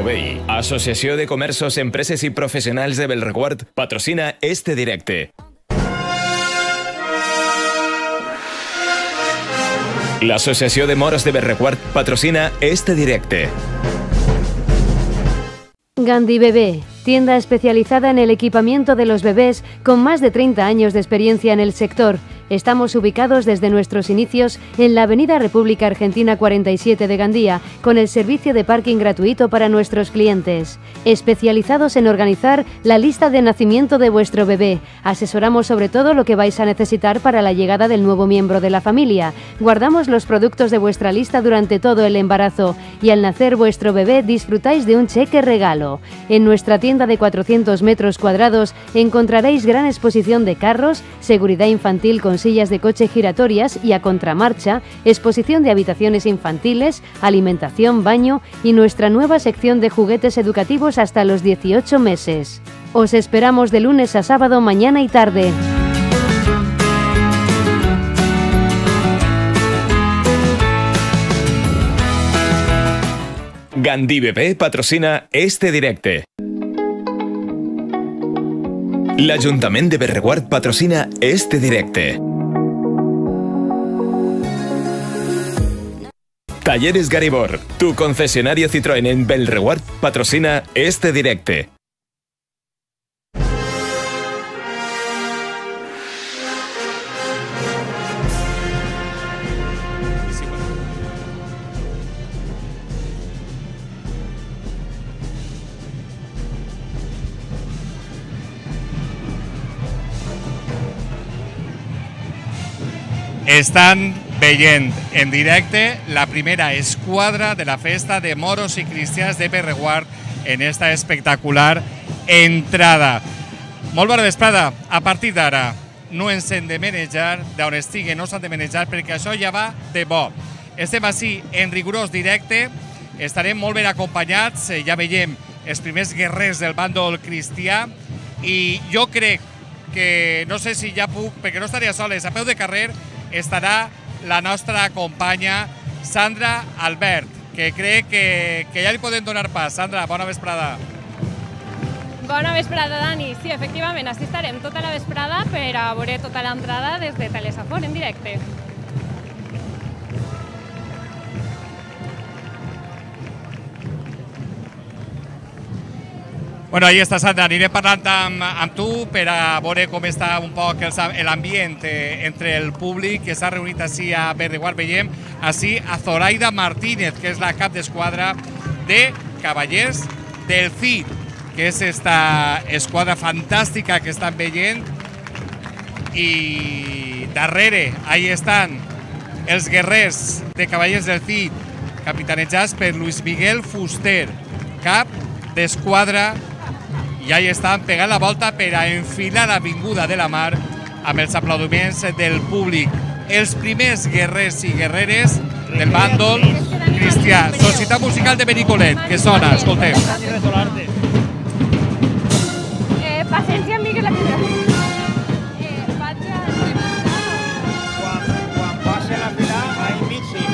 Bovei, Associació de Comerços, Empreses i Professionals de Bellreguard, patrocina este directe. L'Associació de Moros de Bellreguard patrocina este directe. Gandhi Bebé, tienda especializada en el equipamiento de los bebés con más de 30 años de experiencia en el sector. Estamos ubicados desde nuestros inicios en la Avenida República Argentina 47 de Gandía, con el servicio de parking gratuito para nuestros clientes. Especializados en organizar la lista de nacimiento de vuestro bebé. Asesoramos sobre todo lo que vais a necesitar para la llegada del nuevo miembro de la familia. Guardamos los productos de vuestra lista durante todo el embarazo y al nacer vuestro bebé disfrutáis de un cheque regalo. En nuestra tienda de 400 metros cuadrados encontraréis gran exposición de carros, seguridad infantil con sillas de coche giratorias y a contramarcha, exposición de habitaciones infantiles, alimentación, baño y nuestra nueva sección de juguetes educativos hasta los 18 meses. Os esperamos de lunes a sábado, mañana y tarde. Gandhi Bebé patrocina este directe. L'Ajuntament de Bellreguard patrocina este directe. Talleres Garibor, tu concesionario Citroën en Bellreguard, patrocina este directe. Estan veient en directe la primera esquadra de la festa de moros i cristians de Bellreguard en esta espectacular entrada. Molt bona vesprada. A partir d'ara no ens hem de manejar, d'on estiguen no s'han de manejar perquè això ja va de bo. Estem així en rigorós directe, estarem molt ben acompanyats, ja veiem els primers guerrers del bàndol cristià i jo crec que, no sé si ja puc, perquè no estaria soles, a peu de carrer estarà la nostra companya Sandra Albert, que crec que ja li podem donar pas. Sandra, bona vesprada. Bona vesprada, Dani. Sí, efectivament, així estarem tota la vesprada per a veure tota l'entrada des de Telesafor en directe. Bueno, ahí està, Sandra. Aniré parlant amb tu per a veure com està un poc l'ambient entre el públic que s'ha reunit així a Bellreguard. Veiem així a Zoraida Martínez, que és la cap d'esquadra de Cavallers del CID, que és esta esquadra fantàstica que estan veient. I darrere, ahí estan els guerrers de Cavallers del CID, capitanejats per Luis Miguel Fuster, cap d'esquadra. I ahí estan pegant la volta per a enfilar l'Avinguda de la Mar amb els aplaudiments del públic. Els primers guerrers i guerreres del bàndol cristià. Societat Musical de Benicolet, que sona, escolteu. Paciencia, Miguel. Quan passe la fila, al mig sí.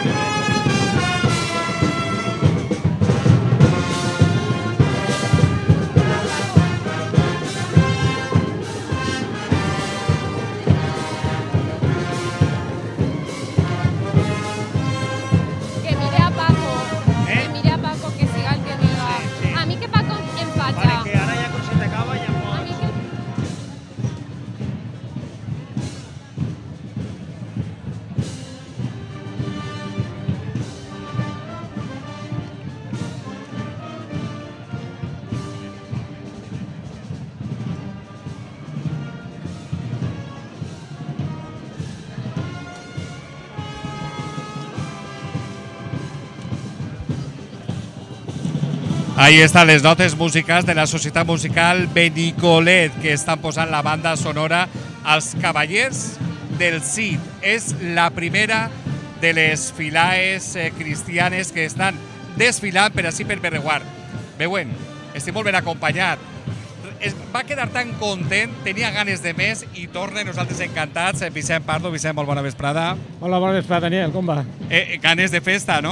Ahí estan les notes musicals de la Societat Musical Benicolet, que estan posant la banda sonora als Cavallers del CID. És la primera de les filaes cristianes que estan desfilant per així per Bellreguard. Veuen, estic molt ben acompanyat. Va quedar tan content, tenia ganes de més i torna nosaltres encantats. Vicent Pardo, Vicent, molt bona vesprada. Hola, bona vesprada, Daniel, com va? Ganes de festa, no?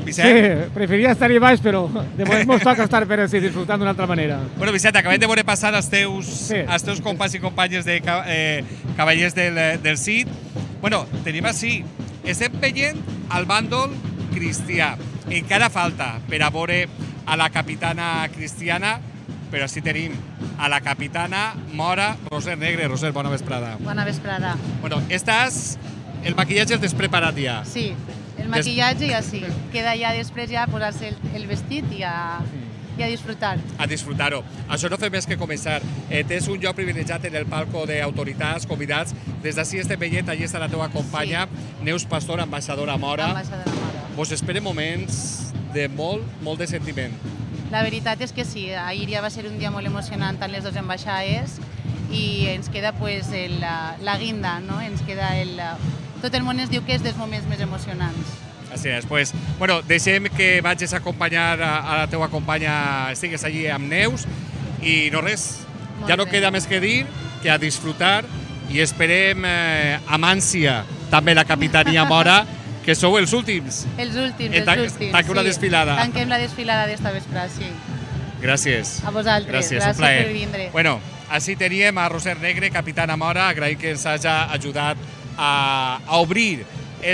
Vicent? Sí, preferiria estar-hi baix, però de moment mos toca estar per així, disfrutant d'una altra manera. Bueno, Vicent, acabem de veure passar els teus companys i companyes de Cavallers del CID. Bueno, tenim així, estem veient el bàndol cristià. Encara falta per a veure a la capitana cristiana, però sí tenim a la capitana mora Roser Negre. Roser, bona vesprada. Bona vesprada. Bueno, el maquillatge el tens preparat ja. Sí, el maquillatge ja sí. Queda ja després ja posar-se el vestit i a disfrutar. A disfrutar-ho. Això no fa més que començar. Tens un lloc privilegiat en el palco d'autoritats, convidats. Des d'ací estem veient, allí està la teva companya, Neus Pastor, ambaixadora mora. Ambaixadora mora. Vos esperen moments de molt de sentiment. La veritat és que sí, ahir ja va ser un dia molt emocionant en les dues ambaixades i ens queda pues, la guinda, no? Ens queda tot el món ens diu que és dels moments més emocionants. Així és, pues, bueno, deixem que vagis a acompanyar a la teva companya, estigues allí amb Neus i no res, ja no queda més que dir que a disfrutar i esperem amb ànsia també la capitania mora, que sou els últims. Els últims. Tanquem la desfilada. Tanquem la desfilada d'esta vesprà, sí. Gràcies. A vosaltres, gràcies per vindre. Bueno, així teníem a Roser Negre, capitana mora, agraïm que ens hagi ajudat a obrir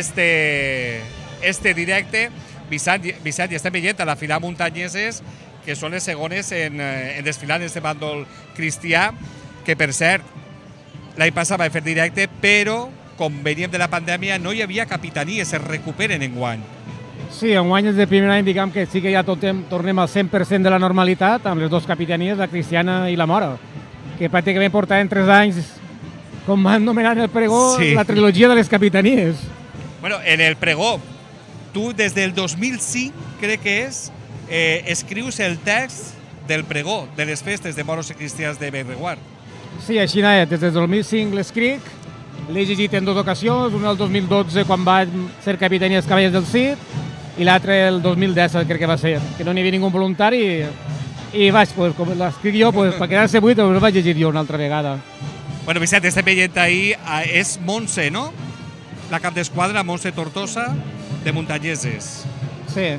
este directe. Vicent, ja estem veient a la fila muntanyeses, que són les segones en desfilar en este bàndol cristià, que per cert, l'any passat va fer directe, però com veníem de la pandèmia, no hi havia capitanies, es recuperen enguany. Sí, enguany és el primer any, diguem que sí que ja tornem al 100% de la normalitat, amb les dues capitanies, la cristiana i la mora, que pràcticament portaven 3 anys, com van nomenar el pregó, la trilogia de les capitanies. Bueno, en el pregó, tu des del 2005, crec que és, escrius el text del pregó de les festes de moros i cristians de Bellreguard. Sí, així és, des del 2005 l'escric, l'he llegit en 2 ocasions, una el 2012 quan va ser capitania dels Cavallers del CID i l'altre el 2010 crec que va ser, que no n'hi havia ningú voluntari i vaig, com l'escric jo, per quedar-se buit, el vaig llegir jo una altra vegada. Bueno, Vicent, estem veient ahir, és Montse, no? La cap d'esquadra, Montse Tortosa, de Muntanyeses. Sí.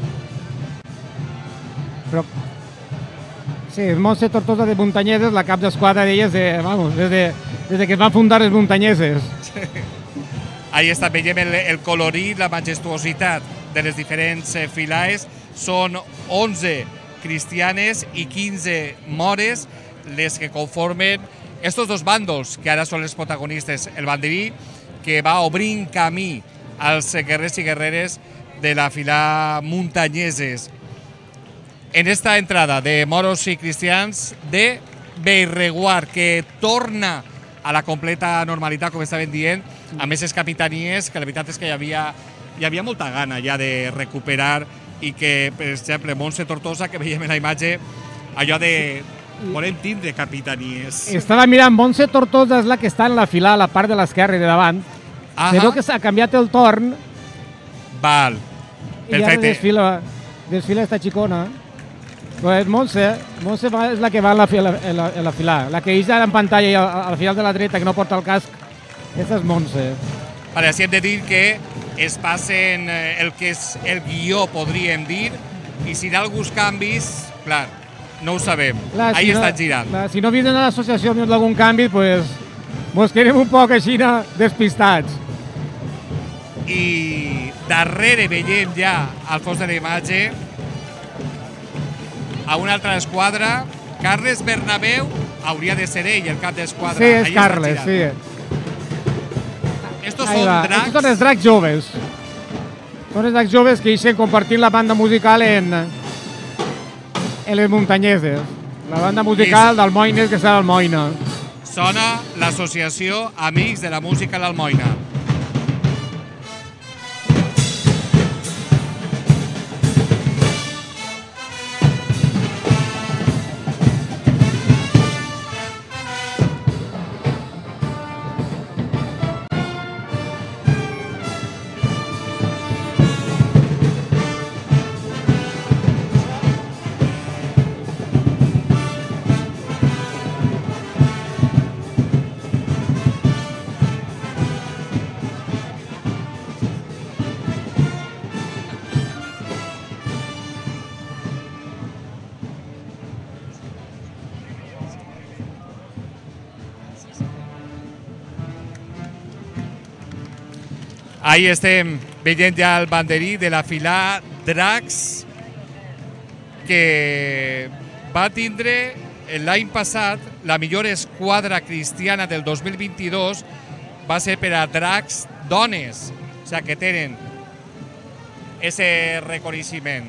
Però... Sí, és Montse Tortosa de Muntanyeses, la cap d'esquadra d'elles, vamos, des que es van fundar les muntanyeses. Ahí està, veiem el colorit, la majestuositat de les diferents filaes. Són 11 cristianes i 15 mores les que conformen estos dos bàndols, que ara són els protagonistes. El banderí que va obrint camí als guerrers i guerreres de la fila muntanyeses. En esta entrada de moros i cristians de Bellreguard, que torna a la completa normalitat, com estaven dient, amb aquestes capitanies, que la veritat és que hi havia molta gana ja de recuperar i que, per exemple, Montse Tortosa, que veiem en la imatge, allò de volem tindre capitanies. Estava mirant, Montse Tortosa és la que està en la fila, a la part de l'esquerra i de davant. Però que s'ha canviat el torn. Val, perfecte. I ara desfila esta xicona. Pues Montse és la que va en la fila. La que ella en pantalla al final de la dreta, que no porta el casc, aquesta és Montse. Vale, així hem de dir que es passen el que és el guió, podríem dir, i si hi ha alguns canvis, clar, no ho sabem. Ahí estan girant. Si no vinen a l'associació ni algun canvi, pues mos quedem un poc així despistats. I darrere veiem ja al fons de la imatge a una altra esquadra, Carles Bernabéu, hauria de ser ell el cap d'esquadra. Sí, és Carles, sí. Estos són dracs. Estos són els dracs joves. Són els dracs joves que eixen compartint la banda musical en les muntanyeses. La banda musical d'Almoines, que està a Almoina. Sona l'associació Amics de la Música a l'Almoina. Ahí estem veient ja el banderí de la fila Dracs, que va tindre l'any passat la millor esquadra cristiana del 2022 va ser per a Dracs dones, o sigui que tenen ese reconeixement.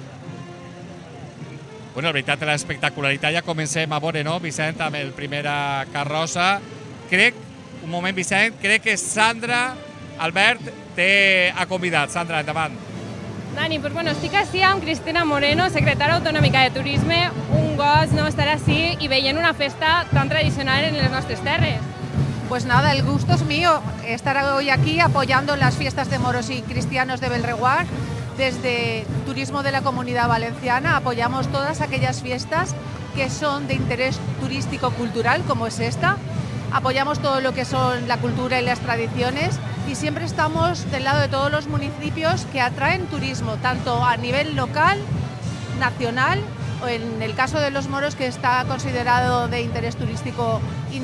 Bueno, la veritat, l'espectacularitat ja comencem a veure, no, Vicent, amb el primera carrossa. Crec, un moment, Vicent, crec que Sandra Albert t'ha convidat. Sandra, endavant. Dani, pues bueno, estic així amb Cristina Moreno, secretària autonòmica de Turisme. Un goig no estar així i veient una festa tan tradicional en les nostres terres. Pues nada, el gusto es mío estar hoy aquí apoyando las fiestas de moros y cristianos de Bellreguard. Desde Turismo de la Comunidad Valenciana apoyamos todas aquellas fiestas que son de interés turístico-cultural, como es esta. Apoyamos todo lo que son la cultura y las tradiciones y siempre estamos del lado de todos los municipios que atraen turismo, tanto a nivel local, nacional, o en el caso de los moros, que está considerado de interés turístico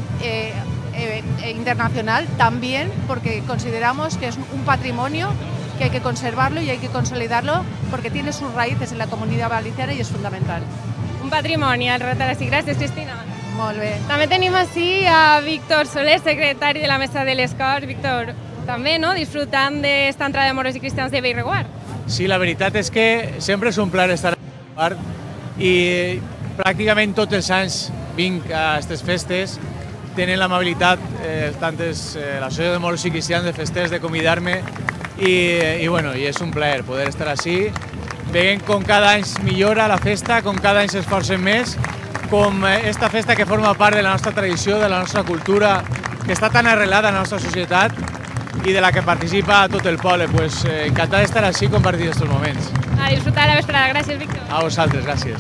internacional, también porque consideramos que es un patrimonio que hay que conservarlo y hay que consolidarlo porque tiene sus raíces en la Comunidad Valenciana y es fundamental. Un patrimoni, el retalàs. Gràcies, Cristina. Molt bé. També tenim així a Víctor Soler, secretari de la Mesa de les Corts. Víctor, també, no?, disfrutant d'esta entrada de moros i cristians de Bellreguard. Sí, la veritat és que sempre és un plaer estar a Bellreguard i pràcticament tots els anys vinc a aquestes festes. Tenen l'amabilitat, tant l'Associació de Moros i Cristians de Festers, de convidar-me i bueno, és un plaer poder estar així. Veiem com cada any millora la festa, com cada any s'esforcen més, com esta festa que forma part de la nostra tradició, de la nostra cultura, que està tan arrelada a la nostra societat i de la que participa tot el poble. Pues, encantat d'estar així i compartir aquests moments. A disfrutar la vesprada. Gràcies, Víctor. A vosaltres, gràcies.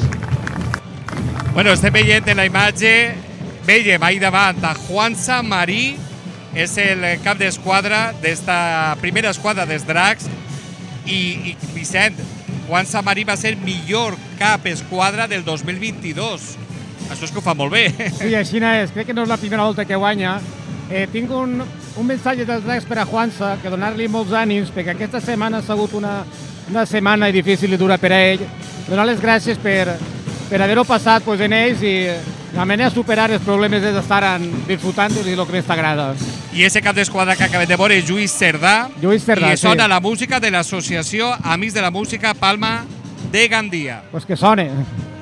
Bueno, estem veient en la imatge, veiem ahí davant a Juan Samarí, és el cap d'esquadra d'esta primera esquadra dels Dracs i Vicent, Juan Samarí va ser millor cap esquadra del 2022. Això és que ho fa molt bé. Sí, així és. Crec que no és la primera volta que guanya. Tinc un missatge dels Dracs per a Juansa, que donar-li molts ànims, perquè aquesta setmana ha sigut una setmana difícil i dura per a ell. Donar les gràcies per haver-ho passat en ells i la manera de superar els problemes és estar disfrutant i el que més t'agrada. I ese cap d'esquadra que acabem de veure és Lluís Cerdà. Lluís Cerdà, i sona la música de l'associació Amics de la Música Palma de Gandia. Pues que sone.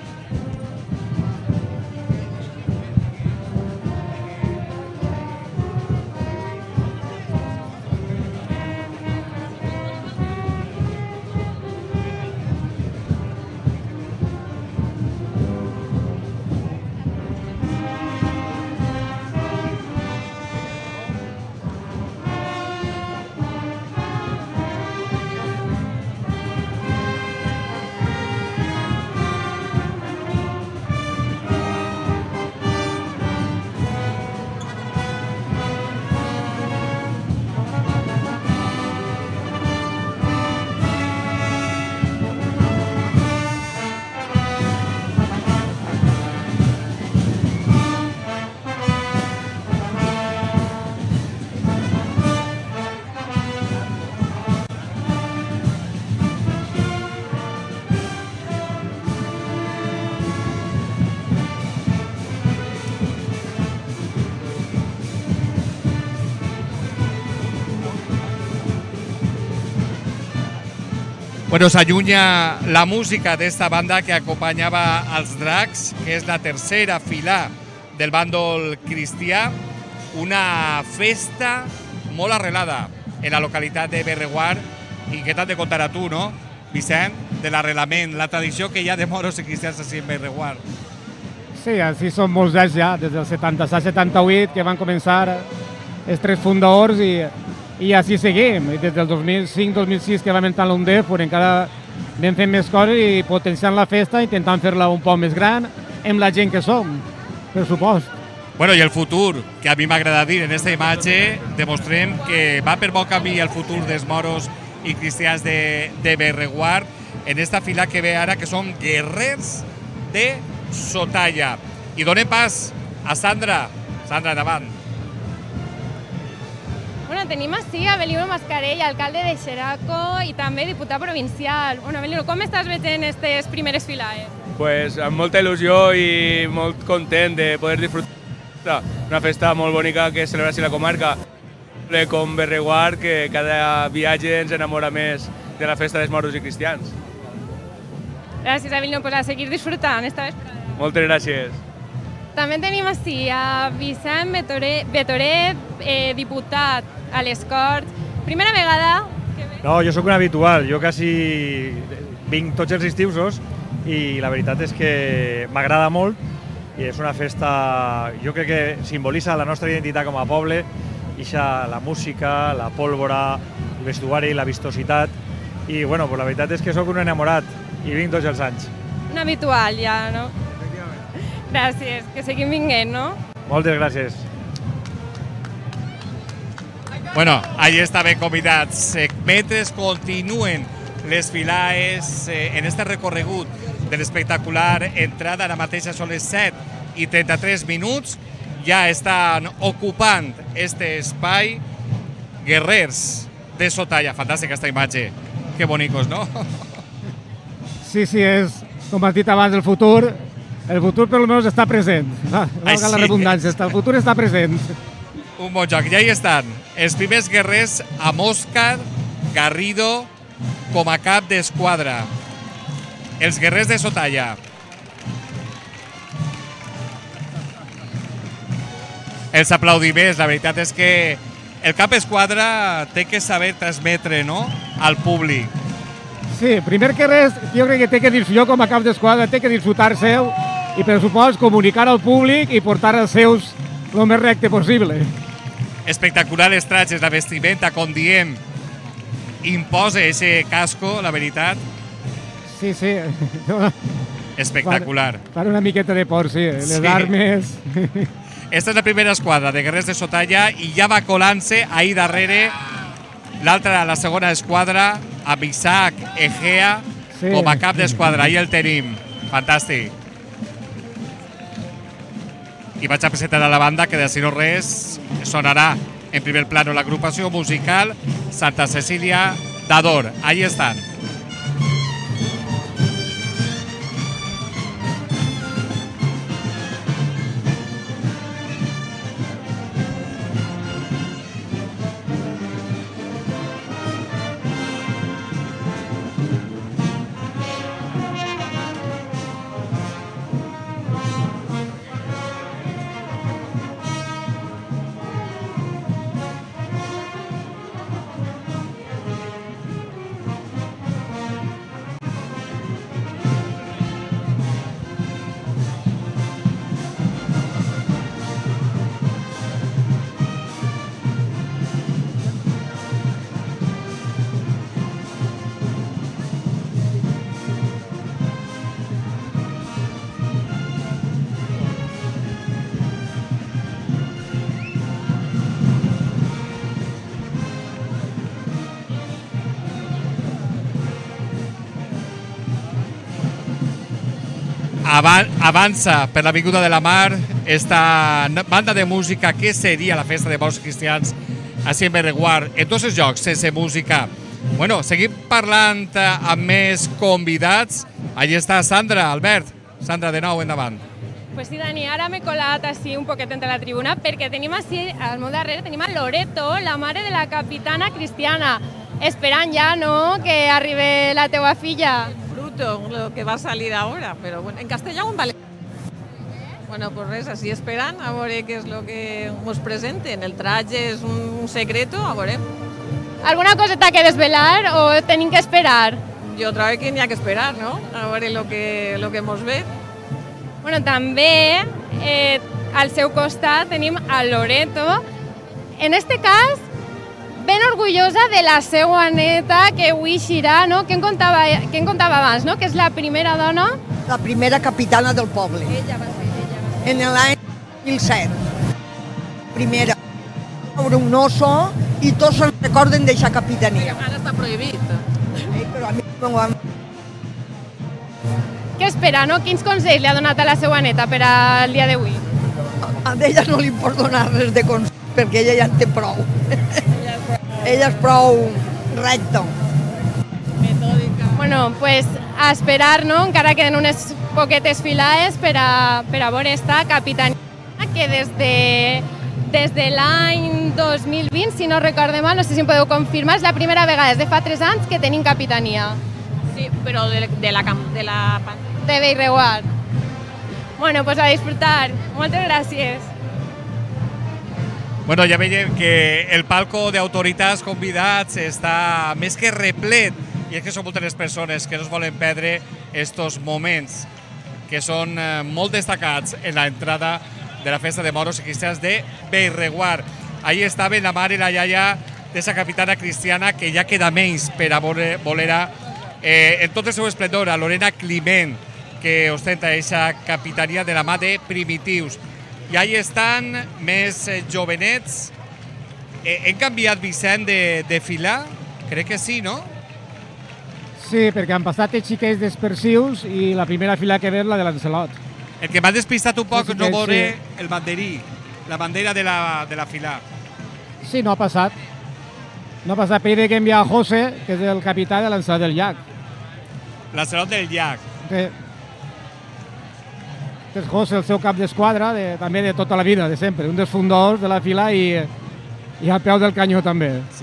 Bueno, s'allunya la música d'esta banda que acompanyava als Dracs, que és la tercera fila del bàndol cristià, una festa molt arrelada en la localitat de Bellreguard i que t'han de contar a tu, no, Vicent, de l'arrelament, la tradició que hi ha de moros i cristians així en Bellreguard. Sí, així són molts anys ja, des del 77-78, que van començar els tres fundadors i així seguim. Des del 2005-2006 que vam entrar en l'UNDEF, pues encara vam fent més coses i potenciant la festa, intentant fer-la un poc més gran amb la gent que som, per supost. Bueno, i el futur, que a mi m'agrada dir en aquesta imatge, demostrem que va per bon camí el futur dels moros i cristians de Bellreguard en esta fila que ve ara, que són guerrers de Sotalla. I donem pas a Sandra. Sandra, endavant. Bueno, tenim així a Belino Mascarell, alcalde de Xeraco i també diputat provincial. Bueno, Belino, com estàs veient aquestes primeres filaes? Pues amb molta il·lusió i molt content de poder disfrutar una festa molt bonica que celebrarà la comarca. Com Berreguard, que cada viatge ens enamora més de la festa dels moros i cristians. Gràcies, Belino, pues a seguir disfrutant esta vesprada. Moltes gràcies. També tenim així a Vicent Betoret, diputat a les Corts. Primera vegada que ve. No, jo sóc un habitual, jo quasi vinc tots els estius i la veritat és que m'agrada molt i és una festa, jo crec que simbolitza la nostra identitat com a poble, la música, la pólvora, el vestuari, la vistositat i bueno, pues la veritat és que sóc un enamorat i vinc tots els anys. Un habitual ja, no? Gràcies, que seguim vinguent, no? Moltes gràcies. Bueno, ahí està ben convidats. Mentre continuen les filaes en este recorregut de l'espectacular entrada, ara mateix són les 7:33 minuts, ja estan ocupant este espai guerrers de Sotalla. Fantàstica esta imatge. Que bonicos, no? Sí, és, com has dit abans, el futur per almenys està present. Valga la redundància, el futur està present. Un bon joc. Ja hi estan els primers guerrers amb Òscar Garrido com a cap d'esquadra. Els guerrers de Sotalla. Els aplaudiments, la veritat és que el cap d'esquadra té que saber transmetre, no?, al públic. Sí, primer que res, jo crec que té que jo com a cap d'esquadra té que disfrutar-se i per supost comunicar al públic i portar els seus el més recte possible. Espectacular els trajes, la vestimenta, com diem, imposa ese casco, la veritat. Sí. Espectacular. Fan una miqueta de por, sí, les armes. Esta és la primera esquadra de guerrers de Sotalla i ja va colant-se ahir darrere l'altra, la segona esquadra, amb Isaac Egea com a cap d'esquadra. Ahir el tenim. Fantàstic. I vaig a presentar a la banda que de si no res sonarà en primer plano l'agrupació musical Santa Cecília d'Ador. Ahí estan. Avança per l'Avinguda de la Mar esta banda de música que seria la festa de moros cristians així en Berreguard, en tots els llocs, sense música. Bueno, seguim parlant amb més convidats. Allí està Sandra, Albert. Sandra, de nou, endavant. Pues sí, Dani, ara m'he colat així un poquet entre la tribuna perquè tenim així, al meu darrere, tenim a Loreto, la mare de la capitana cristiana, esperant ja, no?, que arribi la teua filla. Lo que va a salir ahora, pero bueno, en castellano o en valenciano. Bueno, pues res, así esperan a ver qué es lo que nos presenten. El traje es un secreto, a ver. ¿Alguna coseta que desvelar o tenim que esperar? Yo otra vez que ni hay que esperar, ¿no? A ver lo que hemos ve. Bueno, també al seu costat tenim a Loreto. En este cas, ben orgullosa de la seva neta que avui eixirà, no? Què em contava abans, no? Que és la primera dona? La primera capitana del poble. Ella va ser. En l'any 2007. Primera. Sobre un oso i tots se'n recorden d'eixa capitania. Ara està prohibit. Però a mi no m'ho han... Què espera, no? Quins consells li ha donat a la seva neta per al dia d'avui? A ella no li pot donar res de consell, perquè ella ja en té prou. ella és prou recta. Bueno, pues a esperar, no? Encara queden unes poquetes filades per a veure esta capitania que des de l'any 2020, si no recorde mal, no sé si em podeu confirmar, és la primera vegada des de fa 3 anys que tenim capitania. Sí, però de la de Bellreguard. Bueno, pues a disfrutar. Moltes gràcies. Bueno, ja veiem que el palco d'autoritats convidats està més que replet, i és que són moltes les persones que no es volen perdre estos moments que són molt destacats en la entrada de la festa de moros i cristians de Bellreguard. Ahí estaven la mare i la iaia d'esa capitana cristiana que ja queda menys per a voler en tot el seu esplendor, a Lorena Climent, que ostenta aquesta capitania de la mà de Primitius. I ahí estan més jovenets. Hem canviat, Vicent, de filar? Crec que sí, no? Sí, perquè han passat els xiquets dispersius i la primera fila que ve és la de l'Ancelot. El que m'ha despistat un poc no veure sí. el banderí, la bandera de la fila. Sí, no ha passat. No ha passat, però que enviar a José, que és el capità de l'Ancelot del Llac. L'Ancelot del Llac. Que és José, el seu cap d'esquadra, també de tota la vida, de sempre. Un dels fundadors de la fila i al peu del canyó també. Sí.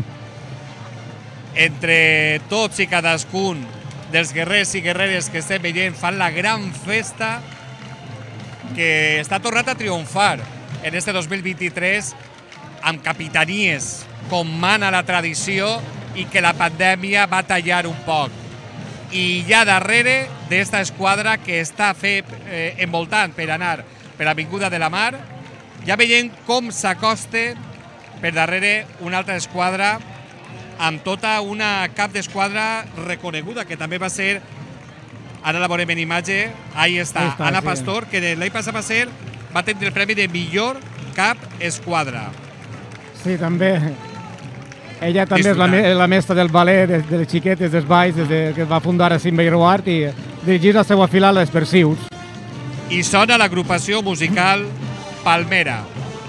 Entre tots i cadascun dels guerrers i guerreres que estem veient fan la gran festa que està tornat a triomfar en este 2023 amb capitanies com mana la tradició i que la pandèmia va tallar un poc. I ja darrere d'esta esquadra que està envoltant per anar per l'Avinguda de la Mar, ja veiem com s'acosta per darrere una altra esquadra amb tota una cap d'esquadra reconeguda, que també va ser, ara la veurem en imatge, ahí està, Anna Pastor, que l'any passat va tenir el premi de millor cap esquadra. Sí, també. Ella també és la mestra del ballet de les xiquetes dels balls des que es va fundar a Bellreguard i dirigir la seva fila a les Persius. I sona l'agrupació musical Palmera.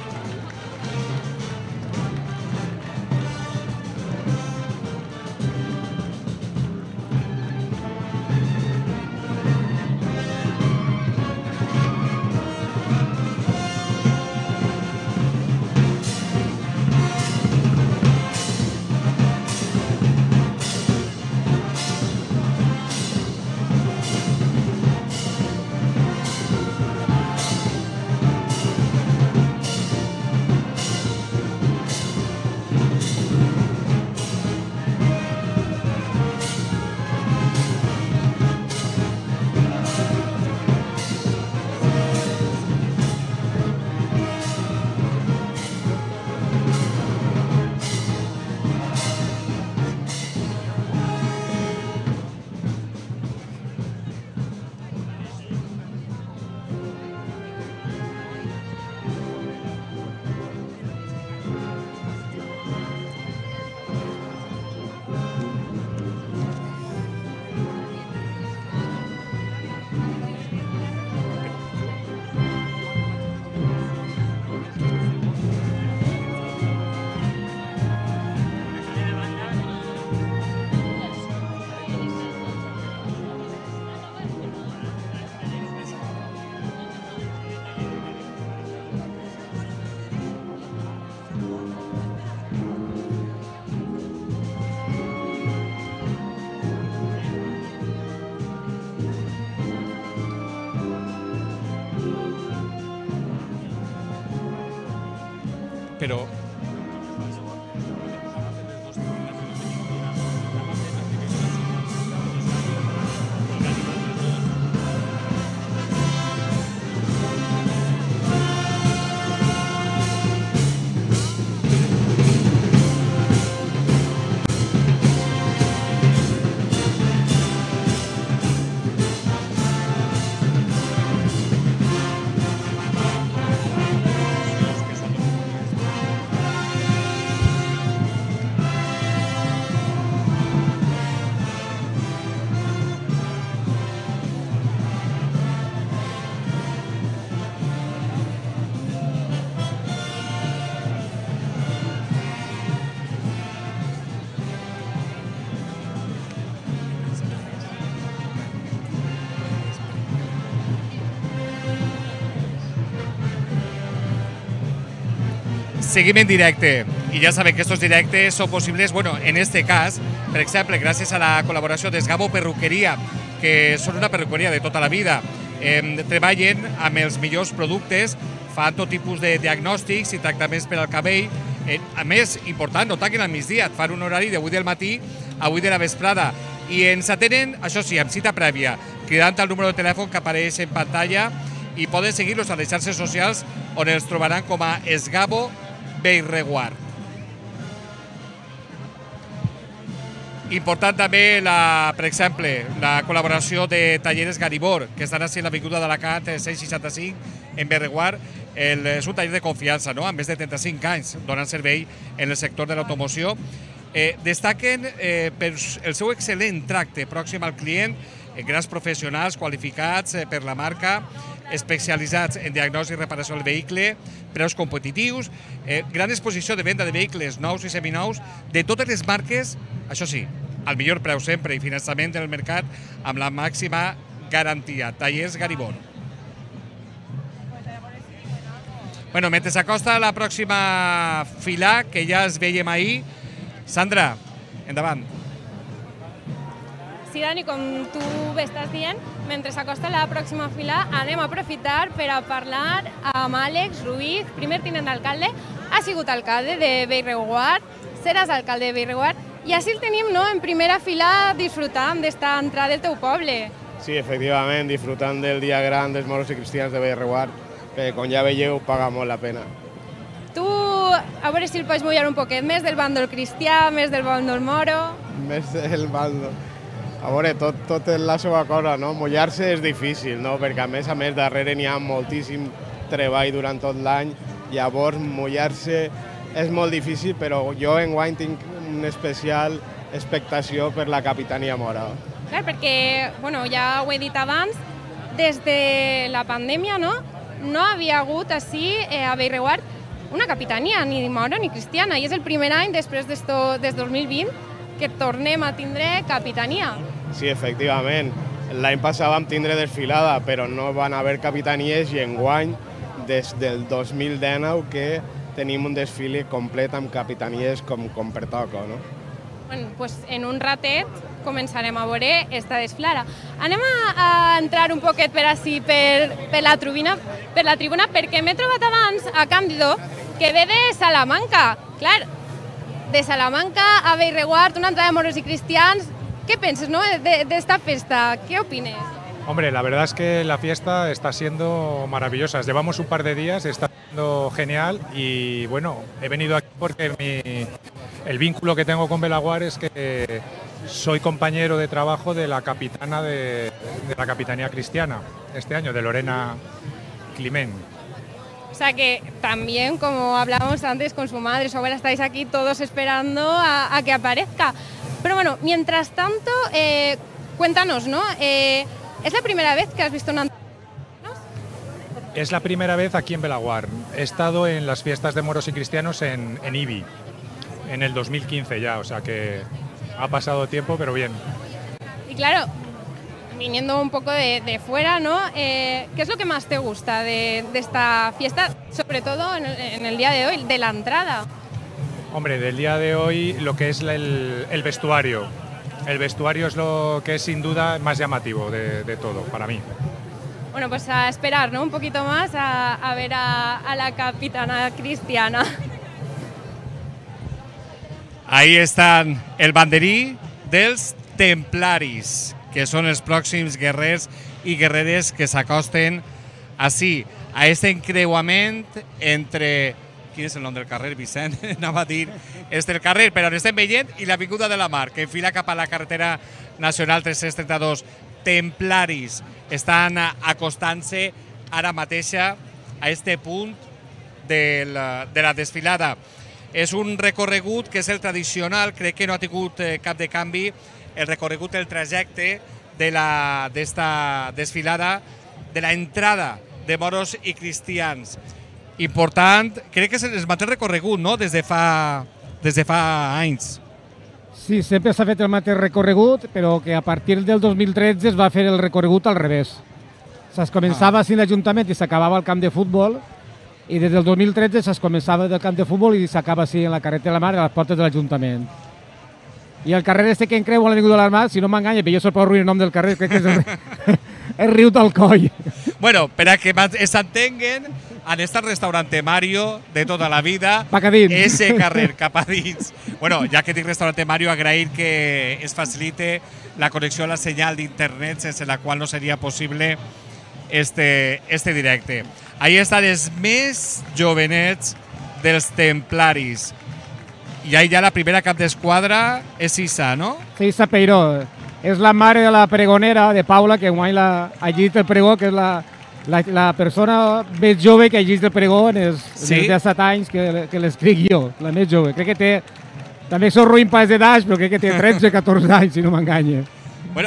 Però seguim en directe i ja sabem que estos directes són possibles, bueno, en este cas, per exemple, gràcies a la col·laboració d'Esgabo Perruqueria, que són una perruqueria de tota la vida, treballen amb els millors productes, fan tot tipus de diagnòstics i tractaments per al cabell. A més, important, no tanquen al migdia, et fan un horari de 8 del matí a 8 de la vesprada i ens atenen, això sí, amb cita prèvia, cridant al número de telèfon que apareix en pantalla i poden seguir-los a les xarxes socials on els trobaran com a Esgabo Bellreguard. Important també, per exemple, la col·laboració de Talleres Garibor, que estan a l'Avinguda d'Alacant 165 en Bellreguard. És un taller de confiança, amb més de 35 anys donant servei en el sector de l'automoció. Destaquen per el seu excel·lent tracte pròxim al client, grans professionals qualificats per la marca, especialitzats en diagnòstic i reparació del vehicle, preus competitius, gran exposició de venda de vehicles nous i seminous de totes les marques, això sí, al millor preu sempre i finançament del mercat amb la màxima garantia. Tallers Garibor. Bueno, mentre s'acosta la pròxima fila, que ja es veiem ahir, Sandra, endavant. Sí, Dani, com tu estàs dient, mentre s'acosta la pròxima fila, anem a aprofitar per a parlar amb Àlex Ruiz, primer tinent d'alcalde, ha sigut alcalde de Bellreguard, seràs alcalde de Bellreguard, i així el tenim en primera fila disfrutant d'esta entrada del teu poble. Sí, efectivament, disfrutant del dia gran dels moros i cristians de Bellreguard, que com ja veieu paga molt la pena. Tu, a veure si el pots mullar un poquet, més del bàndol cristià, més del bàndol moro... Més del bàndol... A veure, tot és la seva cosa, no? Mullar-se és difícil, no? Perquè a més darrere n'hi ha moltíssim treball durant tot l'any, llavors mullar-se és molt difícil, però jo enguany tinc una especial expectació per la capitania mora. Clar, perquè, bueno, ja ho he dit abans, des de la pandèmia, no havia hagut així a Bellreguard una capitania, ni mora ni cristiana, i és el primer any després des 2020 que tornem a tindre capitania. Sí, efectivament. L'any passat vam tindre desfilada, però no van haver capitanies i enguany, des del 2019, que tenim un desfile complet amb capitanies com per toca, no? Bueno, doncs en un ratet començarem a veure esta desfilada. Anem a entrar un poquet per ací, per la tribuna, perquè m'he trobat abans a Càndido, que ve de Salamanca. Clar, de Salamanca a Bellreguard, una entrada de moros y cristians. ¿Qué piensas, de esta fiesta? ¿Qué opines? Hombre, la verdad es que la fiesta está siendo maravillosa. Llevamos un par de días, está siendo genial y bueno, he venido aquí porque el vínculo que tengo con Bellreguard es que soy compañero de trabajo de la capitana de la Capitanía Cristiana este año, de Lorena Climent. O sea que también, como hablábamos antes con su madre, su abuela, estáis aquí todos esperando a que aparezca. Pero bueno, mientras tanto, cuéntanos, ¿no? ¿Es la primera vez que has visto una... Es la primera vez aquí en Bellreguard. He estado en las fiestas de moros y cristianos en Ibi, en el 2015 ya, o sea que ha pasado tiempo, pero bien. Y claro, viniendo un poco de fuera, ¿no? ¿Qué es lo que más te gusta de esta fiesta, sobre todo en el día de hoy, de la entrada? Hombre, del día de hoy lo que es el vestuario. El vestuario es lo que es sin duda más llamativo de todo, para mí. Bueno, pues a esperar, ¿no? Un poquito más a ver a la capitana cristiana. Ahí están el banderí dels templaris, que són els pròxims guerrers i guerreres que s'acosten així, a aquest encreuament entre... Quin és el nom del carrer, Vicent? Anava a dir, és del carrer, però on estem veient, i l'Avinguda de la Mar, que enfila cap a la carretera nacional 332. Templaris estan acostant-se ara mateixa a aquest punt de la desfilada. És un recorregut que és el tradicional, crec que no ha tingut cap de canvi, el recorregut, el trajecte d'esta desfilada, de la entrada de moros i cristians. Important, crec que es manté el recorregut, no?, des de fa anys. Sí, sempre s'ha fet el mateix recorregut, però que a partir del 2013 es va fer el recorregut al revés. Es començava així l'Ajuntament i s'acabava al camp de futbol, i des del 2013 es començava del camp de futbol i s'acaba així en la carretera de la Mar, a les portes de l'Ajuntament. I el carrer este que en creu a l'Avinguda de l'Armada, si no m'enganya, però jo sóc prou ruïn el nom del carrer, crec que és el riu d'Alcoi. Bueno, per a que s'entenguen, en este restaurante Mario de tota la vida, ese carrer cap a dins. Bueno, ja que dic restaurante Mario, agrair que es facilite la connexió a la senyal d'internet sense la qual no seria possible este directe. Ahí estan els més jovenets dels templaris. I ahí ja la primera cap d'esquadra és Isa, no? Sí, Isa Peiró. És la mare de la pregonera, de Paula, que guany ha llegit el pregó, que és la persona més jove que ha llegit el pregó en els 17 anys que l'escric jo, la més jove. Crec que té, també soc ruïn pas d'edat, però crec que té 13-14 anys, si no m'enganya. Bueno,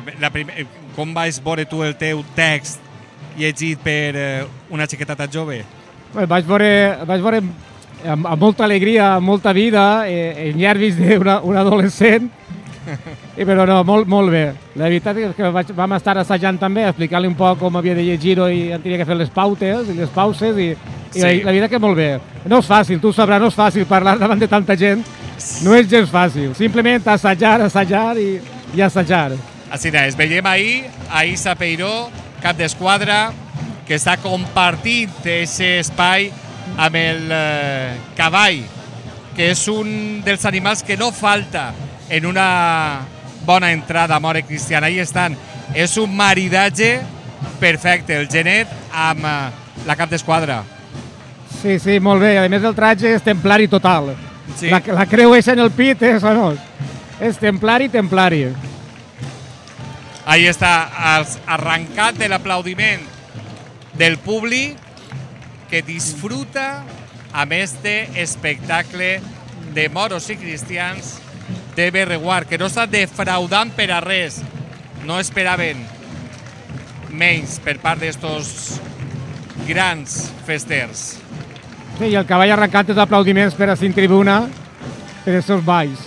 com vas veure tu el teu text llegit per una xiqueta tan jove? Vaig veure amb molta alegria, amb molta vida, en nervis d'un adolescent, però no, molt bé. La veritat és que vam estar assajant també, explicar-li un poc com havia de llegir-ho i tenia que fer les pautes i les pauses i la veritat que molt bé. No és fàcil, tu sabràs, no és fàcil parlar davant de tanta gent, no és gens fàcil. Simplement assajar i assajar. Així és, veiem ahir a Isa Peiró, cap d'esquadra, que està compartint aquest espai amb el cavall, que és un dels animals que no falta en una bona entrada a Mora Cristiana. Ahí estan. És un maridatge perfecte, el genet amb la cap d'esquadra. Sí, molt bé. A més, el tratge és templari total. La creu és en el pit, és templari. Ahí està, arrencat de l'aplaudiment del públic que disfruta amb este espectacle de moros i cristians de Berreguard, que no està defraudant per a res. No esperaven menys per part d'estos grans festers. Sí, i el cavall arrencant els aplaudiments per a cinc tribuna per els seus balls.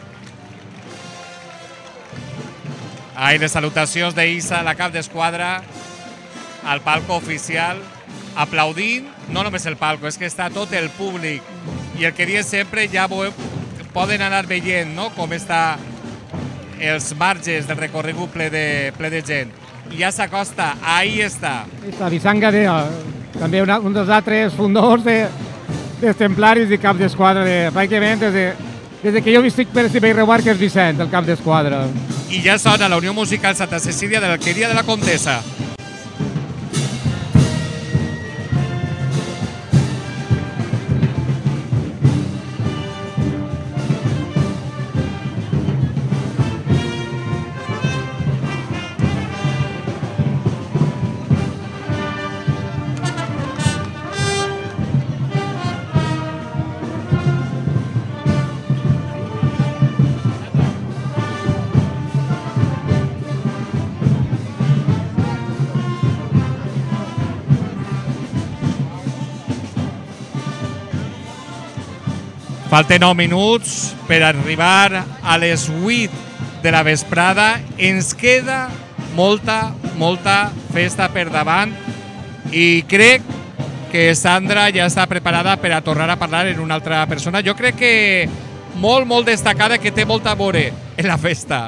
Ahí les salutacions d'Isa, la cap d'esquadra, al palco oficial, aplaudint, no només el palco, és que està tot el públic. I el que diem sempre, ja poden anar veient, no?, com està els marges del recorregut ple de gent. I ja s'acosta, ahí està. Està Vicent Gadea, també un dels altres fundadors dels templaris i cap d'esquadra, pràcticament des que jo visc per Bellreguard, que és Vicent, el cap d'esquadra. I ja sona la Unió Musical Santa Cecília de l'Alqueria de la Comtessa. Falten 9 minuts per arribar a les 8 de la vesprada. Ens queda molta festa per davant i crec que Sandra ja està preparada per a tornar a parlar en una altra persona. Jo crec que molt destacada, que té molt a veure en la festa.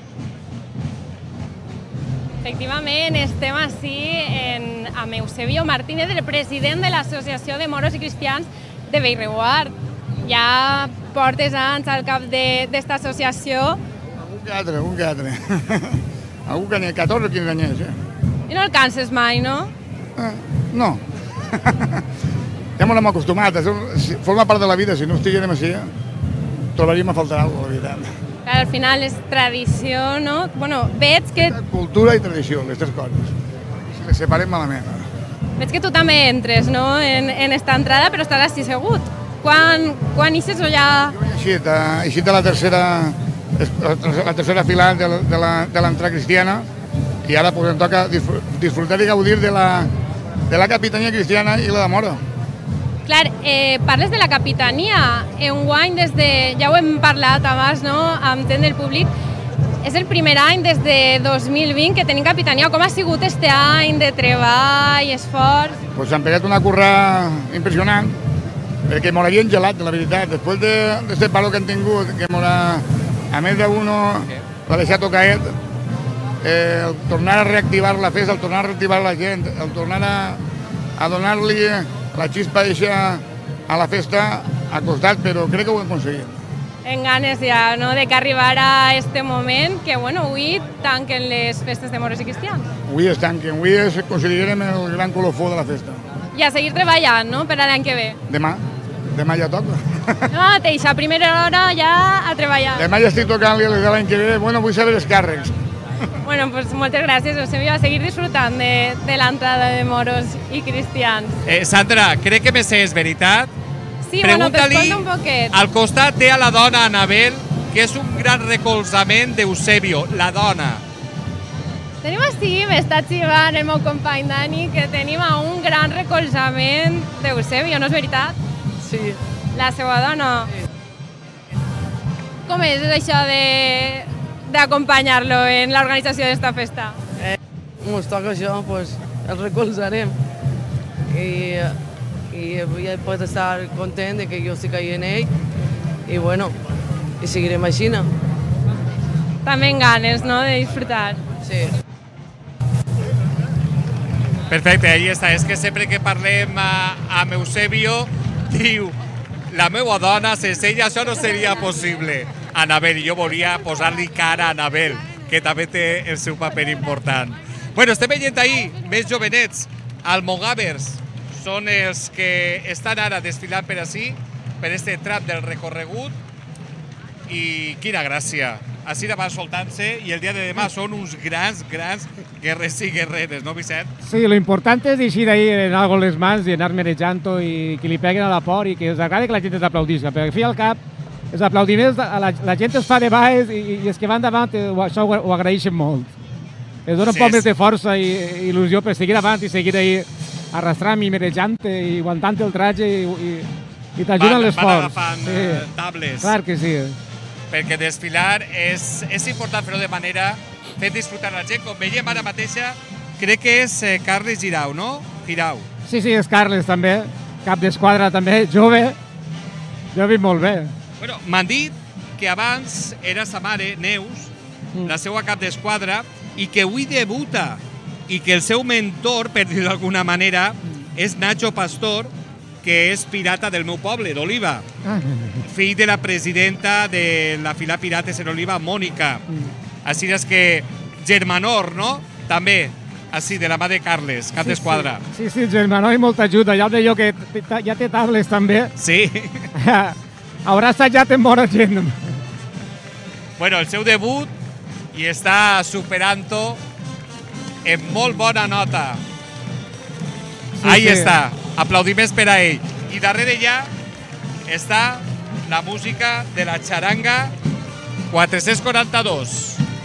Efectivament, estem així amb Eusebio Martínez, el president de l'Associació de Moros i Cristians de Bellreguard. Ja portes anys al cap d'esta associació. Un que altre. Algú que n'hi ha 14 o 15 anys, I no el canses mai, no? No. Ja m'ho hem acostumat. Forma part de la vida. Si no estiguem així, trobaríem a faltar alguna cosa, la veritat. Al final és tradició, no? Bueno, veig que... Cultura i tradició, les tres coses. Si les separem malament. Veig que tu també entres, no?, en esta entrada, però estàs així segut. Quan ixes o ja... He eixit a la tercera fila de l'entrada cristiana i ara em toca disfrutar i gaudir de la capitania cristiana i la de Mora. Clar, parles de la capitania. Enguany, ja ho hem parlat abans, no?, amb gent del públic, És el primer any des de 2020 que tenim capitania. Com ha sigut este any de treball, esforç? Pues s'han pegat una curra impressionant, perquè m'ho l'havien gelat, la veritat. Després d'aquest palo que han tingut, que a més d'uno l'ha deixat tocaet, el tornar a reactivar la festa, el tornar a reactivar la gent, el tornar a donar-li la xispa eixa a la festa ha costat, però crec que ho hem aconseguit. En ganes ja, no?, de que arribara este moment, que, bueno, avui tanquen les festes de moros i cristians. Avui es tanquen, avui considerem el gran colofó de la festa. I a seguir treballant, no?, per a l'any que ve. Demà ja toca. No, mateixa, a primera hora ja a treballar. Demà ja estic tocant-li l'any que ve, bueno, vull saber els càrrecs. Bueno, pues moltes gràcies, Eusebio, a seguir disfrutant de l'entrada de moros i cristians. Sandra, crec que més és veritat? Sí, bueno, t'escolta un poquet. Al costat té a la dona Anabel, que és un gran recolzament d'Eusebio, la dona. Tenim així, m'està xivant el meu company Dani, que tenim un gran recolzament d'Eusebio, no és veritat? Sí. La seva dona. Com és això d'acompanyar-lo en l'organització d'esta festa? Ens toca això, doncs el recolzarem. I ell pot estar content de que jo estic ahí en ell i bueno, i seguirem així, no? També en ganes, no?, de disfrutar. Sí. Perfecte, ahí està. És que sempre que parlem amb Eusebio, diu, la meva dona, sense ella això no seria possible. Anabel, jo volia posar-li cara a Anabel, que també té el seu paper important. Bueno, estem veient ahí més jovenets, almogàvers, són els que estan ara desfilant per ací, per este tram del recorregut, i quina gràcia. Així van soltant-se i el dia de demà són uns grans guerrers i guerreres, no, Vicent? Sí, lo important és deixar d'ahir en algo les mans i anar merejant-ho i que li peguen a la por i que us agrada que la gent es aplaudisca, perquè al fi al cap els aplaudiments, la gent es fa de baix i els que van davant això ho agraeixen molt. Es dona un poc més de força i il·lusió per seguir avant i seguir ahir arrastrant i merejant i aguantant el traje i t'ajuden l'esforç. Van agafant tables. Clar que sí. Perquè desfilar és important fer-ho de manera fent disfrutar la gent. Com veiem ara mateixa, crec que és Carles Girau, no? Girau. Sí, és Carles també, cap d'esquadra també, jove. Jo he vist molt bé. Bueno, m'han dit que abans era sa mare, Neus, la seva cap d'esquadra, i que avui debuta, i que el seu mentor, per dir-ho d'alguna manera, és Nacho Pastor, que és pirata del meu poble, d'Oliva. Fill de la presidenta de la fila Pirates en Oliva, Mònica. Així és que germanor, no? També, així, de la mà de Carles, cap d'esquadra. Sí, germanor i molta ajuda. Ja ho deia que ja té tables també. Sí. Haurà assajat en bona gent. Bueno, el seu debut i està superant-ho en molt bona nota. Ahí està, aplaudiments per a ell. I darrere ja està la música de la xaranga 442.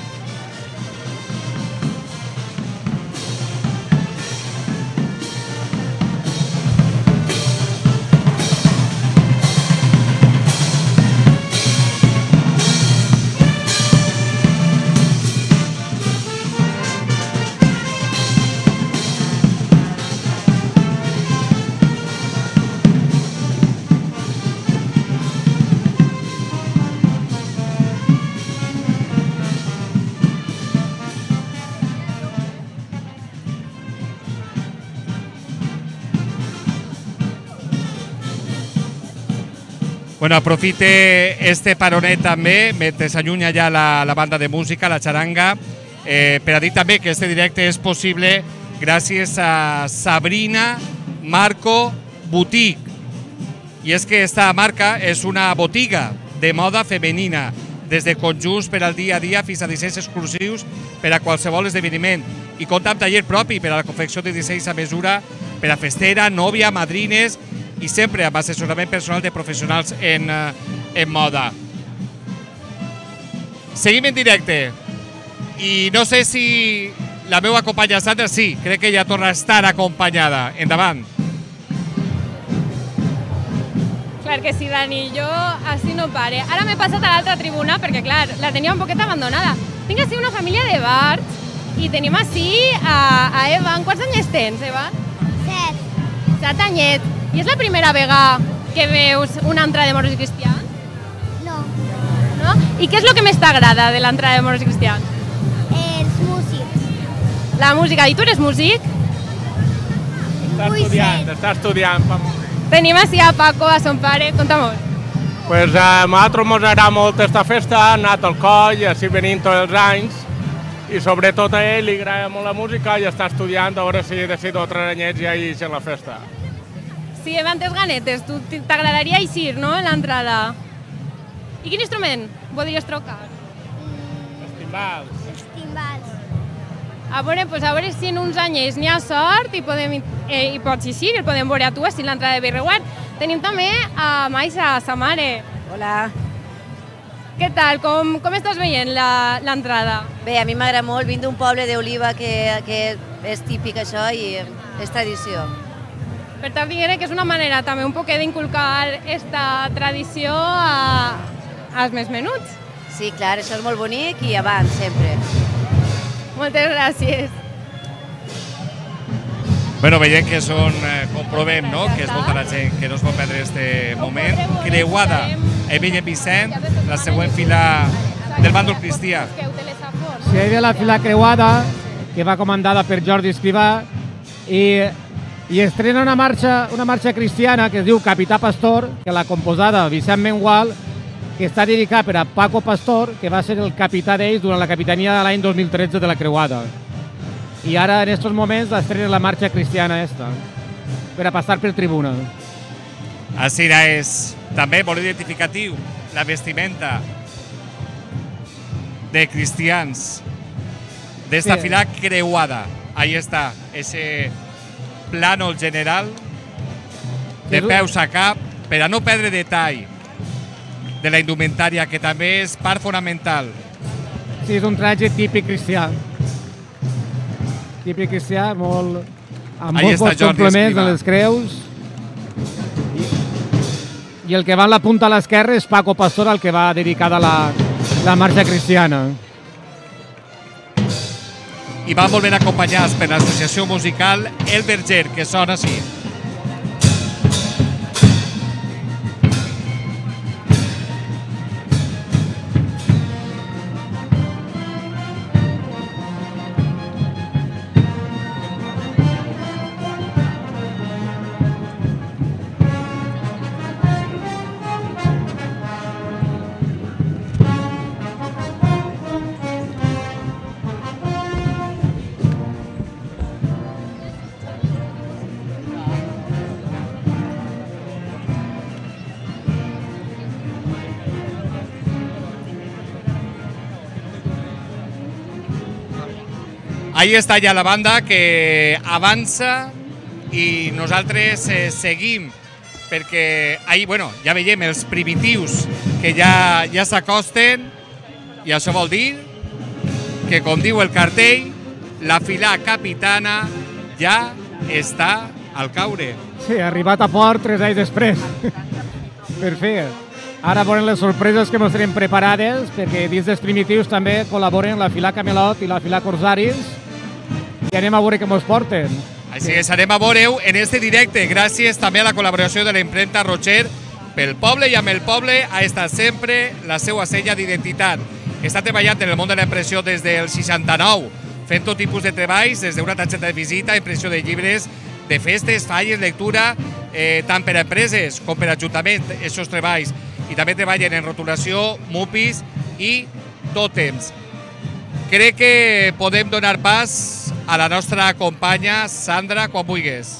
Bueno, aprofite este paronet també, mentre s'allunya ja la banda de música, la xaranga, per a dir també que este directe és possible gràcies a Sabrina Marco Boutique. I és que esta marca és una botiga de moda femenina, des de conjunts per al dia a dia fins a dissenys exclusius per a qualsevol esdeveniment. I compta amb taller propi per a la confecció de dissenys a mesura per a festera, nòvia, madrines i sempre amb assessorament personal de professionals en moda. Seguim en directe i no sé si la meva companya Sandra, sí, crec que ja torna a estar acompanyada. Endavant. Clar que sí, Dani, jo així no pare. Ara m'he passat a l'altra tribuna perquè, clar, la tenia un poquet abandonada. Tinc així una família de bards i tenim així a Evan. Quants anys tens, Evan? 7. 7 anyets. I és la primera vegada que veus una entrada de moros i cristians? No. No? I què és el que més t'agrada de l'entrada de moros i cristians? Els músics. La música. I tu eres músic? Està estudiant. Tenim així a Paco, a son pare. Conta-mos. Pues a nosaltres ens agrada molt aquesta festa, ha anat al coll, així venim tots els anys, i sobretot a ell li agrada molt la música i està estudiant, a veure si de 3 anyets ja hi en la festa. Sí, Evan, tens ganetes. T'agradaria eixir, no?, en l'entrada. I quin instrument podries tocar? Els timbals. Els timbals. A veure si en uns anyets n'hi ha sort i pots eixir i el podem veure a tu així en l'entrada de Bellreguard. Tenim també a Maisa, sa mare. Hola. Què tal? Com estàs veient l'entrada? Bé, a mi m'agrada molt. Vinc d'un poble d'Oliva que és típic això i és tradició. Per tant, diré que és una manera també un poc d'inculcar aquesta tradició als més menuts. Sí, clar, això és molt bonic i abans, sempre. Moltes gràcies. Bueno, veiem que comprovem, no?, que és molta la gent que no es pot perdre este moment. Creuada, Emili Vicent, la següent fila del bàndol cristià. Sí, hi havia la fila creuada, que va comandada per Jordi Escrivà, i estrena una marxa cristiana que es diu Capità Pastor, que l'ha composada Vicent Mengual, que està dedicada per a Paco Pastor, que va ser el capità d'ells durant la capitania de l'any 2013 de la creuada. I ara, en aquests moments, estrena la marxa cristiana esta, per a passar per tribuna. Així és també molt identificatiu la vestimenta de cristians d'esta fila creuada. Ahí està, ese plànol general de peus a cap, per a no perdre detall de la indumentària, que també és part fonamental. Sí, és un traje típic cristià. Típic cristià, amb molts complements de les creus. I el que va en la punta a l'esquerra és Paco Pastor, el que va dedicada a la marxa cristiana. I van molt ben acompanyats per l'associació musical El Verger, que sona així. Ahí està ja la banda que avança i nosaltres seguim perquè ahí, bueno, ja veiem els primitius que ja s'acosten i això vol dir que, com diu el cartell, la fila capitana ja està al caure. Sí, ha arribat a port 3 anys després. Per fer. Ara veurem les sorpreses que ens tenim preparades, perquè dins dels primitius també col·laboren la fila Camelot i la fila Corsaris, i anem a veure què ens porten. Així és, anem a veure-ho en este directe, gràcies també a la col·laboració de la impremta Rocher. Pel poble i amb el poble ha estat sempre la seva sella d'identitat. Està treballant en el món de la impressió des del 69, fent tot tipus de treballs, des d'una targeta de visita, impressió de llibres, de festes, falles, lectura, tant per a empreses com per a ajuntament, aquests treballs. I també treballen en rotulació, mupis i tòtems. Crec que podem donar pas a la nostra companya Sandra quan vulguis.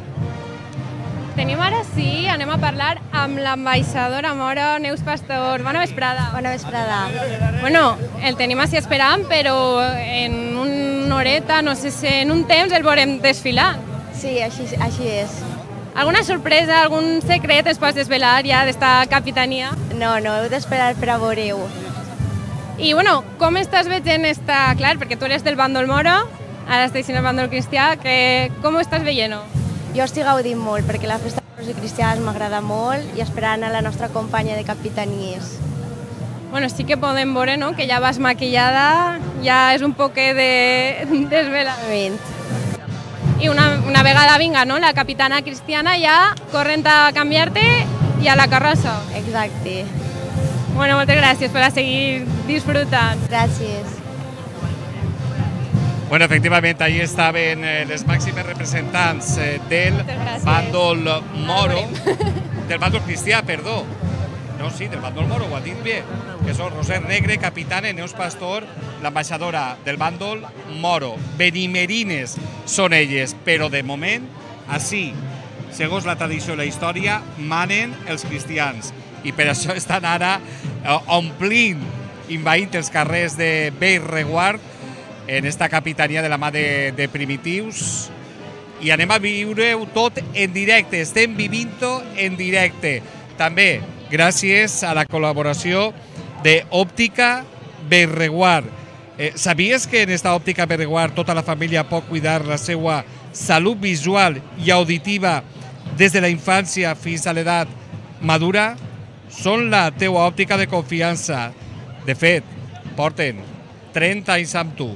Tenim ara sí, anem a parlar amb l'ambaixadora moro Neus Pastor. Bona vesprada. Bona vesprada. Bueno, el tenim així esperant, però en una horeta, no sé si en un temps el veurem desfilar. Sí, així és. Alguna sorpresa, algun secret ens pots desvelar ja d'esta capitania? No, heu d'esperar per a veure-ho. I bueno, com estàs veient esta... Clar, perquè tu eres del bàndol moro, ara estàs en el bàndol cristià, com ho estàs veient-ho? Jo estic gaudint molt, perquè la festa de moros i cristians m'agrada molt i esperant a la nostra companya de capitanies. Bueno, sí que podem veure, no?, que ja vas maquillada, ja és un poquet de desvelament. I una vegada vinga, no?, la capitana Cristiana, ja corrent a canviar-te i a la carrossa. Exacte. Bueno, moltes gràcies per a seguir disfrutant. Gràcies. Bueno, efectivament, ahí estaven les màximes representants del bàndol moro, del bàndol cristià, perdó. No, sí, del bàndol moro, ho ha dit bé, que són Roser Negre, capitana, Neus Pastor, l'ambaixadora del bàndol moro. Benimerines són elles, però de moment, així, segons la tradició i la història, manen els cristians. I per això estan ara omplint, envaint els carrers de Bellreguard en esta capitania de la mà de Primitius. I anem a viure-ho tot en directe, estem vivint-ho en directe. També gràcies a la col·laboració d'Òptica Bellreguard. Sabies que en esta Òptica Bellreguard tota la família pot cuidar la seva salut visual i auditiva des de la infància fins a l'edat madura? Són la teua òptica de confiança. De fet, porten 30 anys amb tu.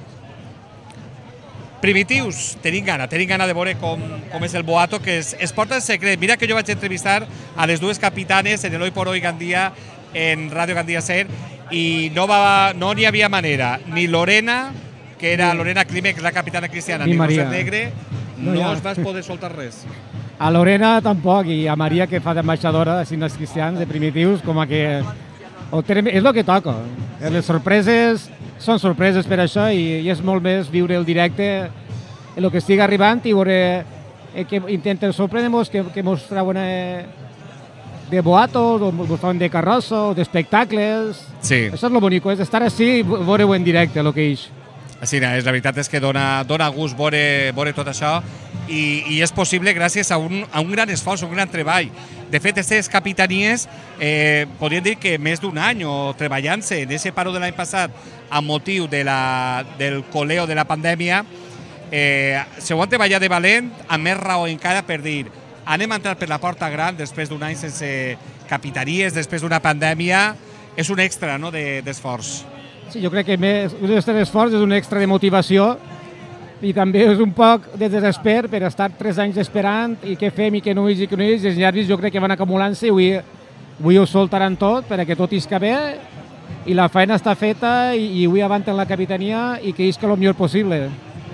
Primitius, tenim gana de veure com és el boato, que es porta en secret. Mira que jo vaig entrevistar a les dues capitanes en el Hoy por Hoy Gandia, en Ràdio Gandia Ser, i no n'hi havia manera. Ni Lorena, que era Lorena Climent, que és la capitana cristiana, ni Roser Negre, no es vas poder soltar res. A Lorena tampoc, i a Maria, que fa d'ambaixadora de signes cristians, de Primitius, com que... És el que toca. Les sorpreses són sorpreses per això, i és molt més viure el directe el que estigui arribant i veure que intenten sorprendre-nos, que mos trauen de boatos, o mos trauen de carrossa, o d'espectacles. Sí. Això és el bonic, és estar així i veure-ho en directe, el que és. Sí, la veritat és que dona gust veure tot això, i és possible gràcies a un gran esforç, un gran treball. De fet, aquestes capitanies podríem dir que més d'un any treballant-se en aquest paro de l'any passat amb motiu del coleo de la pandèmia, se ho han treballat de valent, amb més raó encara per dir anem a entrar per la porta gran després d'un any sense capitanies, després d'una pandèmia, és un extra d'esforç. Sí, jo crec que un extra d'esforç és un extra de motivació, i també és un poc de desesper per estar 3 anys esperant i què fem i què no és i què no és. Els nervis jo crec que van acumulant-se i avui ho soltaran tot perquè tot isca bé i la feina està feta i avui avanten la capitania i que isca el millor possible.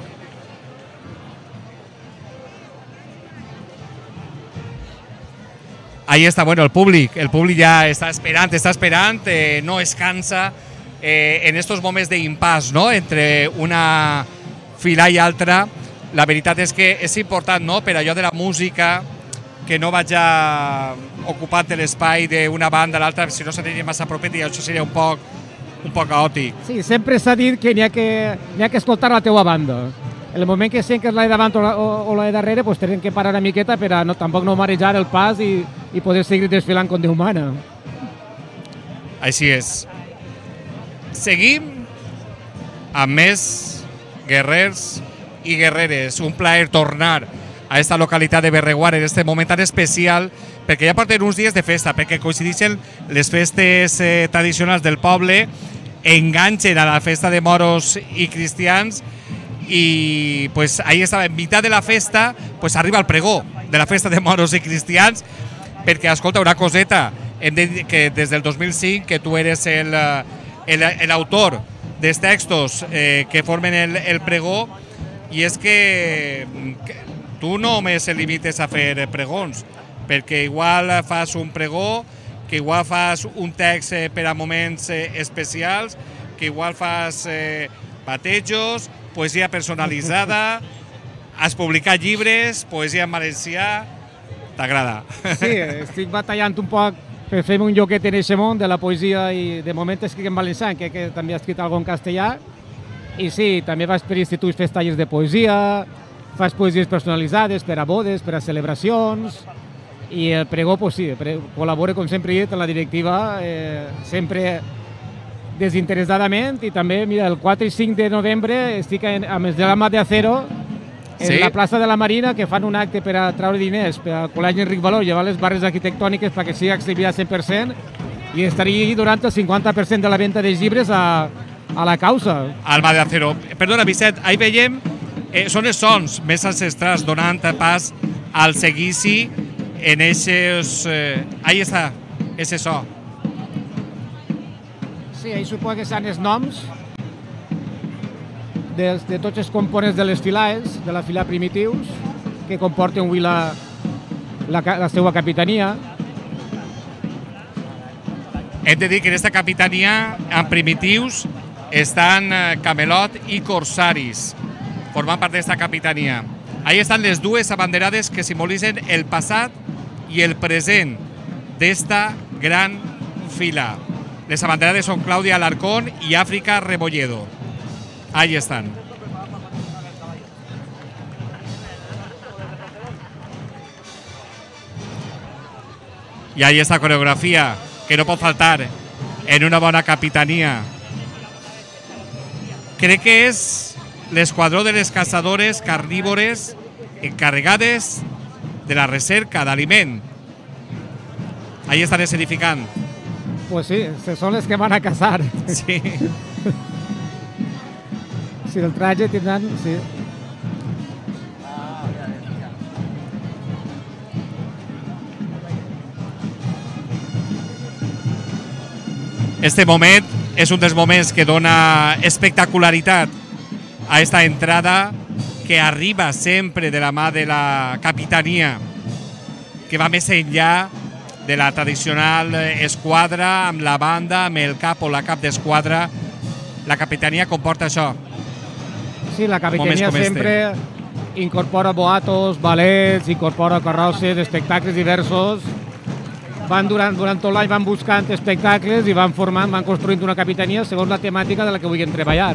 Ahí està, bueno, el públic ja està esperant, no es cansa en estos moments d'impàs, no?, entre una fila i altra. La veritat és que és important, no?, per allò de la música, que no vaig ocupant l'espai d'una banda a l'altra, si no s'aniria massa propet i això seria un poc caòtic. Sí, sempre s'ha dit que n'hi ha que escoltar la teua banda. En el moment que sent que és la de davant o la de darrere, doncs tenen que parar una miqueta per a tampoc no marejar el pas i poder seguir desfilant com Déu mana. Així és. Seguim amb més guerrers i guerreres. Un plaer tornar a esta localitat de Bellreguard en este moment tan especial, perquè ja porten uns dies de festa, perquè coincideixen les festes tradicionals del poble, enganxen a la festa de moros i cristians, i pues ahí estava, en mitad de la festa, pues arriba el pregó de la festa de moros i cristians, perquè, escolta, una coseta, hem de dir que des del 2005, que tu eres l'autor dels textos que formen el pregó, i és que tu no només et limites a fer pregons, perquè igual fas un pregó, que igual fas un text per a moments especials, que igual fas batejos, poesia personalitzada, has publicat llibres, poesia en valencià, t'agrada? Sí, estic batallant un poc per fer un lloquet en aquest món de la poesia i de moment escric en valencià, que també he escrit alguna en castellà, i sí, també vaig per instituts, fes tallers de poesia, faig poesies personalitzades per a bodes, per a celebracions, i el pregó, pues sí, col·laboro, com sempre he dit, en la directiva, sempre desinteressadament, i també, mira, el 4 i 5 de novembre estic amb els de la Mà de Acero, en la plaça de la Marina, que fan un acte per a treure diners per al Col·legi Enric Valor, llevar les barres arquitectòniques perquè sigui accessible al 100%, i estaria donant el 50% de la venda de llibres a la causa. Alma de Acero. Perdona, Vicent, ahí veiem, són els sons més ancestrals donant pas al seguici en eixos... ahí està, ese so. Sí, ahí suposo que seran els noms de tots els components de les filaes, de la fila primitius, que comporten avui la seva capitania. Hem de dir que en aquesta capitania, en primitius, estan Camelot i Corsaris, formant part d'aquesta capitania. Ahí estan les dues abanderades que simbolitzen el passat i el present d'esta gran fila. Les abanderades són Clàudia Alarcón i Àfrica Rebolledo. Ahí están. Y ahí esta coreografía que no pot faltar en una bona capitania. Crec que és l'esquadró de les caçadores carnívores encarregades de la recerca d'aliment. Ahí estan escenificant. Pues sí, són les que van a cazar. Sí. Si el traje tindran, sí. Este moment és un dels moments que dona espectacularitat a esta entrada que arriba sempre de la mà de la capitania, que va més enllà de la tradicional esquadra amb la banda, amb el cap o la cap d'esquadra. La capitania comporta això. Sí, la capitania sempre incorpora boatos, ballets, incorpora carrosses, espectacles diversos. Durant tot l'any van buscant espectacles i van formant, van construint una capitania segons la temàtica de la que vulguin treballar.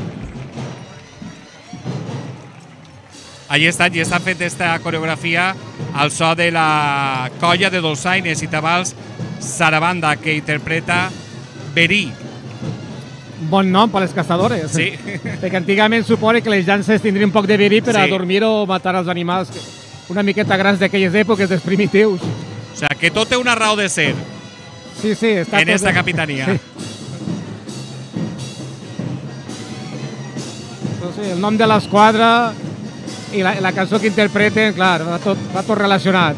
Allí estan fent aquesta coreografia al so de la colla de dolçaines i tabals Sarabanda, que interpreta Verí. Bon nom per les caçadores. Sí. Perquè antigament suposa que les llances tindrien un poc de verí per a dormir o matar els animals una miqueta grans d'aquelles èpoques, dels primitius. O sea, que tot té una raó de ser. Sí, està en esta capitania. Sí. Sí, el nom de l'esquadra i la cançó que interpreten, clar, va tot relacionat.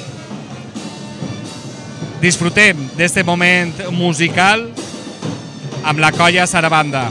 Disfrutem d'este moment musical amb la colla Sarabanda.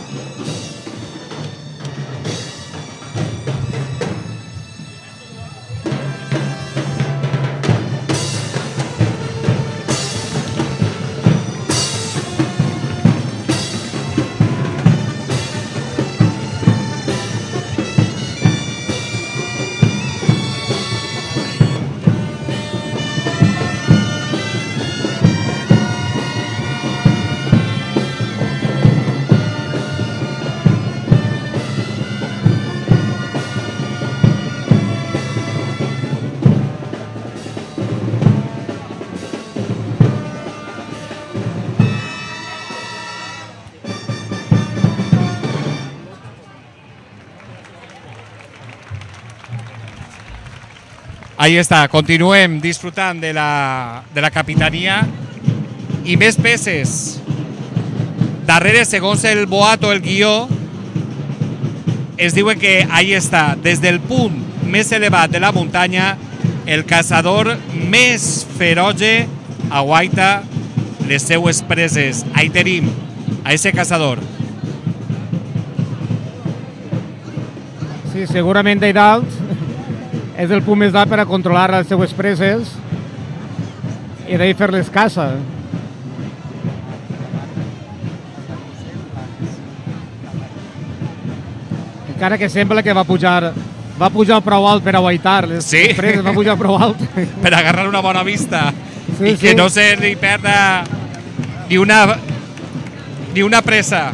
Ahí està, continuem disfrutant de la capitania i més peces. Darrere, segons el boato, el guió, es diuen que ahí està, des del punt més elevat de la muntanya, el caçador més feroge aguaita les seues preses. Ahí tenim a ese caçador. Sí, segurament d'ahí dalt és el punt més alt per a controlar les seues preses i d'ahir fer-les caça. Encara que sembla que va pujar prou alt per aguaitar les preses, va pujar prou alt. Per agarrar una bona vista i que no se li perda ni una presa.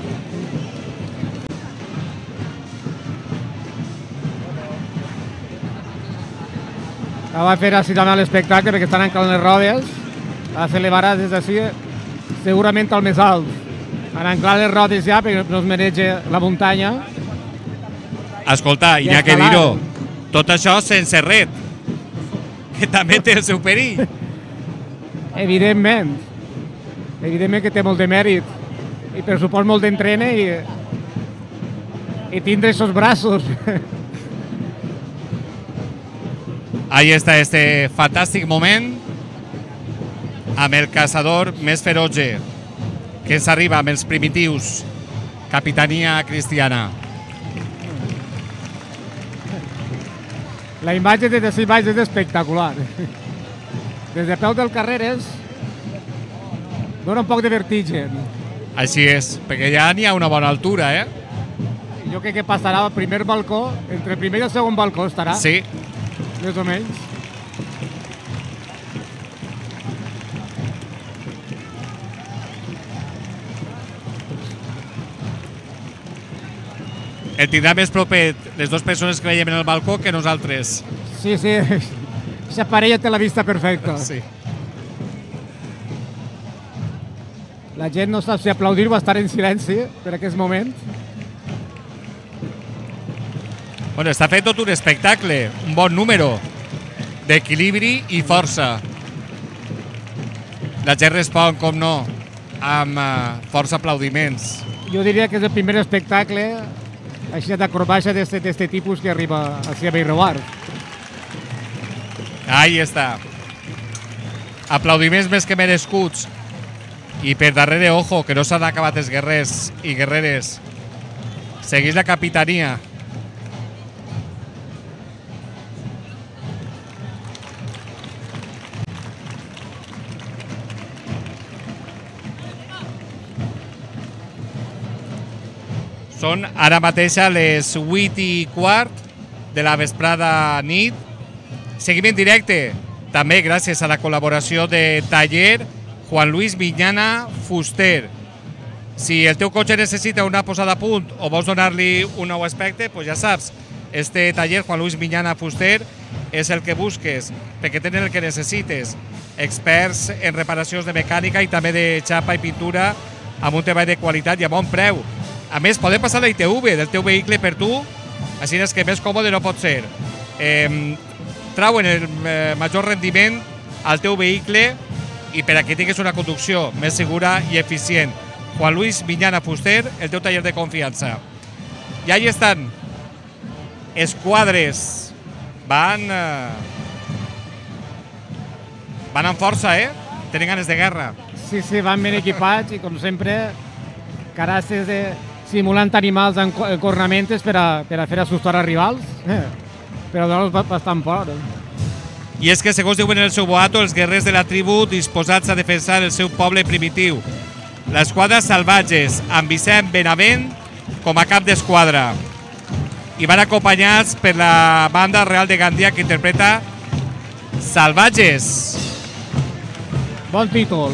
Va fer així també l'espectacle perquè estan anclant les rodes, a celebrar des d'ací segurament al més alt. Han anclat les rodes ja perquè no es mereix la muntanya. Escolta, i n'hi ha que dir-ho, tot això sense ret, que també té el seu perill. Evidentment. evidentment que té molt de mèrit i per supòs molt d'entrena i tindre esos brazos. Ahí está este fantàstic moment amb el caçador més feroge que ens arriba amb els primitius. Capitania Cristiana. La imatge des d'ací baix és espectacular. Des de peu del carrer dona un poc de vertigen. Així és, perquè ja n'hi ha una bona altura, eh? Jo crec que passarà al primer balcó, entre el primer i el segon balcó estarà. Sí. Més o menys. El tindrà més proper les dues persones que veiem en el balcó que nosaltres. Sí, sí. Aquesta parella té la vista perfecta. Sí. La gent no sap si aplaudir o estar en silenci per aquest moment. Bueno, està fet tot un espectacle, un bon número d'equilibri i força. La gent respon, com no, amb força aplaudiments. Jo diria que és el primer espectacle així d'acrobàcia d'aquest tipus que arriba a Bellreguard. Ahí està. Aplaudiments més que merescuts. I per darrere, ojo, que no s'han acabat els guerrers i guerreres. Segueix la capitania. Són ara mateix a les 8:15 de la vesprada nit. Seguim en directe, també gràcies a la col·laboració de Taller Juan Luis Miñana Fuster. Si el teu cotxe necessita una posada a punt o vols donar-li un nou aspecte, doncs ja saps, este Taller Juan Luis Miñana Fuster és el que busques, perquè tenen el que necessites. Experts en reparacions de mecànica i també de xapa i pintura amb un treball de qualitat i a bon preu. A més, podem passar la ITV del teu vehicle per tu, així és que més còmode no pot ser. Trauen el major rendiment al teu vehicle i per a que tinguis una conducció més segura i eficient. Juan Luis Miñana Fuster, el teu taller de confiança. I ahí estan, esquadres. Van amb força, Tenen ganes de guerra. Sí, sí, van ben equipats i, com sempre, carasses simulant animals en cornamentes per a fer assustar els rivals, però donar-los bastant por. I és que, segons diuen en el seu boato, els guerrers de la tribu disposats a defensar el seu poble primitiu. Les quadres salvatges, amb Vicent Benavent com a cap d'esquadra. I van acompanyats per la banda Real de Gandia, que interpreta Salvatges. Bon títol.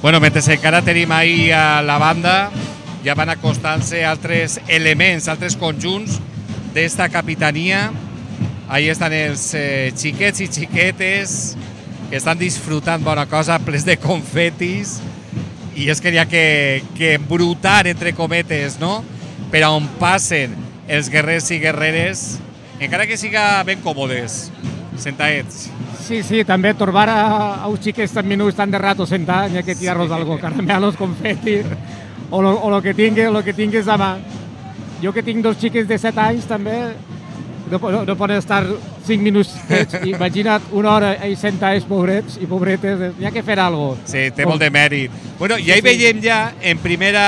Bueno, mentre encara tenim ahir a la banda, ja van acostant-se altres elements, altres conjunts d'esta capitania. Ahí estan els xiquets i xiquetes que estan disfrutant bona cosa, plens de confetis, i és que n'hi ha que embrutar, entre cometes, no?, per on passen els guerrers i guerreres, encara que siga ben còmodes, sentaets. Sí, sí, també trobar a uns xiquets tan menuts, tan de rato sentats, n'hi ha que tirar-los algo, caramelos, confeti, o lo que tingues a mà. Jo que tinc 2 xiquets de 7 anys també, no poden estar 5 minuts quiets. Imagina't una hora ells sentats, pobrets i pobretes, n'hi ha que fer alguna cosa. Sí, té molt de mèrit. Bueno, ja hi veiem ja en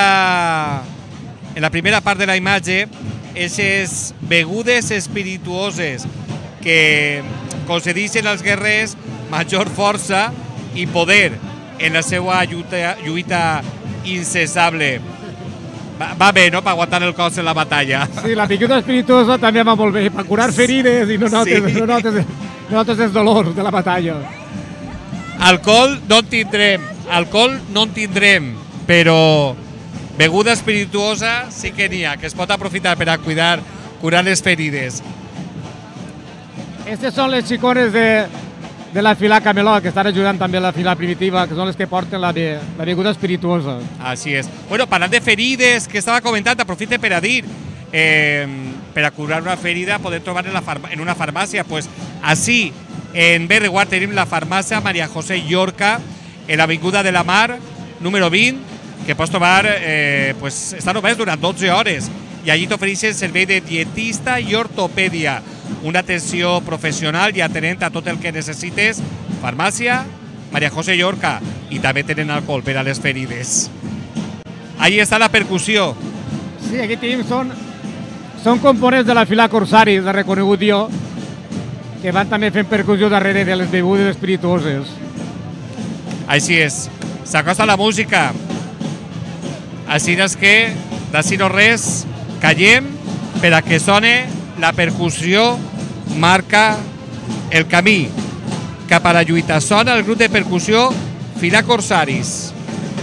la primera part de la imatge aquestes begudes espirituoses que concedeixen als guerrers major força i poder en la seva lluita incessable. Va bé, no?, per aguantar el cos en la batalla. Sí, la beguda espirituosa també va molt bé, per curar ferides i no notes els dolors de la batalla. Alcohol no en tindrem, però beguda espirituosa sí que n'hi ha, que es pot aprofitar per a curar les ferides. Aquestes són les xicones de la fila Camelot, que estan ajudant també a la fila primitiva, que són les que porten la beguda espirituosa. Així és. Bueno, parlant de ferides, que estava comentant, aprofite per a dir, per a curar una ferida podem trobar en una farmàcia. Pues així, en Berreguard tenim la farmàcia María José Llorca, en l'Avinguda de la Mar, número 20, que pots trobar, estan oberts durant 12 hores, i allí t'ofereixen servei de dietista i ortopèdia, una atenció professional i atenent a tot el que necessites. Farmàcia María José Llorca, i també tenen alcohol per a les ferides. Ahí està la percussió. Sí, aquí tenim, són components de la fila Corsaris, de reconegut jo, que van també fent percussió darrere de les begudes espirituoses. Així és. S'acosta la música. Així és que, d'ací no res, callem per a que sone la percussió marca el camí cap a la lluita. Sona el grup de percussió Fila Corsaris.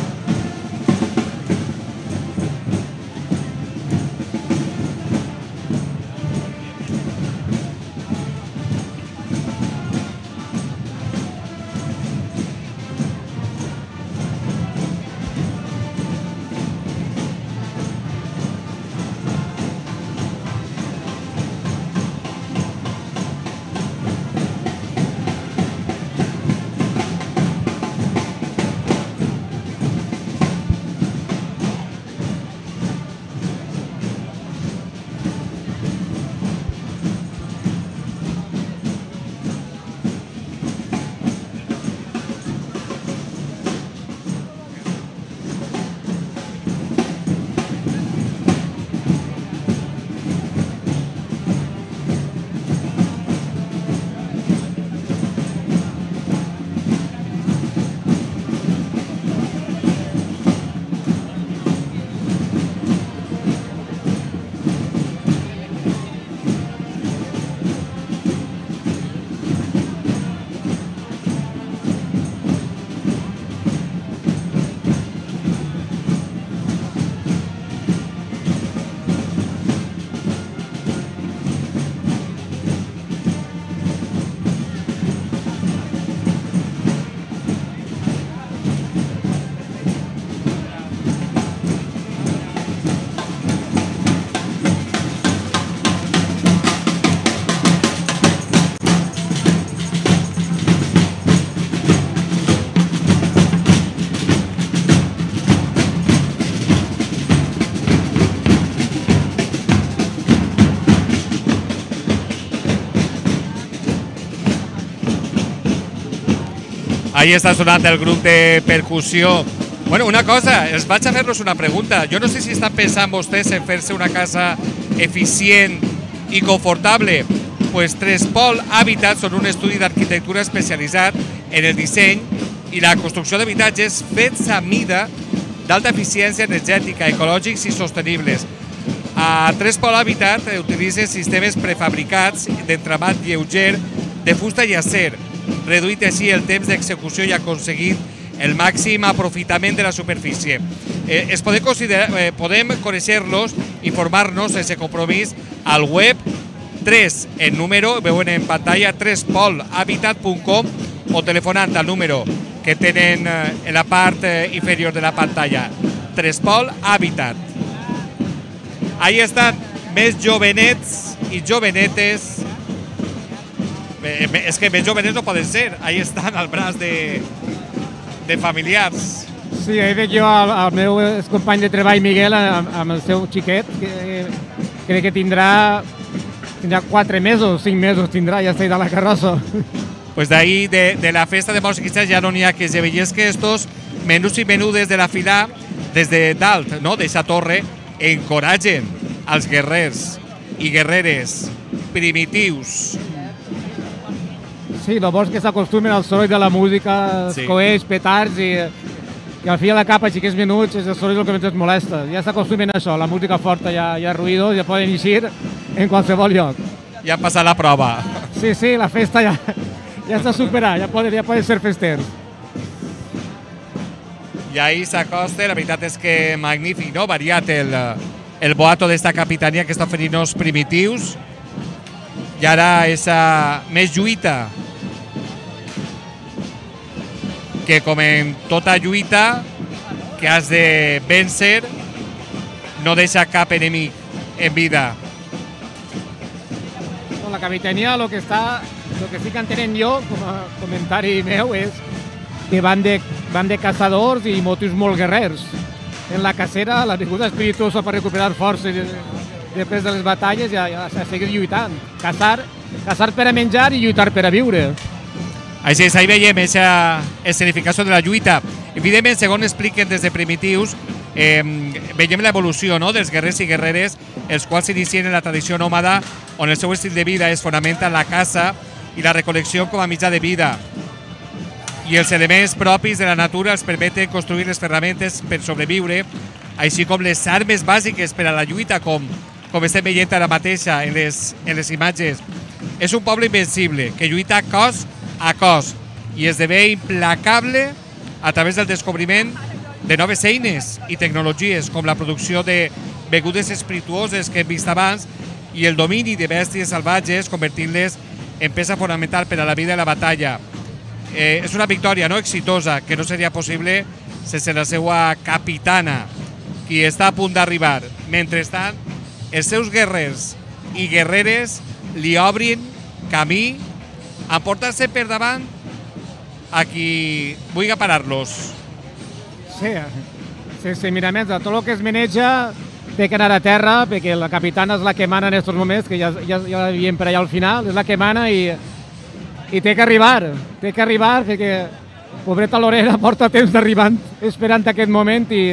Ahí està sonant el grup de percussió. Bueno, una cosa, els vaig a fer-los una pregunta. Jo no sé si estan pensant vostès en fer-se una casa eficient i confortable. Pues Trespol Habitat són un estudi d'arquitectura especialitzat en el disseny i la construcció d'habitatges fets a mida d'alta eficiència energètica, ecològics i sostenibles. A Trespol Habitat utilitzen sistemes prefabricats d'entramat lleuger de fusta i acer, reduït així el temps d'execució i aconseguint el màxim aprofitament de la superfície. Podem conèixer-los, informar-nos sense compromís al web 3 en número, veuen en pantalla, 3polhabitat.com o telefonant al número que tenen en la part inferior de la pantalla, 3Pol Habitat. Ahí estan més jovenets i jovenetes. És que més jovenets no poden ser. Ahí estan al braç de familiars. Sí, ahí veig jo al meu company de treball, Miguel, amb el seu xiquet, que crec que tindrà 4 mesos, 5 mesos tindrà, ja està a la carrossa. Pues d'ahí, de la festa de Moros i Cristians, ja no n'hi ha que se veiés que estos menús i menudes de la fila, des de dalt, no?, d'eixa torre, encoratgen als guerrers i guerreres primitius. Sí, el bo és que s'acostumen al soroll de la música, els coets, petards, i al fi a la capa, xiquets menuts, és el soroll el que més molesta. Ja s'acostumen a això, la música forta, hi ha ruïdos, ja poden eixir en qualsevol lloc. Ja ha passat la prova. Sí, la festa ja està superada, ja poden ser festers. I ahí s'acosta, la veritat és que magnífic, no? Variat el boato d'esta capitania que està oferint els primitius. I ara esa més lluita, que com en tota lluita que has de vèncer, no deixa cap enemic en vida. La capitania, el que sí que entenent jo, com a comentari meu, és que van de caçadors i motius molt guerrers. En la cacera, la beguda espirituosa per recuperar forces després de les batalles i a seguir lluitant. Caçar per a menjar i lluitar per a viure. Així és, ahí veiem aquesta escenificació de la lluita. Evidentment, segons expliquen des de primitius, veiem l'evolució dels guerrers i guerreres, els quals s'inicien en la tradició nòmada, on el seu estil de vida es fonamenta en la caça i la recol·lecció com a mitjà de vida. I els elements propis de la natura els permeten construir les ferramentes per sobreviure, així com les armes bàsiques per a la lluita, com estem veient ara mateixa en les imatges. És un poble invencible que lluita cos a cos i esdevé implacable a través del descobriment de noves eines i tecnologies, com la producció de begudes espirituoses que hem vist abans i el domini de bèsties salvatges, convertint-les en peça fonamental per a la vida i la batalla. És una victòria exitosa que no seria possible sense la seva capitana, qui està a punt d'arribar. Mentrestant, els seus guerrers i guerreres li obrin camí, emportant-se per davant a qui vulgui parar-los. Sí, sense miraments. Tot el que es maneja té que anar a terra, perquè la capitana és la que mana en aquests moments, que ja la veiem per allà al final, és la que mana i té que arribar, perquè pobreta Lorena porta temps d'arribar esperant aquest moment i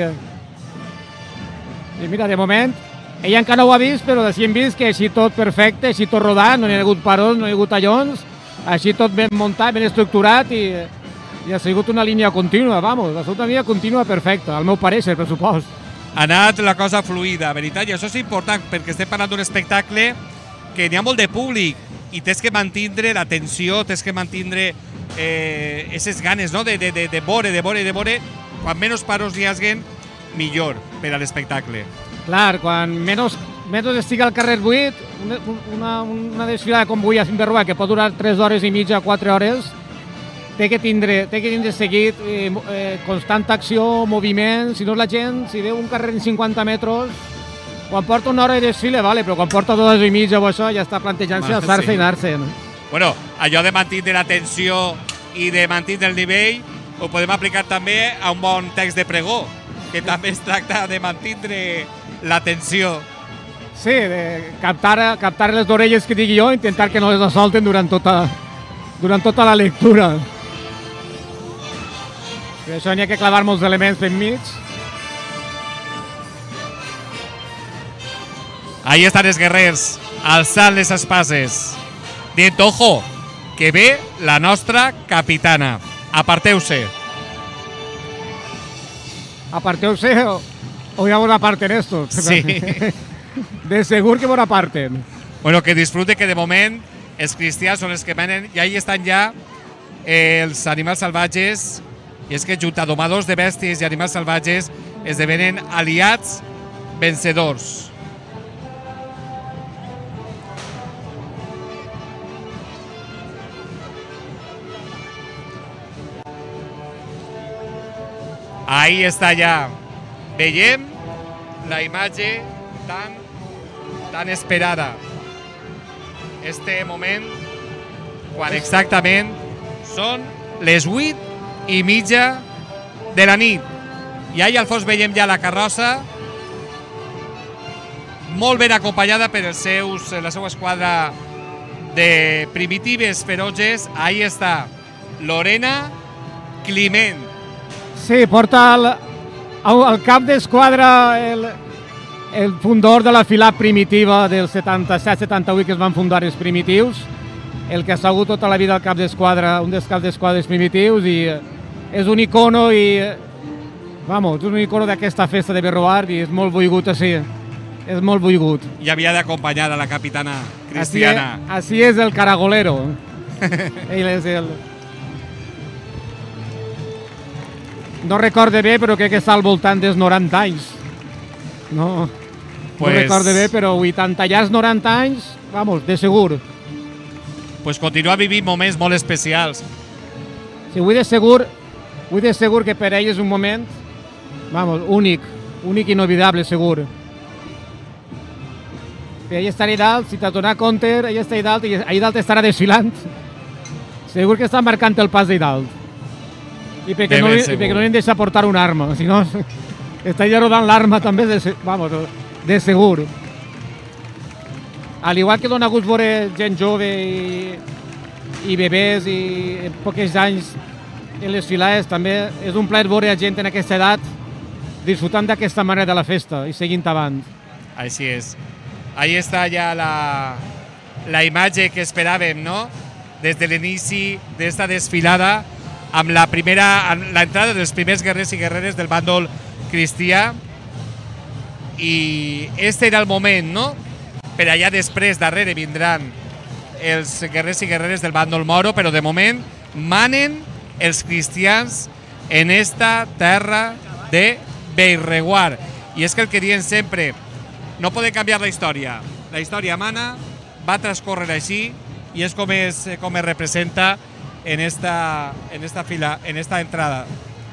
mira, de moment, ella encara no ho ha vist, però així hem vist que així tot perfecte, així tot rodant, no hi ha hagut parons, no hi ha hagut tallons, així tot ben muntat, ben estructurat i ha sigut una línia contínua, vamos, ha sigut una línia contínua perfecta, al meu pareixer, per supost. Ha anat la cosa fluida, veritat, i això és important, perquè estem parlant d'un espectacle que n'hi ha molt de públic i tens que mantindre l'atenció, tens que mantindre aquestes ganes de veure, quan menys paros n'hi haguen, millor per a l'espectacle. Clar, quan menys estigui al carrer buit, una desfilada com avui a Berruà, que pot durar 3 hores i mitja, 4 hores, té que tindre seguit constanta acció, moviment. Si no la gent, si veu un carrer en 50 metres, quan porta una hora de desfile, vale, però quan porta 2 hores i mitja o això, ja està plantejant-se alçar-se i anar-se'n. Bueno, allò de mantenir l'atenció i de mantenir el nivell ho podem aplicar també a un bon text de pregó, que també es tracta de mantenir l'atenció. Sí, de captar les orelles que digui jo, intentar que no les assolten durant tota la lectura. Per això n'hi ha que clavar molts elements enmig. Ahí estan els guerrers, alçant les espases, dient, ojo, que ve la nostra capitana. Aparteu-se. Aparteu-se o ja vos aparten estos. Sí. De segur que vos aparten. Bueno, que disfrute, que de moment els cristians són els que menen i ahí estan ja els animals salvatges I és que junt a domadors de bèsties i animals salvatges esdevenen aliats vencedors. Ahí està ja. Veiem la imatge tan esperada. Este moment, quan exactament són les 8:30 de la nit. I ahí al fons veiem ja la carrossa, molt ben acompanyada per la seva esquadra de primitives ferotges. Ahí està Lorena Climent. Sí, porta al cap d'esquadra el fundador de la fila primitiva del 77-78 que es van fundar els primitius, el que ha sigut tota la vida al cap d'esquadra, un dels caps d'esquadres primitius, i és un icono d'aquesta festa de Berroar i és molt volgut així, és molt volgut. I havia d'acompanyar a la capitana Cristiana. Així és el caragolero. Ell és el... No recorde bé, però crec que està al voltant dels 90 anys. No recorde bé, però 80 llars, 90 anys, de segur. Pues continua vivint moments molt especials. Sí, vull de segur que per ell és un moment, únic i inolvidable, segur. Ell estarà allà dalt, si t'ha donat compte, ell està allà dalt i allà dalt estarà desfilant. Segur que està marcant el pas allà dalt. I perquè no li deixa portar una arma, si no, està ja rodant l'arma també, de segur. Al igual que dona gust veure gent jove i bebès i pocs anys en les filades, també és un plaer veure gent en aquesta edat disfrutant d'aquesta manera de la festa i seguint avant. Així és. Ahí està ja la imatge que esperàvem, no? Des de l'inici d'esta desfilada, amb l'entrada dels primers guerrers i guerreres del bàndol cristià, i este era el moment, no? Per allà després, darrere, vindran els guerrers i guerreres del bàndol moro, però de moment manen els cristians en esta terra de Bellreguard. I és que el que diuen sempre, no poden canviar la història. La història mana, va transcórrer així, i és com es representa en esta fila, en esta entrada.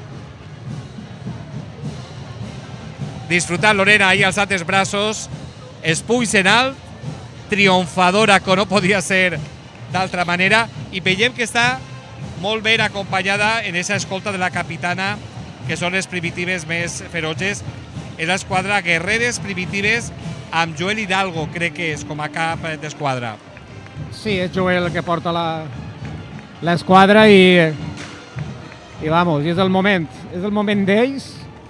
Disfrutar Lorena ahí alçant els braços, els punys en alt, triomfadora com no podia ser d'altra manera, i veiem que està molt ben acompanyada en aquesta escolta de la capitana, que són les primitives més ferotges. És l'esquadra Guerreres Primitives amb Joel Hidalgo, crec que és com a cap d'esquadra. Sí, és Joel el que porta l'esquadra i és el moment d'ells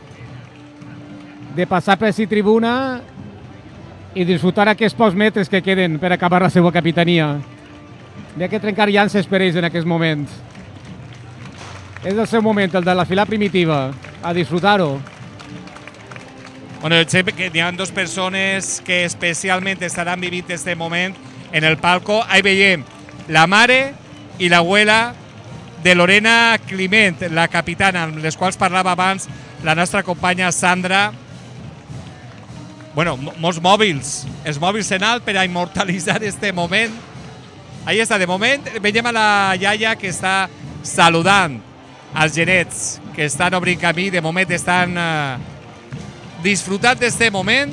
de passar per aquesta tribuna i disfrutar aquests pocs metres que queden per acabar la seva capitania. N'hi ha que trencar llances per ells en aquest moment. És el seu moment, el de la fila primitiva, a disfrutar-ho. Bueno, sé que hi ha dues persones que especialment estaran vivint aquest moment en el palco. Ahí veiem la mare i l'abuela de Lorena Climent, la capitana, amb les quals parlava abans la nostra companya Sandra. Bueno, molts mòbils, els mòbils en alt per a immortalitzar este moment. Ahí està, de moment veiem a la iaia que està saludant als genets que estan obrint camí, de moment estan disfrutant d'este moment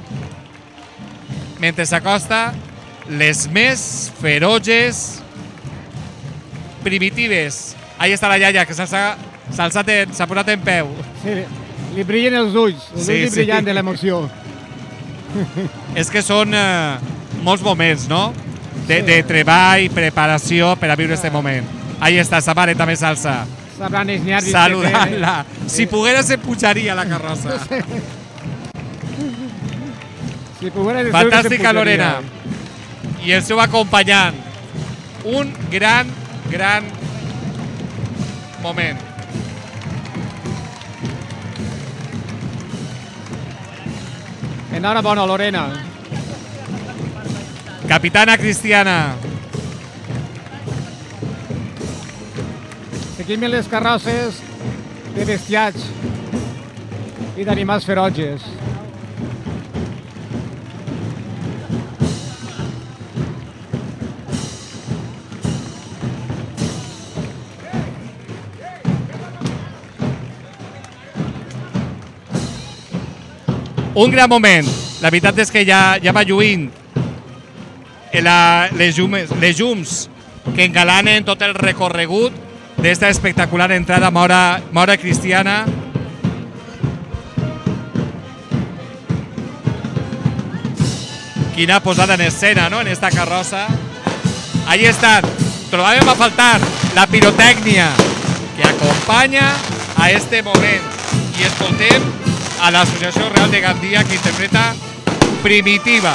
mentre s'acosta les més ferotges primitives. Ahí està la iaia que s'ha posat en peu. Sí, li brillen els ulls, li brillen de l'emoció. És que són molts moments, no? De treball i preparació per a viure aquest moment. Ahí està, sa mare també s'alça. Saludant-la. Si poguera se pujaria la carrossa. Fantàstica Lorena. I el seu acompanyant. Un gran moment. Enhorabona, Lorena. Capitana Cristiana. Seguim les carrosses de bestiats i d'animals ferotges. Un gran moment. La veritat és que ja va lluint les llums que engalanen tot el recorregut d'esta espectacular entrada mora cristiana. Quina posada en escena, ¿no?, en esta carroza. Ahí están. Trobàvem a faltar la pirotècnia que acompanya a este moment. I escoltem a l'Associació Real de Gandia, que interpreta Primitiva.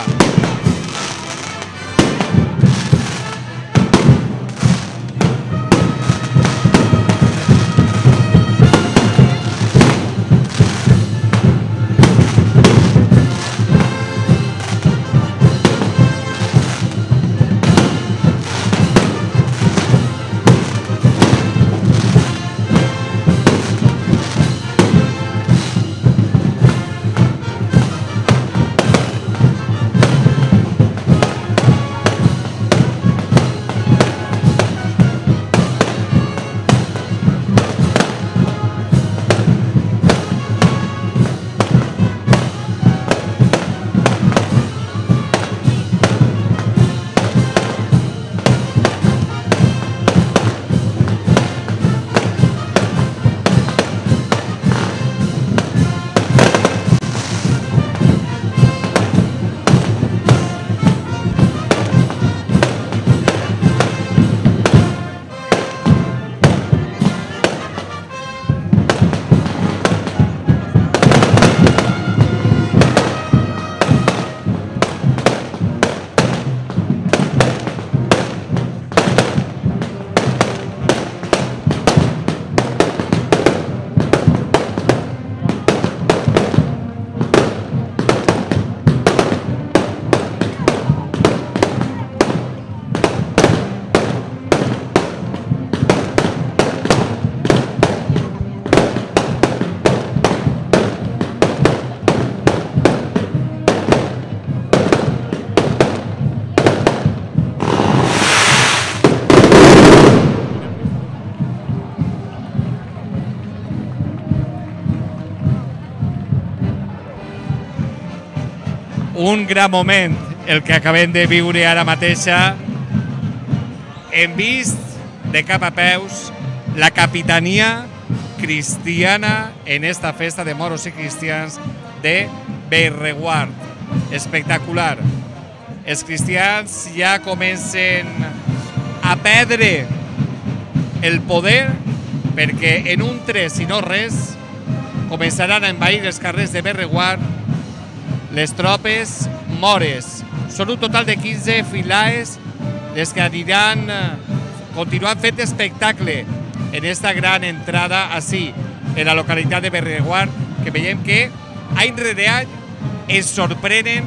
Un gran moment el que acabem de viure ara mateixa. Hem vist de cap a peus la capitania cristiana en esta festa de moros i cristians de Bellreguard. Espectacular. Els cristians ja comencen a perdre el poder perquè en un 3 i no res començaran a envair els carrers de Bellreguard les tropes mores. Són un total de 15 filaes les que aniran continuant fent espectacle en esta gran entrada així, en la localitat de Bellreguard, que veiem que any rere any ens sorprenen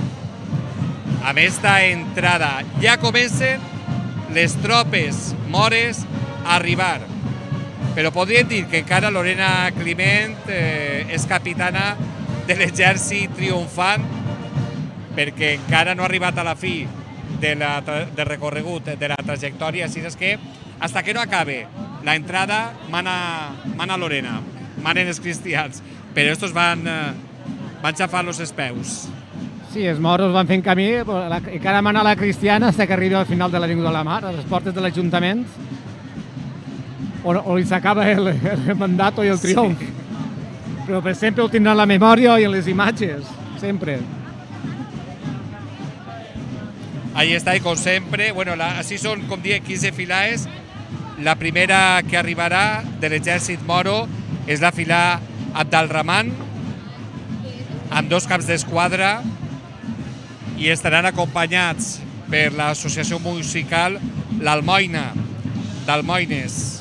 amb esta entrada. Ja comencen les tropes mores a arribar. Però podríem dir que encara Lorena Climent és capitana de l'exèrcit triomfant, perquè encara no ha arribat a la fi del recorregut, de la trajectòria, així és que, hasta que no acabe la entrada, mana Lorena, manen els cristians, però estos van xafant los peus. Sí, els moros van fent camí, encara mana la cristiana fins que arriba al final de l'Avinguda de la Mar, a les portes de l'Ajuntament, on s'acaba el mandat i el triomf. Sí. Però per sempre ho tindran en la memòria i en les imatges, sempre. Ahí está, y con sempre, bueno, així són, com diem, 15 filaes. La primera que arribarà de l'exèrcit moro és la fila Abdalrahman, amb 2 caps d'esquadra, i estaran acompanyats per l'associació musical l'Almoina, d'Almoines,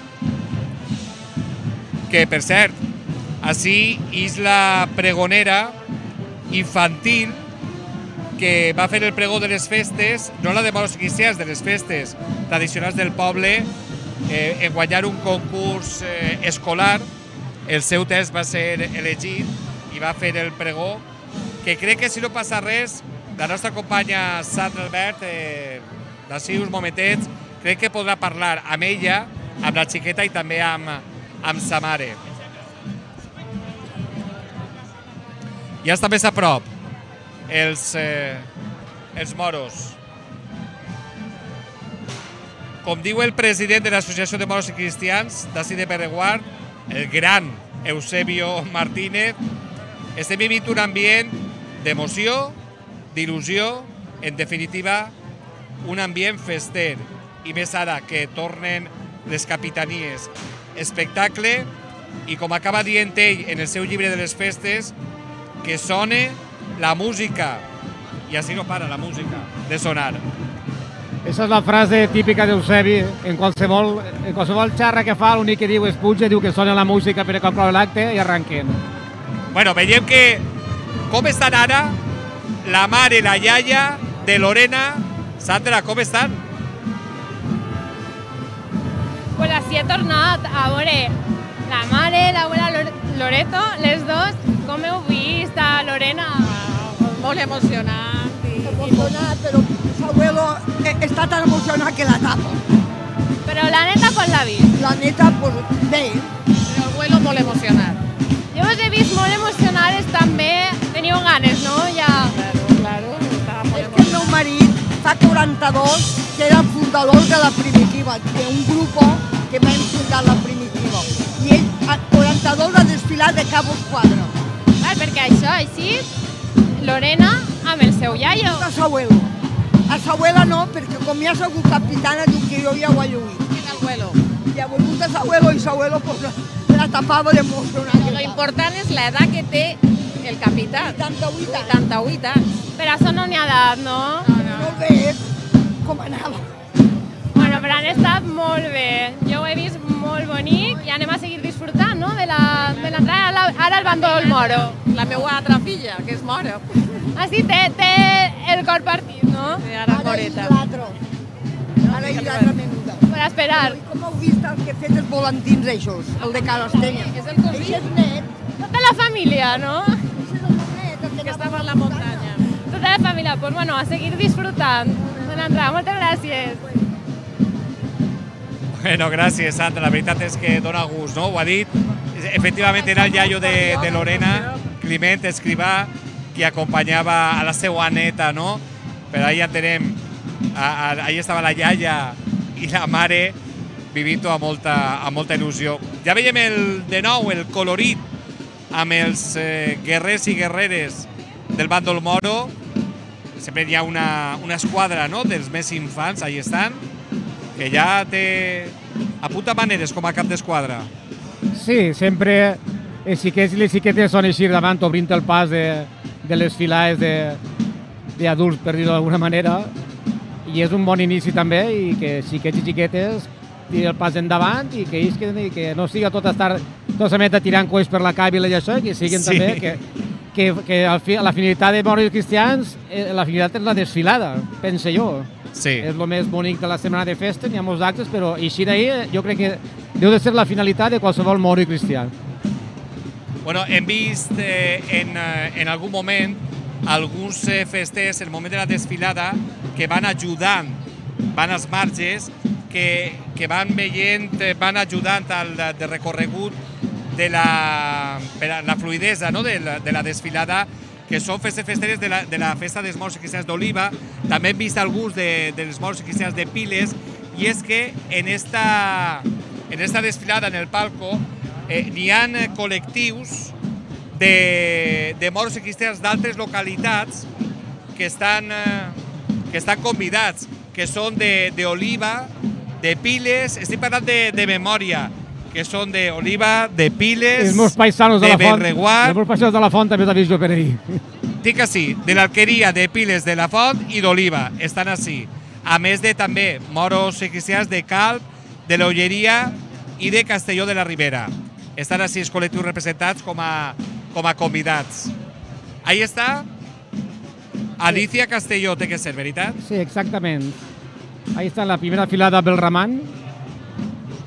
que, per cert, així és la pregonera infantil que va fer el pregó de les festes, no la de moros i cristians, de les festes tradicionals del poble, en guanyar un concurs escolar. El seu test va ser elegit i va fer el pregó, que crec que si no passa res, la nostra companya Sandra Albert, d'ací uns momentets, crec que podrà parlar amb ella, amb la xiqueta i també amb sa mare. Ja està més a prop els moros. Com diu el president de l'Associació de Moros i Cristians d'ací de Bereguard, el gran Eusebio Martínez, estem vivint un ambient d'emoció, d'il·lusió, en definitiva, un ambient fester. I més ara que tornen les capitanies. Espectacle, i com acaba dient ell en el seu llibre de les festes, que sone la música. I així no para la música de sonar. Esa és la frase típica d'Eusebi. En qualsevol xarra que fa, l'únic que diu és puja, diu que sona la música per concloure l'acte i arrenquen. Bueno, veiem que com estan ara la mare i la iaia de Lorena. Sandra, com estan? Pues així he tornat a veure la mare, l'abuela Loreto, les dos. Com heu vist a Lorena? Molt emocionant. Emocionat, però l'abuelo està tan emocionat que la tapa. Però la neta, com l'ha vist? La neta, pues, bé. Però el abuelo molt emocionat. Jo us he vist molt emocionades també. Teniu ganes, no? Ja. Claro, estava molt És que el meu marit fa 42, que era fundador de la Primitiva, d'un grup que vam fundar la Primitiva. I ell, a 42, ha desfilat de Cabo Esquadra. Clar, perquè això, així, Lorena amb el seu iaio. A l'abuelo. A l'abuela no, perquè com ja ha sigut capitana, diu que jo ja ho he lluït. I l'abuelo. I ha volgut a l'abuelo i l'abuelo la tapava d'emocionant. Lo important és l'edat que té el capità. 88 anys. 88 anys. Per això no n'hi ha edat, no? No bé, com anava. Bueno, però han estat molt bé. Jo ho he vist molt bonic i anem a seguir disfrutant, no?, de l'entrada ara al Bandol Moro. La meva altra filla, que és mora. Ah, sí, té el cor partit, no? Sí, ara és moreta. Ara hi l'altra menuda. Per esperar. Com heu vist els que he fet els volantins, eixos? El de Calastenya. És el cosí. Eix és net. Tota la família, no? Eix és el net, el que estava a la muntanya. Tota la família. Pues bueno, a seguir disfrutant de l'entrada. Moltes gràcies. Bueno, gràcies, Sandra. La veritat és que dona gust, no? Ho ha dit. Efectivament, era el iaio de Lorena, Climent Escrivà, que acompanyava a la seva neta, no? Però ahí ja tenem, ahí estava la iaia i la mare vivint-ho amb molta il·lusió. Ja veiem de nou el colorit amb els guerrers i guerreres del Bàndol Moro. Sempre hi ha una esquadra, no?, dels més infants, ahí estan, que ja té apunta maneres com a cap d'esquadra. Sí, sempre els xiquets i les xiquetes són així davant, obrint el pas de les filades d'adults, per dir-ho d'alguna manera, i és un bon inici també, i que xiquets i xiquetes tiren el pas endavant i que isquen, i que no siga tot la meta tirant coix per la càbila i això, que siguin també, que la finalitat de moros i cristians, la finalitat és la desfilada, pense jo. Sí. És el més bonic de la setmana de festa, n'hi ha molts actes, però així d'ahir jo crec que deu de ser la finalitat de qualsevol moro i cristià. Bueno, hem vist en algun moment alguns festers, en el moment de la desfilada, que van ajudant, van als marges, que van veient, van ajudant al recorregut de la fluidesa, no?, de la desfilada, que són festeres de la festa dels moros i cristians d'Oliva. També hem vist alguns dels moros i cristians de Piles, i és que en esta desfilada, en el palco, n'hi ha col·lectius de moros i cristians d'altres localitats que estan convidats, que són d'Oliva, de Piles, estic parlant de memòria, que són d'Oliva, de Piles, els meus paisanos de la Font, Bereguard. Els meus paisanos de la Font també t'ha vist jo per ahir. Dic que sí, de l'Alqueria, de Piles, de la Font i d'Oliva, estan així. A més de també moros i cristians de Calp, de l'Olleria i de Castelló de la Ribera. Estan així els col·lectius representats com a convidats. Ahí està Alicia Castelló, té que ser, veritat? Sí, exactament. Ahí està la primera filada Belramant,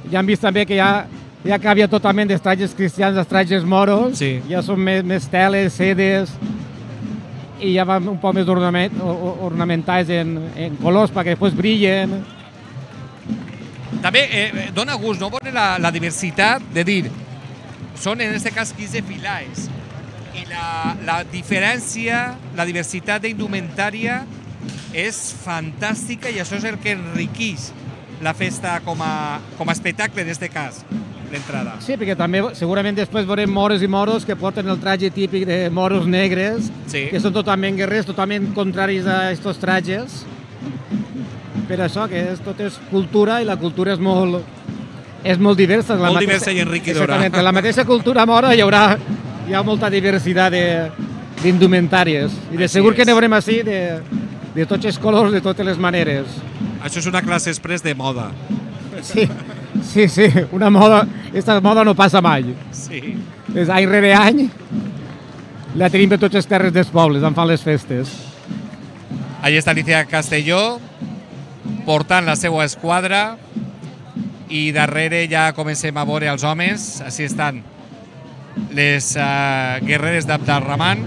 ja hem vist també que ja canvia totalment dels trajes cristians als trajes moros, sí. Ja són més teles, sedes, i ja van un poc més ornamentats en colors perquè després brillen. També dona gust, no? Veure la diversitat de dir, són en aquest cas 15 filaes, i la diferència, la diversitat d'indumentària és fantàstica i això és el que enriqueix la festa com a espectacle, en aquest cas, l'entrada. Sí, perquè també segurament després veurem mores i moros que porten el traje típic de moros negres, sí. Que són totalment guerrers, totalment contraris a aquests trajes. Per això que tot és cultura i la cultura és molt diversa. Molt diversa i enriquidora. Exactament. En la mateixa cultura mora hi ha molta diversitat d'indumentàries. I de segur que ne veurem així de tots els colors, de totes les maneres. Això és una classe express de moda. Sí, aquesta moda no passa mai. Sí. És any rere any, la tenim per totes les terres dels pobles, en fan les festes. Allí està Alicia Castelló, portant la seva esquadra, i darrere ja comencem a veure els homes. Així estan les guerreres d'Abdarrahman,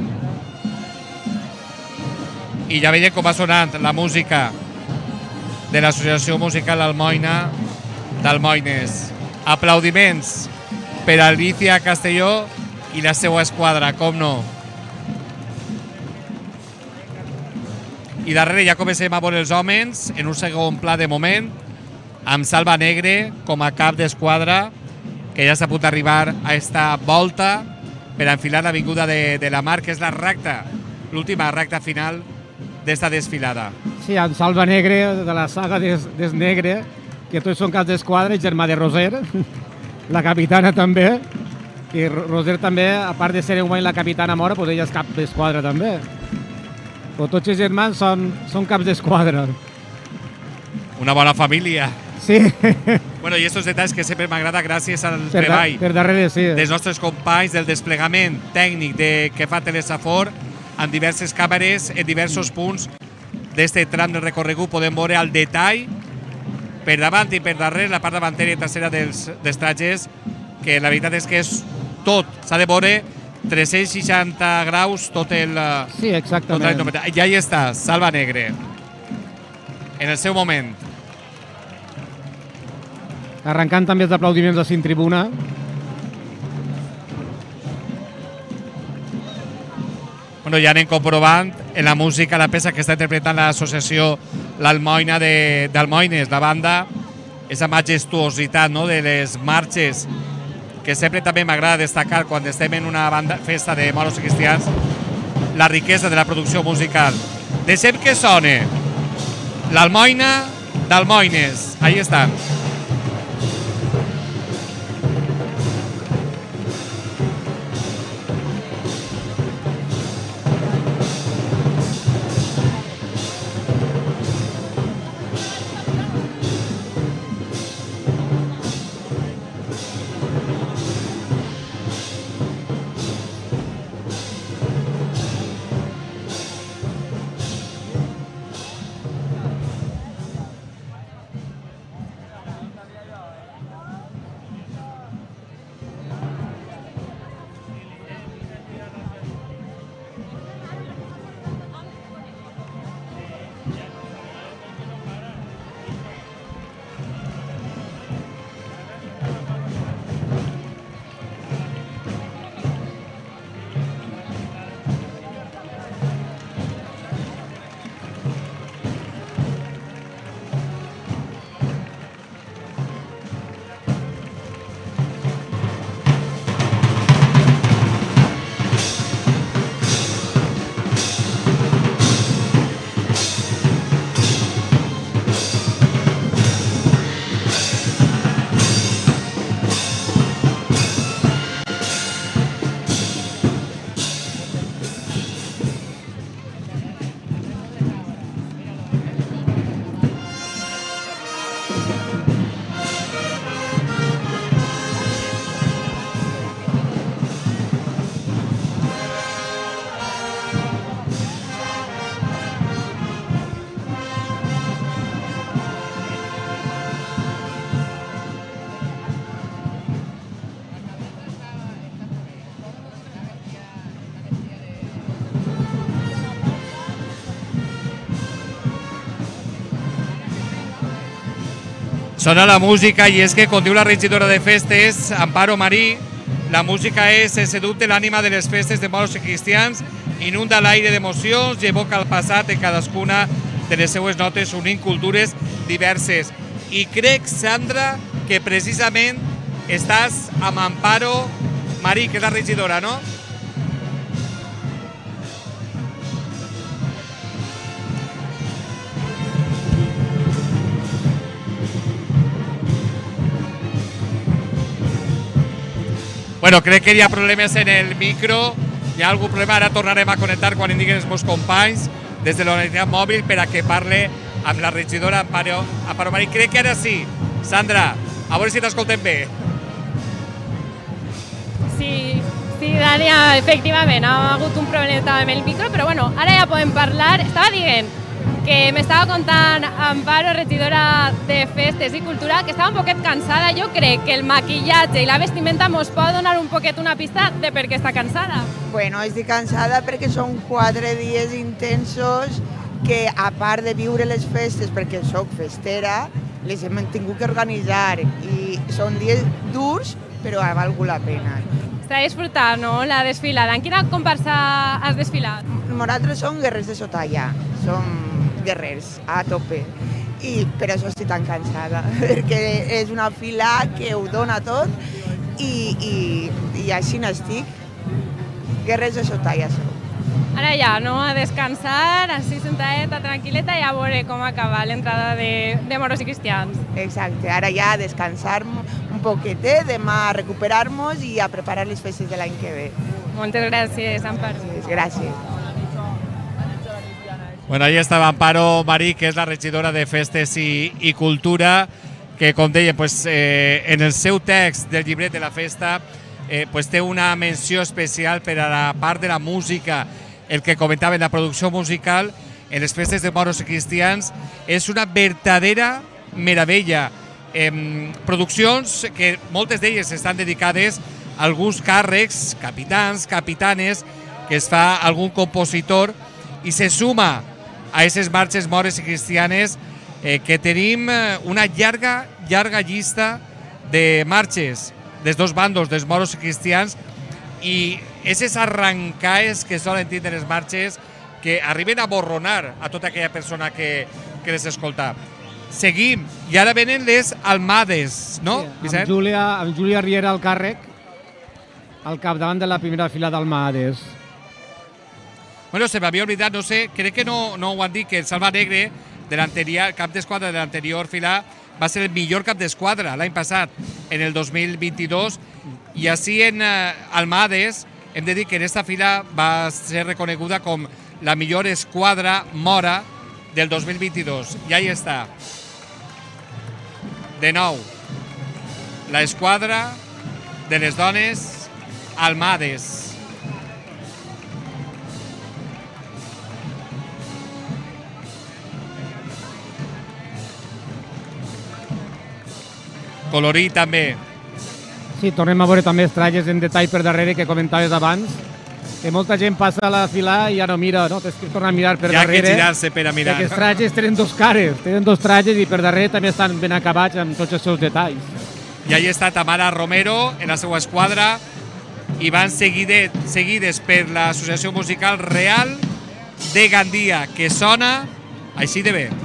i ja veiem com va sonant la música de l'Associació Musical Almoina d'Almoines. Aplaudiments per Alicia Castelló i la seva esquadra, com no. I darrere ja comencem a veure els homes en un segon pla de moment, amb Salva Negre com a cap d'esquadra, que ja està a punt d'arribar a esta volta per enfilar l'avinguda de la Mar, que és la recta, l'última recta final d'esta desfilada. Sí, amb Salva Negre, de la saga des Negre, que tots són caps d'esquadra, germà de Roser, la capitana també, i Roser també, a part de ser un moment la capitana mora, doncs ella és cap d'esquadra també. Però tots els germans són caps d'esquadra. Una bona família. Sí. Bueno, i aquests detalls que sempre m'agrada gràcies al treball per darrere, sí. Dels nostres companys, del desplegament tècnic que fa Telesafor, amb diverses càmeres en diversos punts d'aquest tram del recorregut. Podem veure el detall per davant i per darrere, la part davantera i trasera dels trajes, que la veritat és que és tot. S'ha de veure 360 graus tot el... Sí, exactament. I ahí està, Salva Negre, en el seu moment. Arrencant també els aplaudiments a Cint Tribuna. Bueno, ja anem comprovant en la música la peça que està interpretant l'associació l'Almoina d'Almoines, la banda, aquesta majestuositat, no?, de les marxes, que sempre també m'agrada destacar quan estem en una festa de moros i cristians, la riquesa de la producció musical. Deixem que sone l'Almoina d'Almoines. Ahí estan. Sona la música i és que, com diu la regidora de festes, Amparo Marí, la música és, sense dubte, l'ànima de les festes de moros i cristians, inunda l'aire d'emocions i evoca el passat en cadascuna de les seues notes, unint cultures diverses. I crec, Sandra, que precisament estàs amb Amparo Marí, que és la regidora, no? Bueno, crec que hi ha problemes en el micro, hi ha algun problema, ara tornarem a connectar quan indiquin els meus companys des de la unitat mòbil per a que parle amb la regidora Amparo Marí. Crec que ara sí. Sandra, a veure si t'escoltem bé. Sí, Dània, efectivament, ha hagut un problema amb el micro, però bueno, ara ja podem parlar. Estava dient que m'estava contant Amparo, regidora de Festes i Cultura, que estava un poquet cansada. Jo crec que el maquillatge i la vestimenta mos pot donar un poquet una pista de per què està cansada. Bueno, estic cansada perquè són 4 dies intensos que, a part de viure les festes, perquè sóc festera, les hem tingut que organitzar i són dies durs, però ha valgut la pena. Està disfrutant, no?, la desfilada. En quina comparsa has desfilat? Nosaltres som guerrers de Sotalla, som guerrers a tope, i per això estic tan cansada, perquè és una fila que ho dona tot i així n'estic. Guerrers de Sotalla som. Ara ja, no?, a descansar, així sentadeta, tranquil·leta, i a veure com acaba l'entrada de moros i cristians. Exacte, ara ja a descansar un poquetet, demà a recuperar-nos i a preparar les festes de l'any que ve. Moltes gràcies, Amparo. Gràcies. Bueno, ahí estava Amparo Marí, que és la regidora de Festes i Cultura, que, com deia, en el seu text del llibret de la festa té una menció especial per a la part de la música. El que comentava, la producció musical en les festes de moros i cristians és una verdadera meravella. Produccions que moltes d'elles estan dedicades a alguns càrrecs, capitans, capitanes, que es fa algun compositor, i se suma a aquestes marxes mores i cristianes que tenim una llarga llista de marxes dels dos bandos, dels moros i cristians, i aquestes arrancaes que solen tindre les marxes que arriben a borronar a tota aquella persona que les escolta. Seguim, i ara venen les almades, no, Vicent? Amb Júlia Riera al càrrec, al capdavant de la primera fila d'almades. Bueno, se m'havia oblidat, no sé, crec que no ho han dit, que el Salva Negre, de l'anterior cap d'esquadra de l'anterior fila, va ser el millor cap d'esquadra l'any passat, en el 2022, i així en Almades hem de dir que en aquesta fila va ser reconeguda com la millor esquadra mora del 2022. I ahí està. De nou, la esquadra de les dones Almades. Colorit també. Sí, tornem a veure també els trajes en detall per darrere que comentaves abans, que molta gent passa a la fila i ja no mira, no? Tens que tornar a mirar per darrere. Hi ha que girar-se per a mirar. Perquè els trajes tenen dos cares, tenen dos trajes i per darrere també estan ben acabats amb tots els seus detalls. I ahí està Tamara Romero en la seva esquadra i van seguides per l'Associació Musical Real de Gandia, que sona així de bé.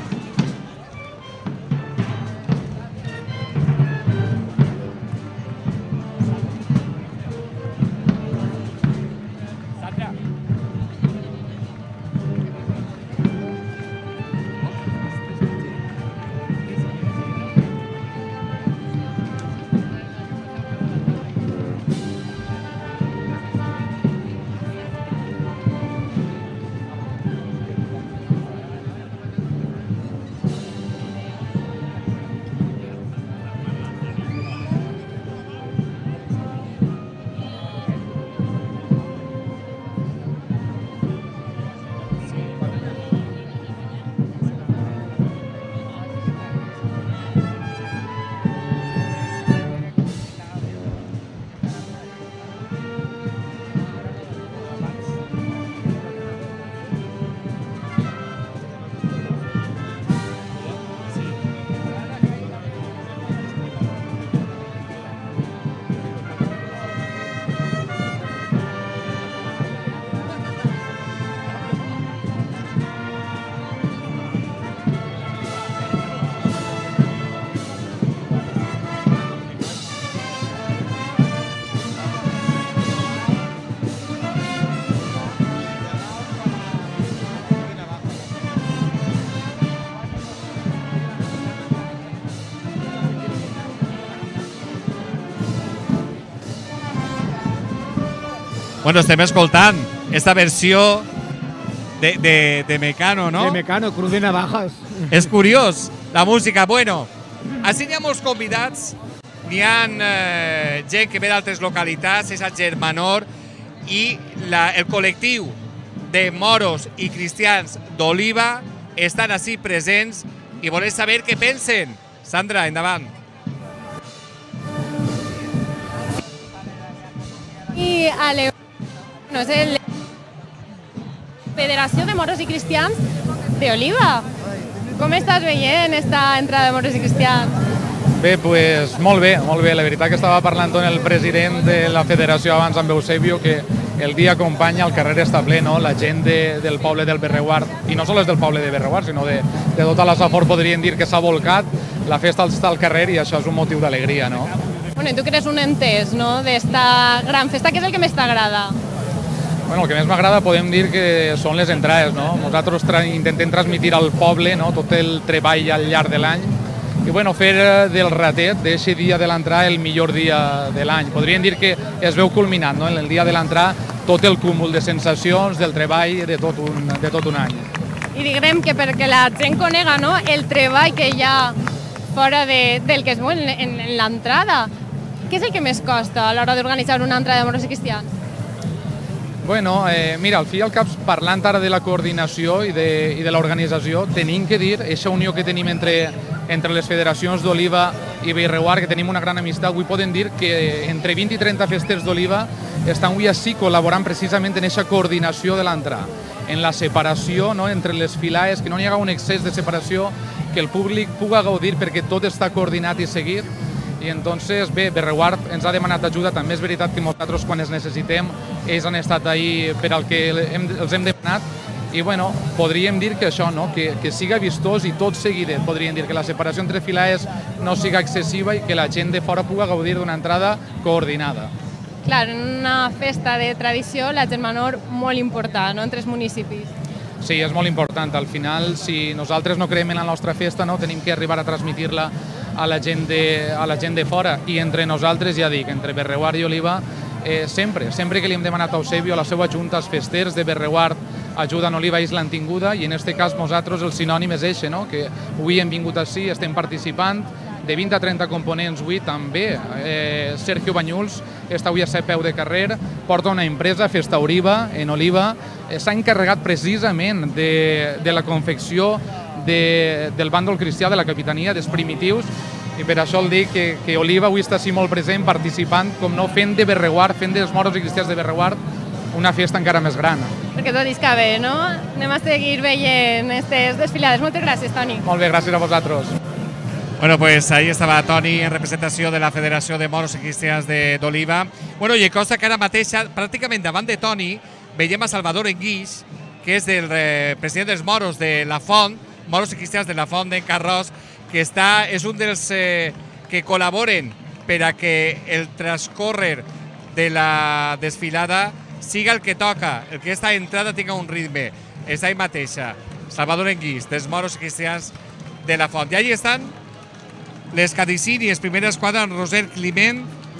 Bueno, estem escoltant esta versió de Mecano, no? De Mecano, Cruz de Navajas. És curiós, la música. Bueno, així n'hi ha molts convidats, n'hi ha gent que ve d'altres localitats, és el Germanor, i el col·lectiu de moros i cristians d'Oliva estan així presents i volem saber què pensen. Sandra, endavant. I a no és la Federació de Moros i Cristians d'Oliva. Com estàs veient esta entrada de moros i cristians? Bé, pues molt bé, molt bé. La veritat que estava parlant amb el president de la federació abans, amb Eusebio, que el dia acompanya, el carrer està ple, no? La gent del poble del Berreguard, i no sols del poble de Berreguard, sinó de tota la Safor, podríem dir que s'ha volcat, la festa està al carrer i això és un motiu d'alegria, no? Bueno, i tu que eres un entès, no?, d'esta gran festa, què és el que més t'agrada? Bueno, el que més m'agrada podem dir que són les entrades, no? Nosaltres intentem transmitir al poble, no?, tot el treball al llarg de l'any i bueno, fer del ratet, d'aquest dia de l'entrada, el millor dia de l'any. Podríem dir que es veu culminant, no?, en el dia de l'entrada, tot el cúmul de sensacions, del treball de tot un any. I diguem que perquè la gent conega, no?, el treball que hi ha fora del que es veu en l'entrada. Què és el que més costa a l'hora d'organitzar una entrada de moros i cristians? Bueno, mira, al fi i al cap, parlant ara de la coordinació i de l'organització, tenim que dir, aquesta unió que tenim entre les federacions d'Oliva i Berreguard, que tenim una gran amistat, avui podem dir que entre 20 i 30 festers d'Oliva estan avui així col·laborant precisament en aquesta coordinació de l'entrada, en la separació, no?, entre les filades, que no hi haga un excés de separació, que el públic puga gaudir perquè tot està coordinat i seguit. I entonces, bé, Berreguard ens ha demanat ajuda, també és veritat que nosaltres quan els necessitem, ells han estat ahí per al que els hem demanat, i bueno, podríem dir que això, no?, que siga vistós i tot seguidet, podríem dir que la separació entre filades no siga excessiva i que la gent de fora puga gaudir d'una entrada coordinada. Clar, en una festa de tradició, la Germanor molt important, no?, entre els municipis. Sí, és molt important. Al final, si nosaltres no creiem en la nostra festa, no, tenim que arribar a transmitir-la a la gent de fora. I entre nosaltres, ja dic, entre Berreguard i Oliva, sempre que li hem demanat a Eusebio, a la seva junta, els festers de Berreguard ajuden Oliva, ells l'han tinguda, i en aquest cas nosaltres el sinònim és eixe, no?, que avui hem vingut així, estem participant, de 20 a 30 components avui també. Sergio Banyuls està avui a ser peu de carrer, porta una empresa, Festa Oliva, en Oliva, s'ha encarregat precisament de la confecció del bàndol cristià de la capitania, dels primitius, i per això el dic que Oliva avui està així molt present, participant, com no, fent de Berreguard, fent dels moros i cristians de Berreguard una festa encara més gran. Perquè tot isca bé, no? Anem a seguir veient aquestes desfilades. Moltes gràcies, Toni. Molt bé, gràcies a vosaltres. Bueno, pues ahí estaba Toni en representació de la Federació de Moros i Cristians d'Oliva. Bueno, i cosa que ara mateix, pràcticament davant de Toni, veiem a Salvador Enguix, que és el president dels moros de la Font, moros i cristians de la Font d'en Carròs, que és un dels que col·laboren per a que el transcórrer de la desfilada siga el que toca, el que esta entrada tinga un ritme. És ahí mateixa, Salvador Enguix, dels moros i cristians de la Font. I allí estan les cadicínies, primera esquadra, en Roser Climent,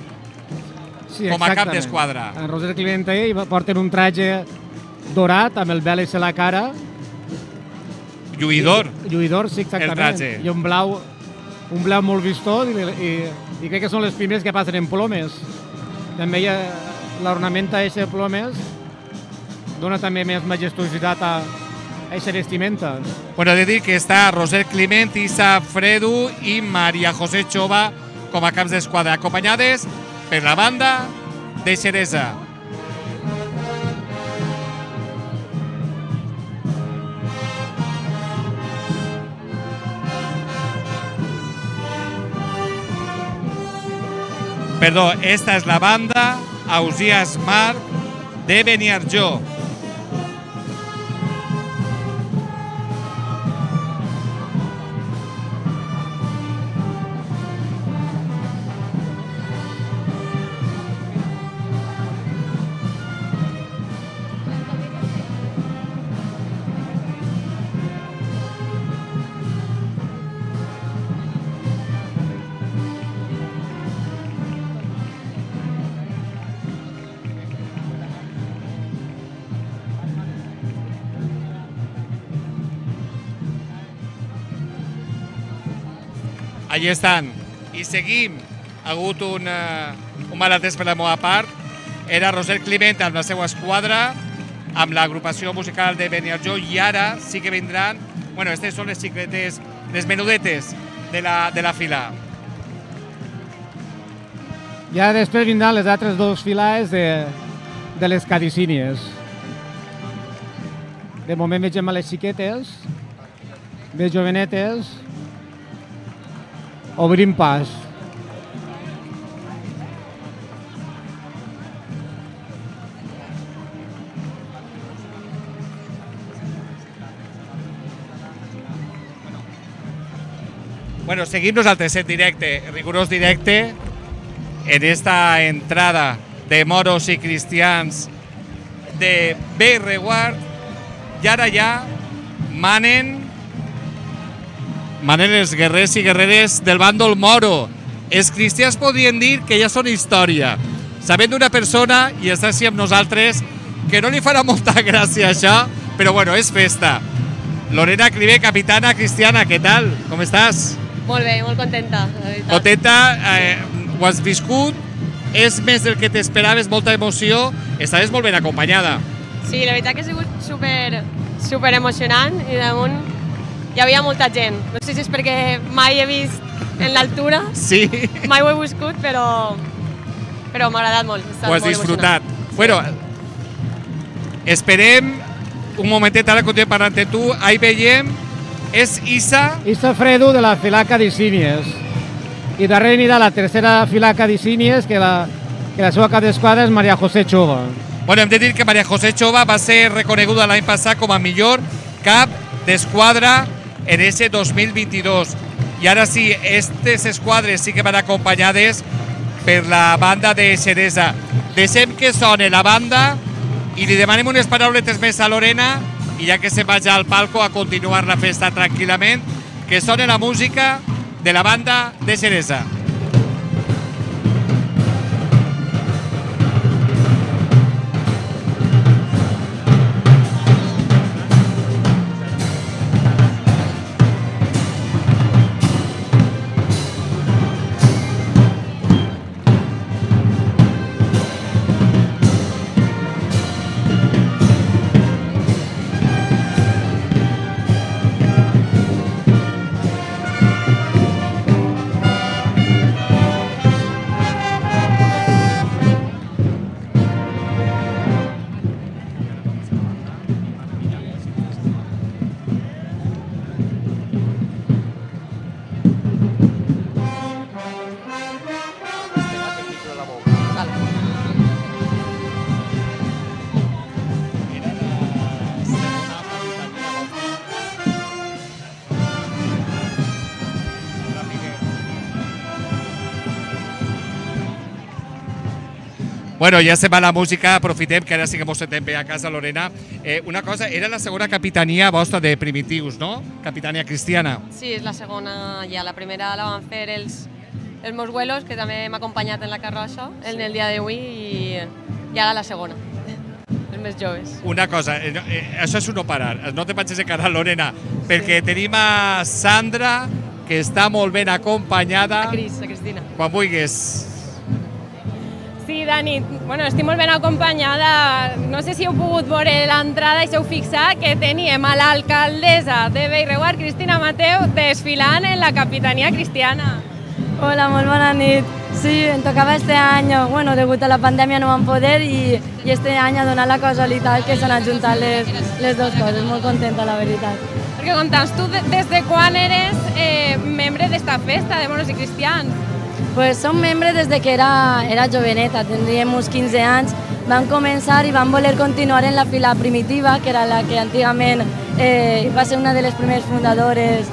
com a cap d'esquadra. En Roser Climent porten un traje dorat, amb el vel a la cara. Lluïdor. Lluïdor, sí, exactament. El traje. I un blau molt vistós, i crec que són les primeres que passen en plomes. També l'ornamenta de plomes dona també més majestuositat a aquesta vestimenta. Bueno, he de dir que està Roser Climent, Isa Fredu i Maria José Chova com a caps d'esquadra, acompanyades per la banda de Xeresa. Perdó, esta és la banda Ausias Marc de Beniarjó. Allí estan. I seguim. Ha hagut un malatès per la meva part. Era Roser Climent amb la seva esquadra, amb l'agrupació musical de Beniarjó, i ara sí que vindran, bueno, aquestes són les xicletes, les menudetes de la fila. Ja després vindran les altres dos filades de les cadicínies. De moment vegem a les xiquetes, de jovenetes, obrim pas. Bueno, seguim nosaltres en directe, rigorós directe, en esta entrada de moros i cristians de Bellreguard, i ara ja manen els guerrers i guerreres del bàndol moro. Els cristians podrien dir que ja són història. Sabem d'una persona, i està així amb nosaltres, que no li farà molta gràcia això, però bueno, és festa. Lorena Clivé, capitana cristiana, què tal? Com estàs? Molt bé, molt contenta, la veritat. Contenta, ho has viscut, és més del que t'esperaves, molta emoció, estaves molt ben acompanyada. Sí, la veritat que ha sigut super emocionant i damunt hi havia molta gent. No sé si és perquè mai he vist en l'altura, sí. Mai ho he viscut, però m'ha agradat molt. Ho has disfrutat. Bueno, esperem un momentet, ara continuem parlant amb tu, ahí veiem, és Isa Fredo de la fila Cadicínies. I darrere anirà la tercera fila Cadicínies, que la seva cap d'esquadra és Maria José Chova. Bueno, hem de dir que Maria José Chova va ser reconeguda l'any passat com a millor cap d'esquadra en ese 2022. I ara sí, aquestes esquadres sí que van acompanyades per la banda de Xeresa. Deixem que soni la banda i li demanem unes parauletes més a Lorena i ja que se vagi al palco a continuar la festa tranquil·lament, que soni la música de la banda de Xeresa. Bueno, ja se va la música, aprofitem que ara sí que mos sentem bé a casa, Lorena. Una cosa, era la segona capitania vostra de Primitius, no? Capitania cristiana. Sí, és la segona ja. La primera la van fer els meus abuelos, que també m'ha acompanyat en la carrossa en el dia d'avui, i ara la segona, els més joves. Una cosa, això és un no parar, no te vagis a quedar, Lorena, perquè tenim a Sandra, que està molt ben acompanyada. A Cristina. Quan vulguis. Sí, Dani, bueno, estic molt ben acompanyada. No sé si heu pogut veure l'entrada i s'heu fixat que teníem a l'alcaldessa de Bellreguard, Cristina Mateu, desfilant en la capitania cristiana. Hola, molt bona nit. Sí, em tocava este año. Bueno, degut a la pandèmia no vam poder i este any ha donat la casualitat que s'han ajuntat les dues coses. Molt contenta, la veritat. Perquè conta'ns, tu des de quan eres membre d'esta festa de moros i cristians? Pues som membres des que era joveneta, tindríem uns 15 anys. Vam començar i vam voler continuar en la fila primitiva, que era la que antigament va ser una de les primeres fundadores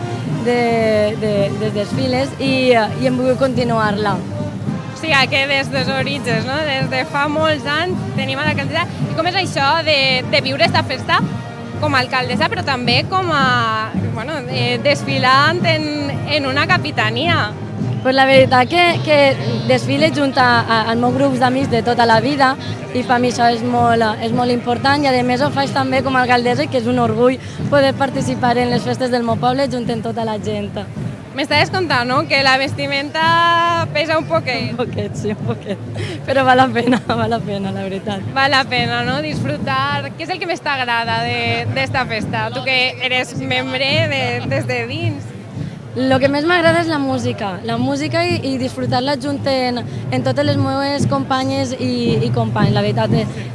dels desfiles, i hem volgut continuar-la. O sigui, que des dels orígens, no? Des de fa molts anys tenim a l'alcaldessa. I com és això de viure esta festa com a alcaldessa, però també com a desfilant en una capitania? Pues la veritat que desfile junt al meu grup d'amics de tota la vida i per mi això és molt important i a més ho faig també com a alcaldessa, que és un orgull poder participar en les festes del meu poble junt amb tota la gent. Me estás contando, ¿no? Que la vestimenta pesa un poquet. Un poquet, sí, un poquet. Però val la pena, la veritat. Val la pena, ¿no? Disfrutar. ¿Qué es el que més t'agrada d'esta festa? Tu que eres membre des de dins. Lo que més m'agrada és la música i disfrutar-la junt en totes les meves companyes i companys, la veritat.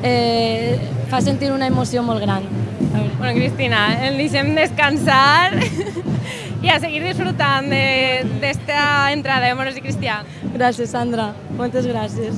Fa sentir una emoció molt gran. Bueno, Cristina, ens deixem descansar i a seguir disfrutant d'esta entrada de Moros i Cristians. Gràcies, Sandra. Moltes gràcies.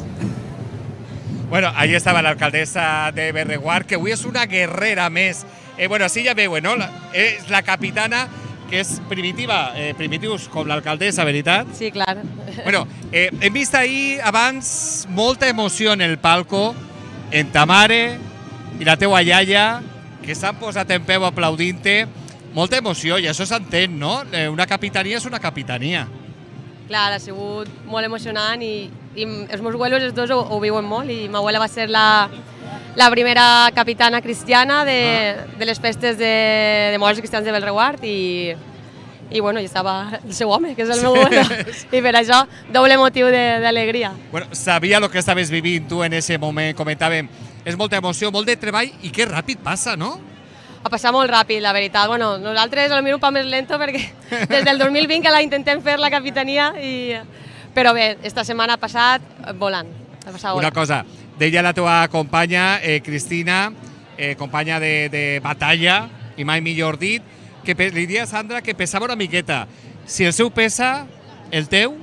Bueno, ahí estaba la alcaldesa de Berreguard, que avui és una guerrera més. Bueno, així ja veuen, no? És la capitana, que és primitiva, primitius com l'alcaldessa, veritat? Sí, clar. Bueno, hem vist ahir abans molta emoció en el palco, en ta mare i la teua iaia, que s'han posat en peu aplaudint-te. Molta emoció, i això s'entén, no? Una capitania és una capitania. Clar, ha sigut molt emocionant i els meus abuelos, els dos, ho viuen molt, i ma abuela va ser la primera capitana cristiana de les festes de Moros i Cristians de Bellreguard i bueno, hi estava el seu home, que és el meu abuelo, i per això doble motiu d'alegria. Bueno, sabia el que estaves vivint tu en aquest moment, comentàvem, és molta emoció, molt de treball i que ràpid passa, no? Ha passat molt ràpid, la veritat. Bueno, nosaltres el miro un poc més lento perquè des del 2020 que la intentem fer la capitania, però bé, esta setmana ha passat volant. Una cosa, deia la teva companya, Cristina, companya de batalla, i mai millor dit, que li dia a Sandra que pesava una miqueta. Si el seu pesa, el teu?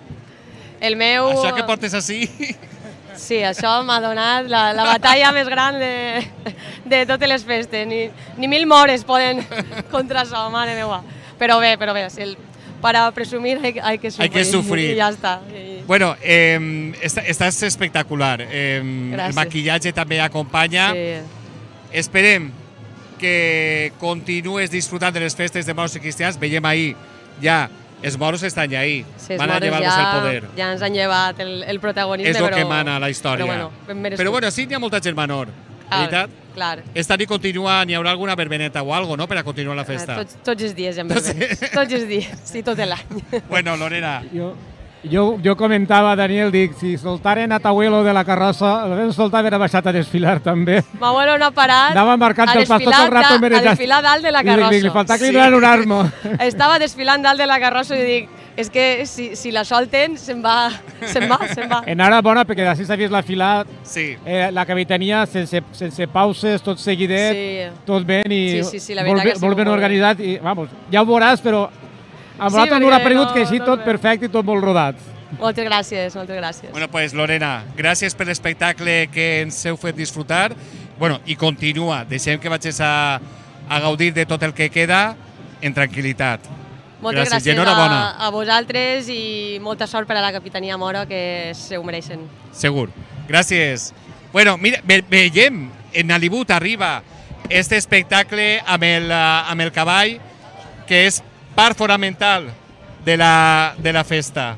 El meu... Això que portes així... Sí, això m'ha donat la batalla més gran de totes les festes. Ni 1000 mores poden contra això, mare meva. Però bé, para presumir hay que sufrir. Hay que sufrir. Y ya está. Bueno, estàs espectacular. El maquillatge també acompanya. Sí. Esperem que continues disfrutant de les festes de Moros i Cristians. Veiem ahir ja, els moros estan ja ahí. Sí, van a llevar-nos el poder. Ja ens han llevat el protagonisme, és el que mana la història. Però bueno, sí, n'hi ha molta gent menor, veritat? Clar. Esta nit continua, n'hi haurà alguna verbeneta o algo, no?, per a continuar la festa. Tots els dies hi ha verbenes. Tots els dies, sí, tot l'any. Bueno, Lorena. Jo comentava, Daniel, dic, si soltaren a t'abuelo de la carrossa, el vam soltar haver baixat a desfilar també. M'abuelo no ha parat Anava marcant el pastor tot el rato. A desfilar dalt de la carrossa. Li faltava que li donen un armo. Estava desfilant dalt de la carrossa i dic, és que si la solten se'n va. Enhorabona, perquè així s'ha vist la fila, la capitania sense pauses, tot seguidet, tot ben i molt ben organitzat. Ja ho veuràs, però a nosaltres no ha paregut que així tot perfecte i tot molt rodat. Moltes gràcies, moltes gràcies. Bueno, pues Lorena, gràcies per l'espectacle que ens heu fet disfrutar. Bueno, i continua, deixem que vagis a gaudir de tot el que queda en tranquil·litat. Moltes gràcies a vosaltres i molta sort per a la capitania Moro, que se ho mereixen. Segur. Gràcies. Bueno, mira, veiem, en Hollywood arriba este espectacle amb el cavall, que és part fonamental de la festa.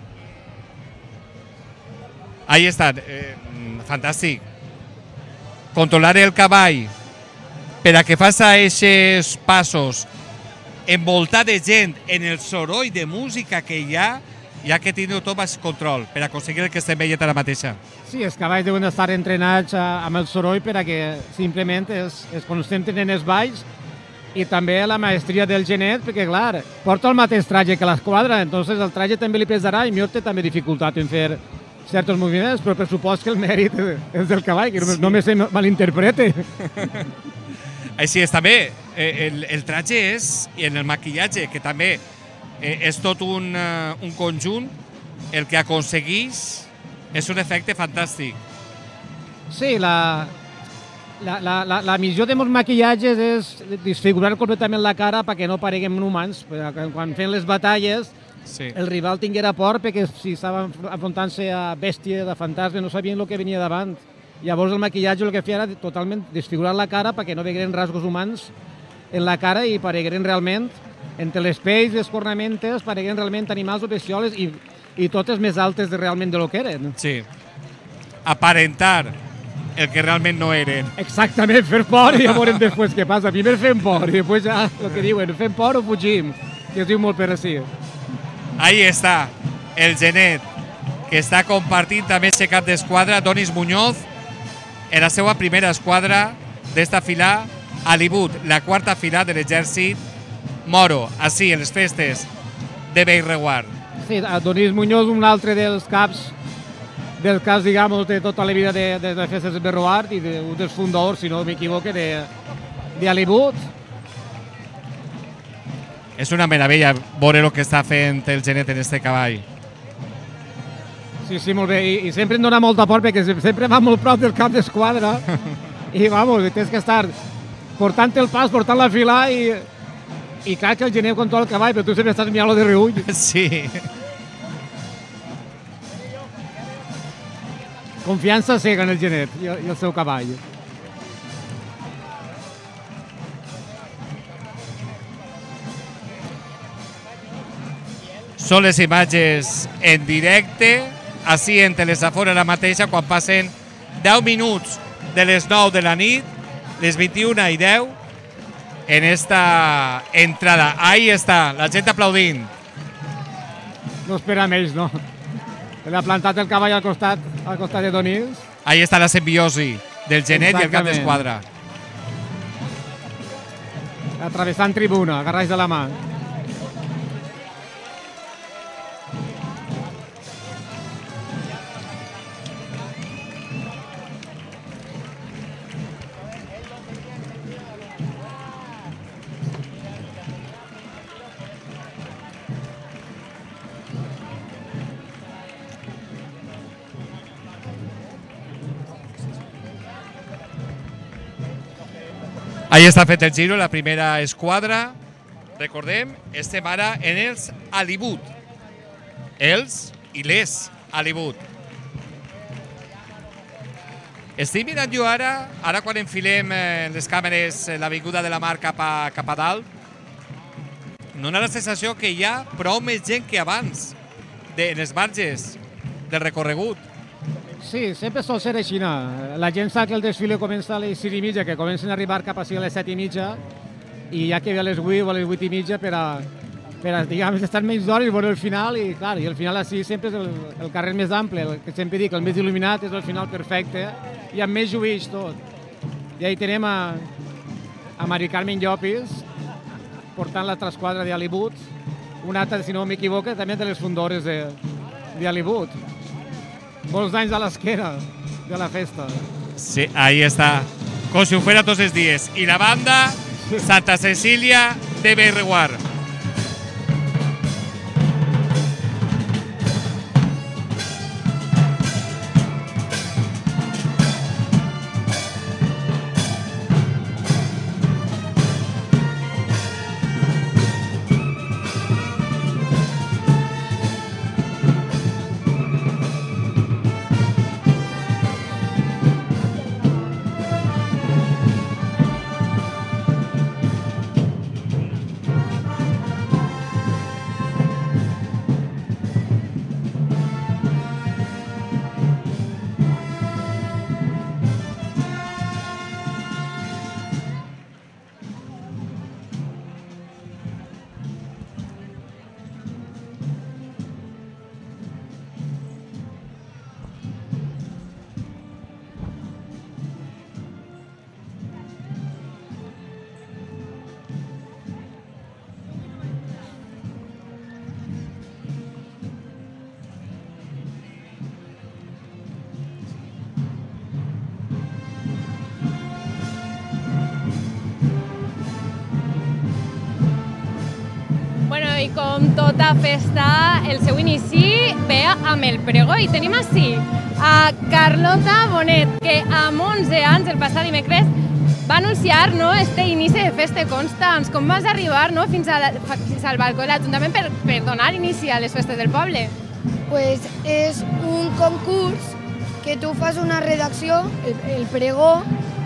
Ahí estan. Fantàstic. Controlar el cavall per a que faci aquests passos envoltat de gent en el soroll de música que hi ha que tindre tot baix control per aconseguir el que estem veient ara mateixa. Sí, els cavalls deuen estar entrenats amb el soroll per a que simplement es concentren en els balls i també la maestria del genet, perquè, clar, porta el mateix traje que l'esquadra, entonces el traje també li pesarà i millor té també dificultat en fer certs moviments, però per supost que el mèrit és del cavall, que no me se malinterprete. Així és també, el traje és, i en el maquillatge, que també és tot un conjunt, el que aconseguís és un efecte fantàstic. Sí, la missió de molts maquillatges és desfigurar completament la cara perquè no pareguem humans. Quan fem les batalles, el rival tinguera por perquè si estava enfrontant-se a bèstia, de fantasma, no sabien el que venia davant. Llavors el maquillatge el que feia era totalment desfigurar la cara perquè no vegueren rasgos humans en la cara i paregueren realment, entre les pells i les cornamentes, paregueren realment animals o bestioles i totes més altes realment de lo que eren. Sí. Aparentar el que realment no eren. Exactament, fer por i ja veurem després què passa. Primer fem por i després ja el que diuen, fem por o fugim, que es diu molt per així. Ahí està el genet, que està compartint també aquest cap d'esquadra, Donis Muñoz, en la seva primera esquadra d'esta fila a Libut, la quarta fila de l'exèrcit moro, així, en les festes de Bellreguard. Sí, Donis Muñoz, un altre dels caps, digamos, de tota la vida de les festes de Bellreguard i un dels fundadors, si no m'equivoque, de Alibut. És una meravella veure el que està fent el genet en este cavall. Sí, sí, molt bé. I sempre em dona molta por perquè sempre va molt prop del cap d'esquadra i, vamos, tens que estar portant el pas, portant la fila i clar que el genet controla el cavall, però tu sempre estàs mirant-lo de reull. Sí. Confiança cega en el genet i el seu cavall. Són les imatges en directe, així en Telesafora la mateixa, quan passen 10 minuts de les 9 de la nit, les 21:10, en esta entrada. Ahí està, la gent aplaudint. No espera més, no? L'ha plantat el cavall al costat de Donils. Ahí està la simbiosi del genet i el cap d'esquadra. Atravessant tribuna, agarrats de la mà. Ahí està fet el giro, la primera esquadra. Recordem, estem ara en els Alibut. Els i les Alibut. Estic mirant jo ara quan enfilem les càmeres l'avinguda de la Mar cap a dalt, no dona la sensació que hi ha prou més gent que abans en els marges del recorregut. Sí, sempre sol ser així. La gent sap que el desfile comença a les 6:30, que comencen a arribar cap a les 7:30, i ja que ve a les 8 o a les 8:30 per a diguem, estar menys d'hora i veure el final, i clar, i el final així sempre és el carrer més ample, el que sempre dic, el més il·luminat, és el final perfecte, i amb més juïs tot. I ahí tenim a Mari Carmen Llopis, portant l'altra esquadra d'Alibut, una altra, si no m'equivoco, també de les fundadores d'Alibut. Molts anys a l'esquena de la festa. Sí, ahí està, com si ho fuera tots els dies. I la banda Santa Cecília de Bellreguard. I com tota festa, el seu inici ve amb el pregó. I tenim així a Carlota Bonet, que amb 11 anys, el passat dimecres, va anunciar este inici de festa. Consta'ns, com vas arribar fins al balcó de l'Ajuntament per donar inici a les festes del poble? Pues és un concurs que tu fas una redacció, el pregó,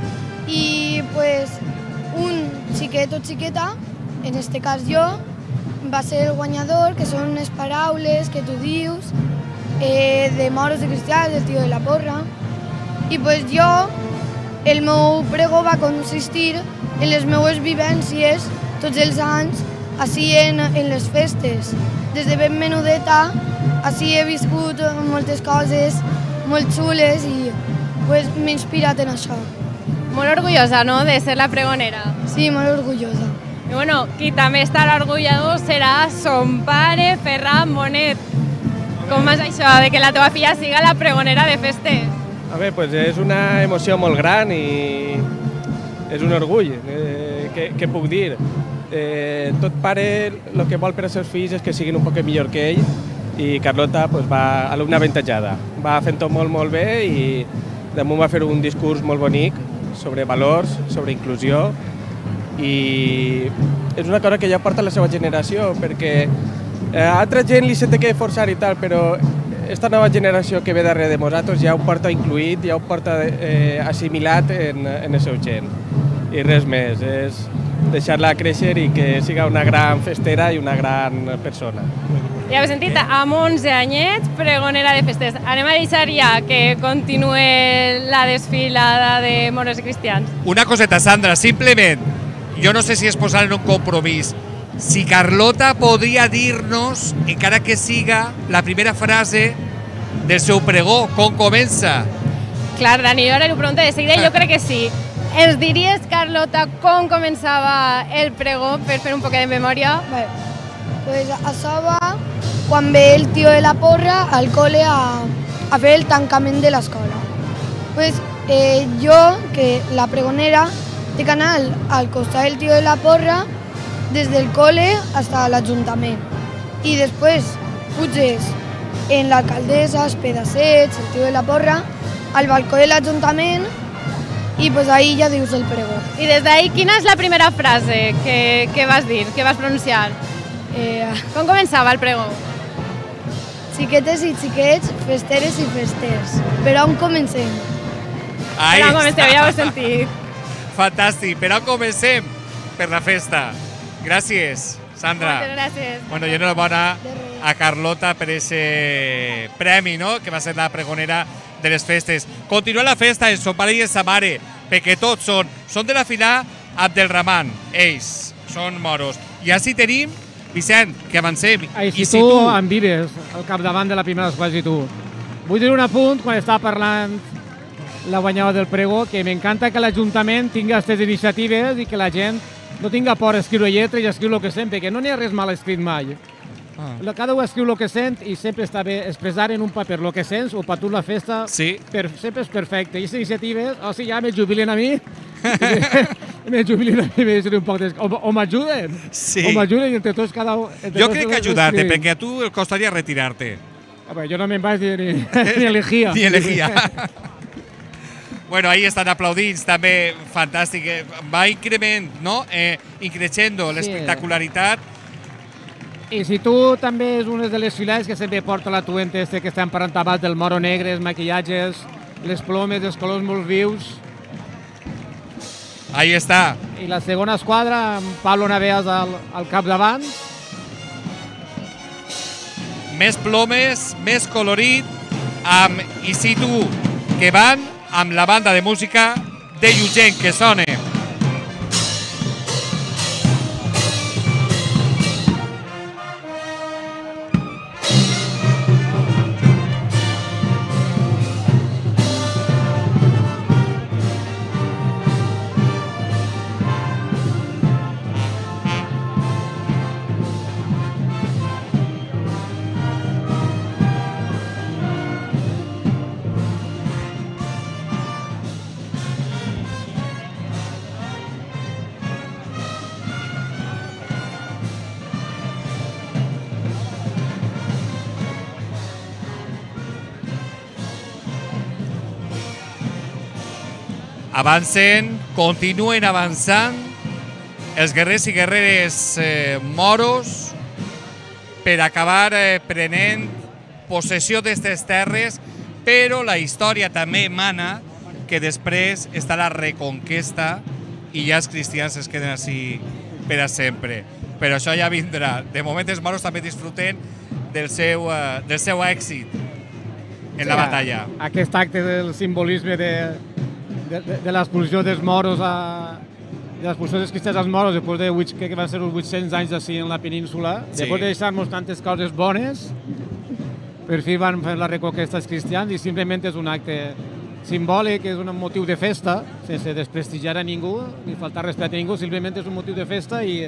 i pues un xiquet o xiqueta, en este cas jo, va ser el guanyador, que són unes paraules que tu dius de moros i cristians, del tio de la porra. I pues jo, el meu pregó va consistir en les meues vivències tots els anys així en les festes des de ben menudeta, així he viscut moltes coses molt xules i pues, m'he inspirat en això. Molt orgullosa, no?, de ser la pregonera. Sí, molt orgullosa. I bueno, qui també estarà orgullós serà son pare, Ferran Bonet. Com és això, de que la teva filla siga la pregonera de festes? A veure, pues és una emoció molt gran i és un orgull. Què puc dir? Tot pare el que vol per als seus fills és que siguin un poc millor que ell i Carlota pues, va alumna avantatjada. Va fent-ho molt bé i damunt va fer un discurs molt bonic sobre valors, sobre inclusió i és una cosa que ja porta la seva generació perquè a altra gent li se té que forçar i tal, però esta nova generació que ve darrere de nosaltres ja ho porta incluït, ja ho porta assimilat en el seu gent. I res més, és deixar-la créixer i que siga una gran festera i una gran persona. Ja heu sentit, amb 11 anyets, pregonera de festes. Anem a deixar ja que continuï la desfilada de moros i cristians. Una coseta, Sandra, simplement, jo no sé si es posar en un compromís. Si Carlota podria dir-nos, encara que siga, la primera frase del seu pregó, com comença? Clar, Dani, jo ara ho pregunto de seguida, jo crec que sí. Ens diries, Carlota, com començava el pregó per fer un poc de memòria? Vale. Pues això va quan ve el tio de la porra al col·le a fer el tancament de l'escola. Pues jo, que la pregonera, té que anar al costat del tio de la porra des del col·le fins a l'Ajuntament. I després puges en l'alcaldessa, els pedassets, el tio de la porra, al balcó de l'Ajuntament i pues ahí ja dius el pregó. I des d'ahí, quina és la primera frase que vas dir, que vas pronunciar? Com començava el pregó? Xiquetes i xiquets, festeres i festers. Per on comencem? Ahí per on comencem, ja ho he sentit. Fantàstic, per on comencem? Per la festa. Gràcies, Sandra. Moltes gràcies. Bueno, i enhorabona a Carlota per ese premi, no?, que va ser la pregonera de les festes. Continua la festa en son pare i en sa mare, perquè tots són de la fila Abdelrahman, ells són moros. I així tenim Vicent, que avancem. I si tu em vives al capdavant de la primera esquadra, i tu. Vull dir un apunt, quan estava parlant la guanyada del pregó, que m'encanta que l'Ajuntament tingui aquestes iniciatives i que la gent no tinga por a escriure lletra i a escriure el que sent, perquè no n'hi ha res mal escrit mai. Cada un escriu el que sent i sempre està bé expressar en un paper el que sents o per tu la festa sempre és perfecte. I aquestes iniciatives, o sigui, ja me jubilen a mi, o m'ajuden. O m'ajuden i entre tots cada un... Jo crec que ajudar-te, perquè a tu el costaria retirar-te. Jo no me'n vaig ni elegir. Ni elegir. Bueno, ahí estan aplaudits, també fantàstic. Va increment, no? Increixendo l'espectacularitat. I si tu també és una de les filades que sempre porta la tuenta que estem parlant abans del moro negre, els maquillatges, les plomes, els colors molt vius. Ahí està. I la segona esquadra, amb Pablo Naveas al capdavant. Més plomes, més colorit, amb I si tu, que van amb la banda de música de Llugent, que sona. Avancen, continuen avançant els guerrers i guerreres moros per acabar prenent possessió d'aquestes terres, però la història també mana que després està la reconquesta i ja els cristians es queden així per a sempre. Però això ja vindrà. De moment els moros també disfruten del seu èxit en la batalla. Aquest acte del simbolisme de l'expulsió dels moros de las persones cristianes als moros, després de crec que van ser uns 800 anys d'ací en la península, després de deixar-nos tantes coses bones, per fi van fer la reconquesta als cristians i simplement és un acte simbòlic, és un motiu de festa, sense desprestigiar a ningú, ni faltar respecte a ningú, simplement és un motiu de festa i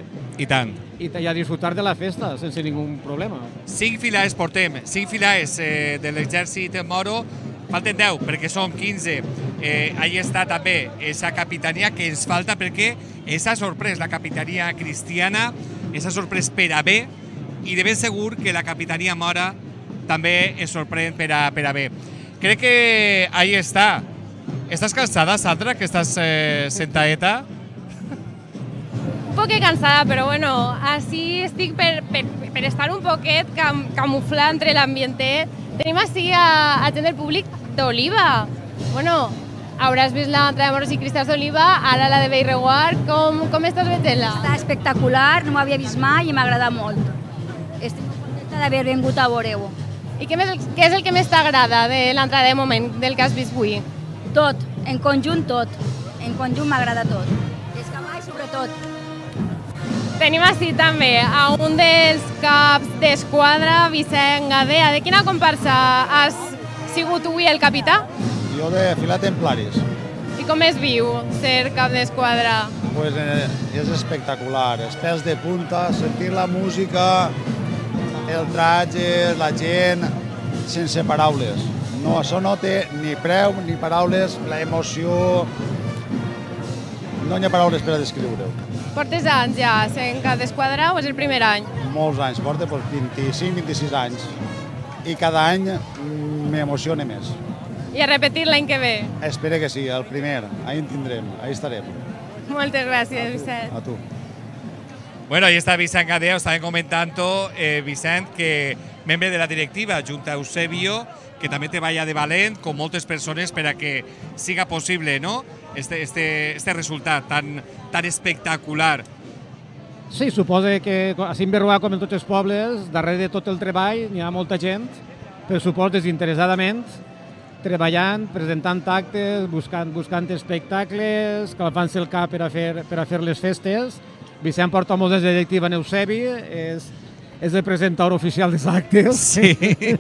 a disfrutar de la festa sense ningú problema. 5 filades portem, 5 filades de l'exèrcit moro, falten 10 perquè són 15. Ahí està també aquesta capitania que ens falta perquè ens ha sorprès la capitania cristiana, ens ha sorprès per a bé i de ben segur que la capitania mora també ens sorprèn per a bé. Crec que ahí està. ¿Estás cansada, Sandra, que estás sentadeta? Un poc cansada, però bueno, així estic per estar un poquet camuflar entre l'ambientet. Tenim així a gent del públic d'Oliva. Bueno, hauràs vist l'entrada de moros i cristians d'Oliva, ara la de Bellreguard. Com estàs veient-la? Està espectacular, no m'havia vist mai i m'agrada molt. Estic contenta d'haver vingut a veure-ho. I què és el que més t'agrada de l'entrada de moment, del que has vist avui? Tot, en conjunt tot. En conjunt m'agrada tot. Els cavalls sobretot. Tenim així també a un dels caps d'esquadra, Vicent Gadea. De quina comparsa has sigut avui el capità? Jo de fila Templaris. I com es viu ser cap d'esquadra? Pues és espectacular. Els pèls de punta, sentir la música, el traje, la gent, sense paraules. No, això no té ni preu ni paraules, la emoció... No hi ha paraules per a descriure-ho. Portes anys ja sent cap d'esquadra o és el primer any? Molts anys, porta 25-26 anys. I cada any m'emociona més. I a repetir l'any que ve? Espero que sí, el primer. Ahí en tindrem, ahí estarem. Moltes gràcies, Vicent. A tu. Bueno, ahí está Vicent Gadea, os estaban comentando, Vicent, que membre de la directiva, junto a Eusebio, que també treballa de valent, com moltes persones, per a que siga possible, ¿no?, este resultat tan espectacular. Sí, suposa que així en Berruà, com en tots els pobles, darrere de tot el treball hi ha molta gent, per suport desinteressadament, treballant, presentant actes, buscant espectacles, calfant-se el cap per a fer les festes. Vicent porta molts de directiva en Eusebi, és el presentador oficial dels actes. Sí.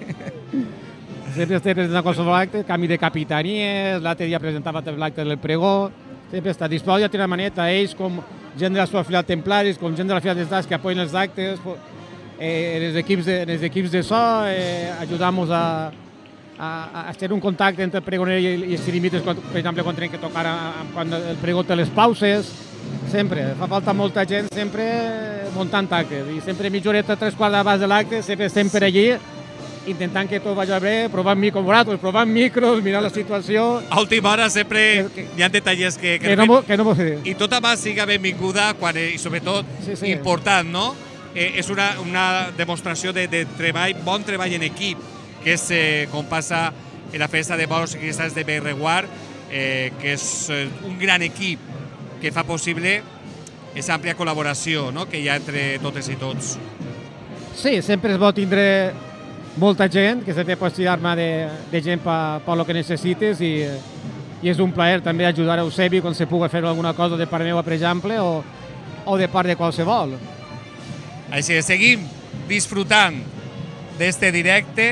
Sempre està presentant qualsevol acte, canvi de capitanies, l'altre dia presentava l'acte del pregó, sempre està disposat a tirar maneta, ells com gent de la seva filial Templaris, com gent de la filial d'Estats que apoyen els actes, en els equips de so, ajudamos a hacer un contacte entre el pregoner i els xirimites, per exemple, quan tenen que tocar quan el pregó té les pauses. Sempre, fa falta molta gent sempre muntant actes i sempre mitja horeta, 3/4 abans de l'acte, sempre estem per allí intentant que tot vagi bé, provant micros, mirant la situació. A última hora sempre hi ha detallers que no m'ho sé. I tota mà siga benvinguda i sobretot important, no? És una demostració de treball, bon treball en equip, que és com passa en la festa de moros i cristians de Bellreguard, que és un gran equip que fa possible aquesta àmplia col·laboració, no?, que hi ha entre totes i tots. Sí, sempre és bo tindre molta gent, que sempre pots tirar-me de gent per lo que necessites i és un plaer també ajudar a Eusebi quan se pugui fer alguna cosa de part meva, per exemple, o de part de qualsevol. Així que seguim disfrutant d'este directe,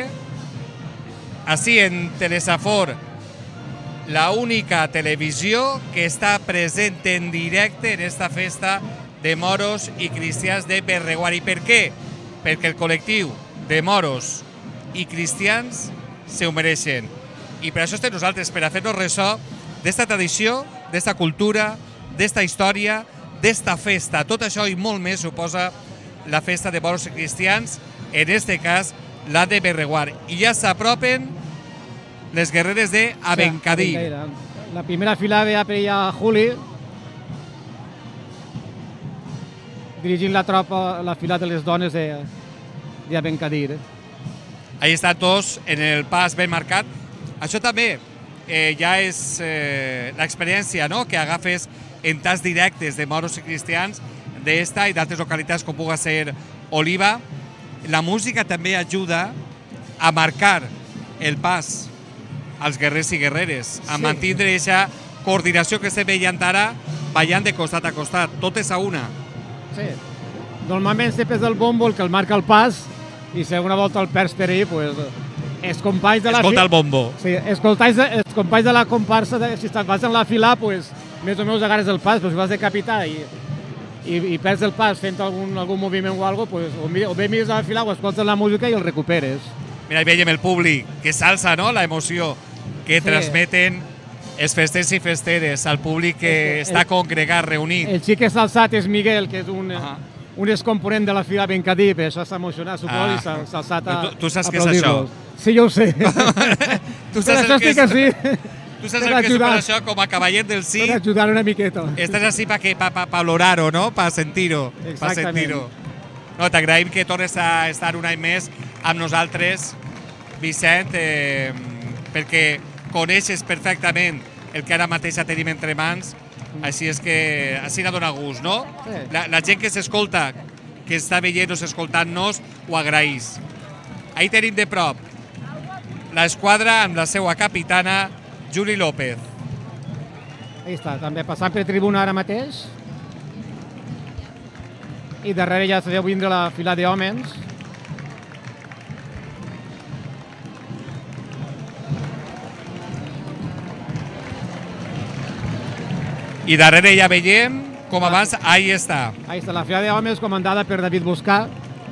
així en Telesafor, la única televisió que està present en directe en esta festa de moros i cristians de Bellreguard. I per què? Perquè el col·lectiu de moros i cristians se ho mereixen. I per això estem nosaltres, per a fer-nos ressò d'esta tradició, d'esta cultura, d'esta història, d'esta festa. Tot això i molt més suposa la festa de moros i cristians, en este cas la de Bellreguard. I ja s'apropen les guerreres de Abencadir. La primera fila ve per allà Juli, dirigint la tropa, la fila de les dones d'Abencadir. Ahí estan tots en el pas ben marcat. Això també ja és l'experiència, no?, que agafes en tas directes de moros i cristians d'esta i d'altres localitats com pugui ser Oliva. La música també ajuda a marcar el pas als guerrers i guerreres, a mantindre aquesta coordinació que estem veient ara ballant de costat a costat, totes a una. Sí. Normalment sempre és el bombo el que el marca el pas i si alguna volta el perds per ahir, pues, els companys de la... Escolta el bombo. Sí, els companys de la comparsa, si vas en la fila, pues, més o menys agarres el pas, però si vas de capità i perds el pas fent algun moviment o alguna cosa, pues, o bé mires a la fila o escoltes la música i el recuperes. Mira, hi veiem el públic, que s'alça, no?, la emoció que transmeten els festers i festeres al públic que està congregat, reunit. El xic que s'ha alçat és Miguel, que és un excomponent de la fila ben cadí, per això s'ha emocionat, suposo, i s'ha alçat a aplaudir-los. Tu saps què és això? Sí, jo ho sé. Tu saps el que és això com a cavaller del sí? Per ajudar una miqueta. Estàs així per valorar-ho, no?, per sentir-ho. Exactament. No, t'agraïm que tornes a estar un any més amb nosaltres, Vicent, perquè coneixes perfectament el que ara mateix tenim entre mans, així és que així no dona gust, no? Sí. La gent que s'escolta, que està veient-nos, escoltant-nos, ho agraeix. Ahí tenim de prop l'esquadra amb la seva capitana, Juli López. Ahí està, també passant per tribuna ara mateix. I darrere ja s'ha de vindre la fila d'homes. I darrere ja veiem, com abans, ahí està. Ahí està, la fila d'homes comandada per David Buscar.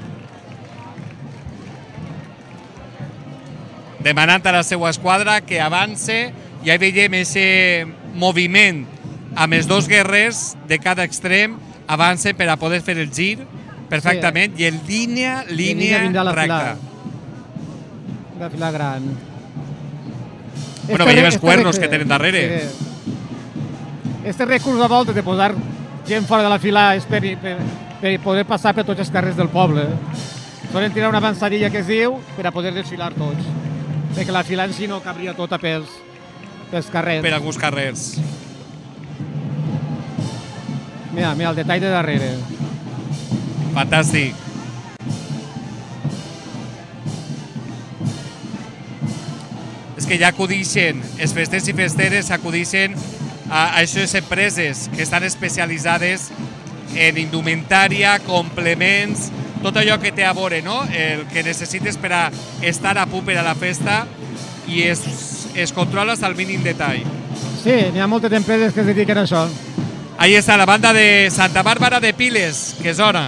Demanant a la seva esquadra que avance, ja veiem aquest moviment amb els dos guerrers de cada extrem, avancen per a poder fer el gir perfectament i en línia recta. La fila gran. Bueno, veiem els cuernos que tenen darrere. Este recurs de volta de posar gent fora de la fila és per poder passar per tots els carrers del poble. Solen tirar una avançadilla que es diu per a poder desfilar tots. Perquè la fila en si no cabria tota pels carrers. Per alguns carrers. Mira el detall de darrere. Fantàstic. És que ja acudixen, els festers i festeres acudixen a aquestes empreses que estan especialitzades en indumentària, complements, tot allò que té a veure, no? El que necessites per a estar a punt per a la festa i es controla al mínim detall. Sí, n'hi ha moltes empreses que es dediquen a això. Ahí està la banda de Santa Bàrbara de Piles, que sona.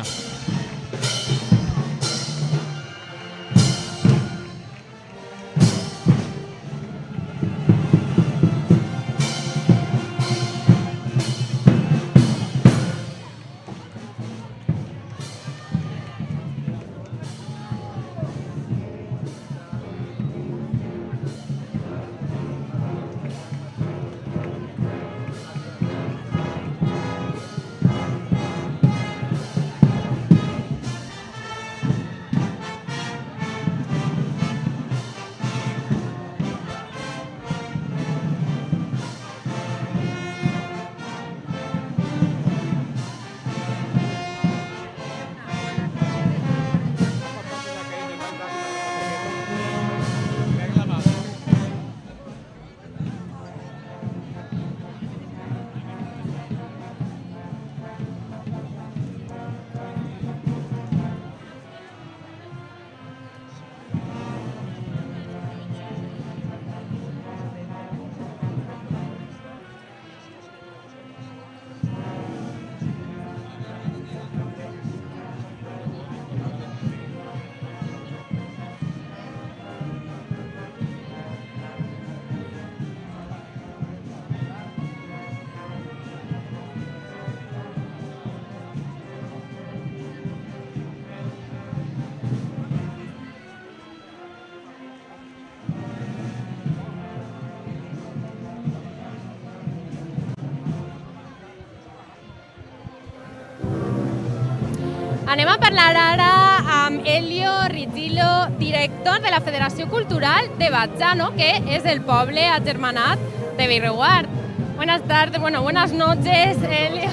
Anem a parlar ara amb Elio Rizzillo, director de la Federació Cultural de Batzano, que és el poble agermanat de Bellreguard. Buenas tardes, buenas noches, Elio.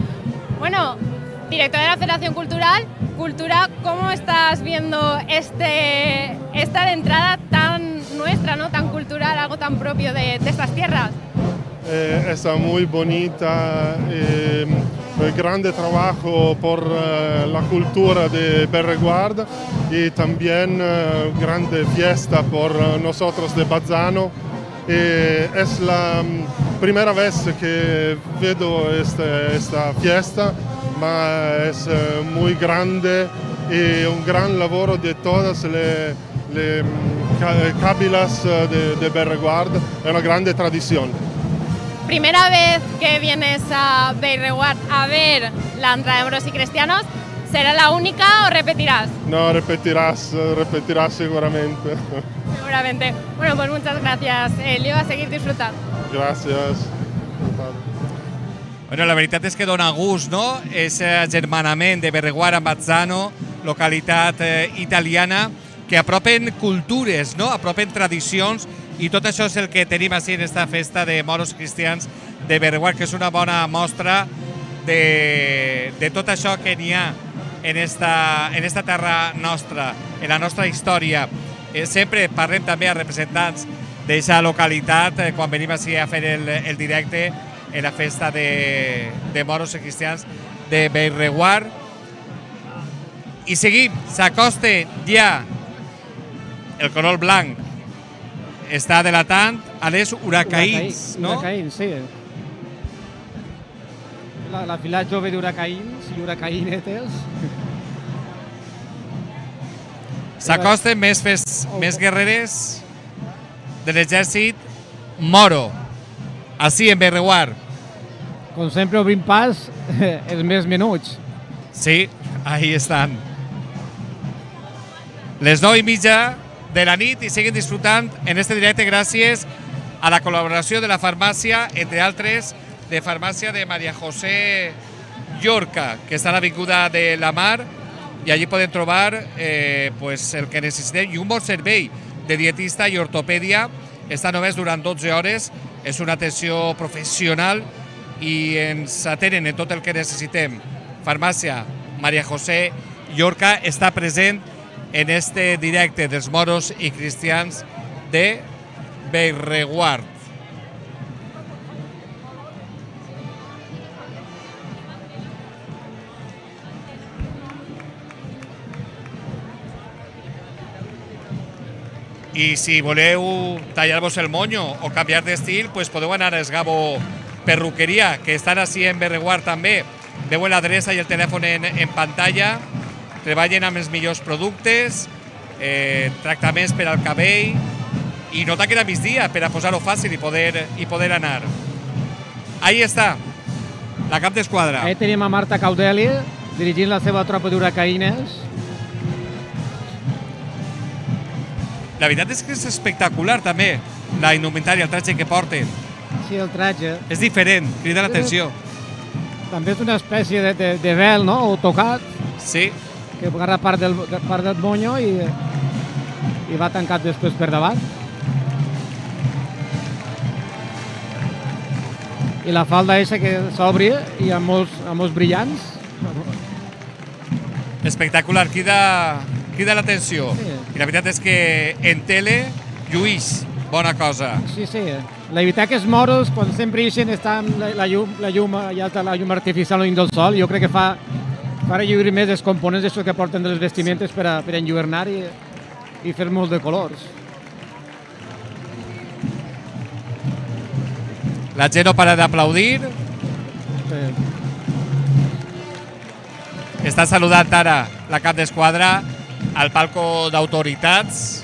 Bueno, director de la Federación Cultural, ¿cómo estás viendo esta entrada tan nuestra, ¿no? Tan cultural, algo tan propio de estas tierras? está muy bonita. Grande trabajo por la cultura de Berreguard y también grande fiesta por nosotros de Bazzano. Es la primera vez que veo esta fiesta, pero es muy grande y un gran lavoro de todas las cábilas de Berreguard. Es una grande tradición. Primera vez que vienes a Berreguard a ver la entrada de moros y cristianos, ¿será la única o repetirás? No, repetirás seguramente. Seguramente. Bueno, pues muchas gracias, Elio, a seguir disfrutando. Gràcies. Bueno, la veritat és que dona gust, no? És agermanament de Berreguard amb Bazzano, localitat italiana, que apropen cultures, no? Apropen tradicions, i tot això és el que tenim així en esta festa de moros cristians de Berreguard, que és una bona mostra de tot això que n'hi ha en esta terra nostra, en la nostra història. Sempre parlem també a representants d'aquesta localitat quan venim així a fer el directe en la festa de moros i cristians de Berreguard. I seguim, s'acosta ja el color blanc, està delatant a les huracaïns, no? Huracaïns, sí. La fila jove d'huracaïns i huracaïnetes. S'acosten més guerreres de l'exèrcit moro, així en Berreguard. Com sempre obrint pas, els més menuts. Sí, ahí estan. Les 9:30 de la nit i seguim disfrutant en este directe gràcies a la col·laboració de la farmàcia, entre altres, de farmàcia de María José Llorca, que està a l'Avinguda de la Mar, i allí podem trobar pues, el que necessitem i un bon servei de dietista i ortopèdia. Està només durant 12 hores, és una atenció professional i ens atenen en tot el que necessitem. Farmàcia María José Llorca està present en este directe dels moros i cristians de Berreguard. I si voleu tallar-vos el monyo o canviar d'estil, pues podeu anar a Esgabo Perruqueria, que estan així en Berreguard també. Veuen l'adreça i el telèfon en pantalla. Treballen amb els millors productes, tractaments per al cabell, i no tanquen a migdia per a posar-ho fàcil i poder anar. Ahí està, la cap d'esquadra. Ahí tenim a Marta Caudeli, dirigint la seva tropa d'huracaïnes. La veritat és que és espectacular també, la indumentària, el tratge que porten. Sí, el tratge. És diferent, crida l'atenció. També és una espècie de vel, no?, o tocat. Sí. Que agarra part del monyo i va tancat després per davant. I la falda eixa que s'obri i amb molts brillants. Espectacular, crida l'atenció. Sí. I la veritat és que en tele lluís bona cosa. Sí, sí. La veritat que els moros, quan sempre ixen, està amb la llum, ja està la llum artificial o del sol, jo crec que fa relluir més els components d'això que porten de les vestimentes per a enlluernar i fer molt de colors. La gent no para d'aplaudir. Sí. Està saludant ara la cap d'esquadra al palco d'autoritats.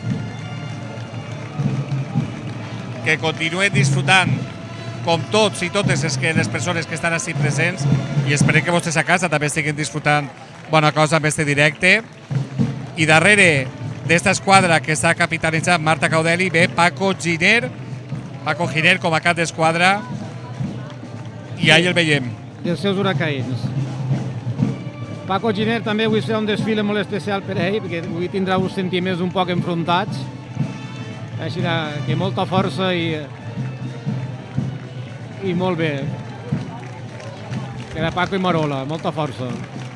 Que continuen disfrutant com tots i totes les persones que estan així presents, i esperem que vostès a casa també estiguin disfrutant bona cosa amb este directe. I darrere d'esta esquadra que està capitalitzant Marta Caudeli ve Paco Giner com a cap d'esquadra, i ahí el veiem. I els seus huracaïns. Paco Giner també avui serà un desfile molt especial per ell, perquè avui tindrà uns sentiments un poc enfrontats, així que molta força i molt bé. Que era Paco i Marola, molta força.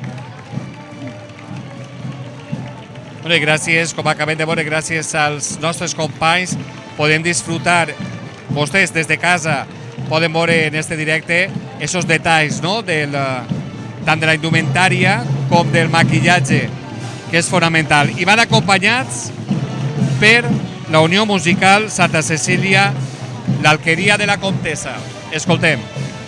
Bueno, i gràcies, com acabem de veure, gràcies als nostres companys, podem disfrutar vostès des de casa poden veure en este directe esos detalls, no? Tant de la indumentària com del maquillatge, que és fonamental. I van acompanyats per la Unió Musical Santa Cecília, l'Alqueria de la Comtessa. Escoltem.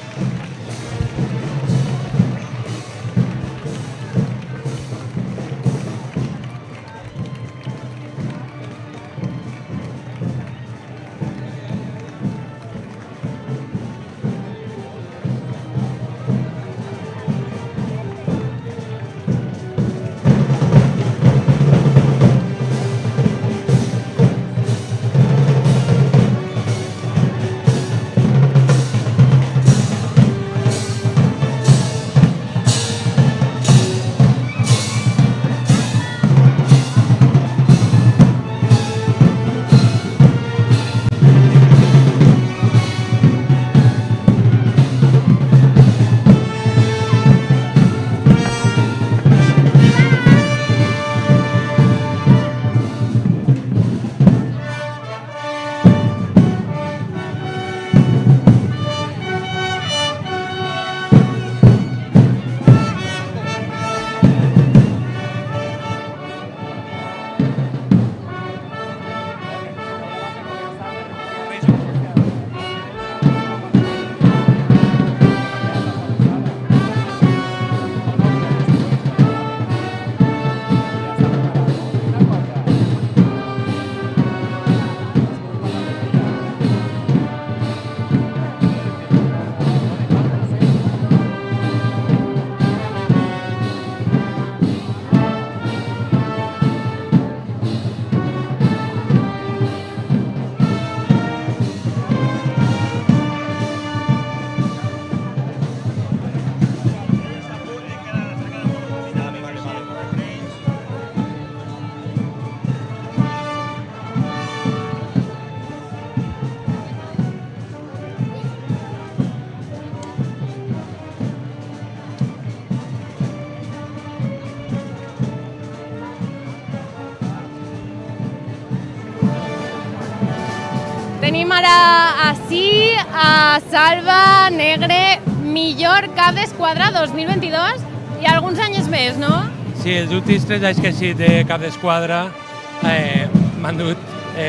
Tenim ara ací a Salva Negre, millor cap d'esquadra 2022 i alguns anys més, no? Sí, els últims 3 anys que he sigut de cap d'esquadra m'han dut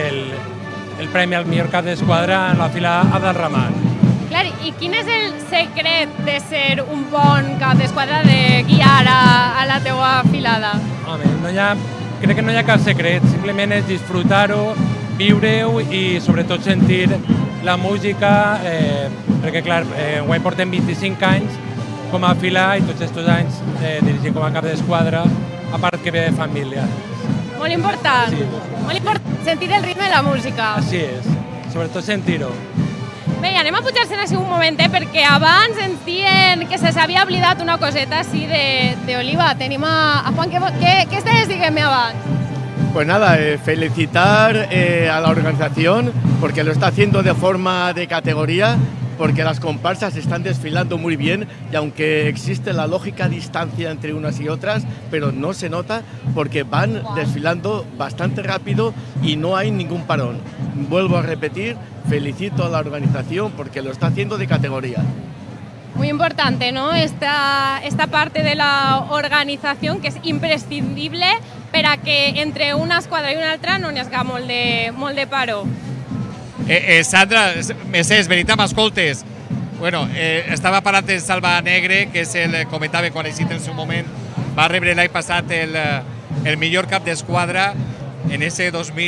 el premi al millor cap d'esquadra en la fila Abdelrahman. Clar, i quin és el secret de ser un bon cap d'esquadra, de guiar a la teua filada? Home, crec que no hi ha cap secret, simplement és disfrutar-ho, viure-ho i sobretot sentir la música, perquè clar, ho portem 25 anys com a fila i tots aquests anys dirigint com a cap d'esquadra, a part que ve de família. Molt important, sí. Molt important sentir el ritme de la música. Així és, sobretot sentir-ho. Bé, anem a pujar-se en un moment, perquè abans ens diuen que se s'havia oblidat una coseta així d'Oliva. Tenim a Juan, què estàs dient-me abans? Pues nada, felicitar a la organización porque lo está haciendo de forma de categoría, porque las comparsas están desfilando muy bien y aunque existe la lógica distancia entre unas y otras, pero no se nota porque van desfilando bastante rápido y no hay ningún parón. Vuelvo a repetir, felicito a la organización porque lo está haciendo de categoría. Muy importante, ¿no? Esta parte de la organización que es imprescindible para que entre una esquadra i una altra no n'hi hagi molt de paro. Sandra, és veritat, m'escoltes? Bueno, estava parlant de Salva Negre, que comentava quan així en el moment, va rebre l'any passat el millor cap d'esquadra en ese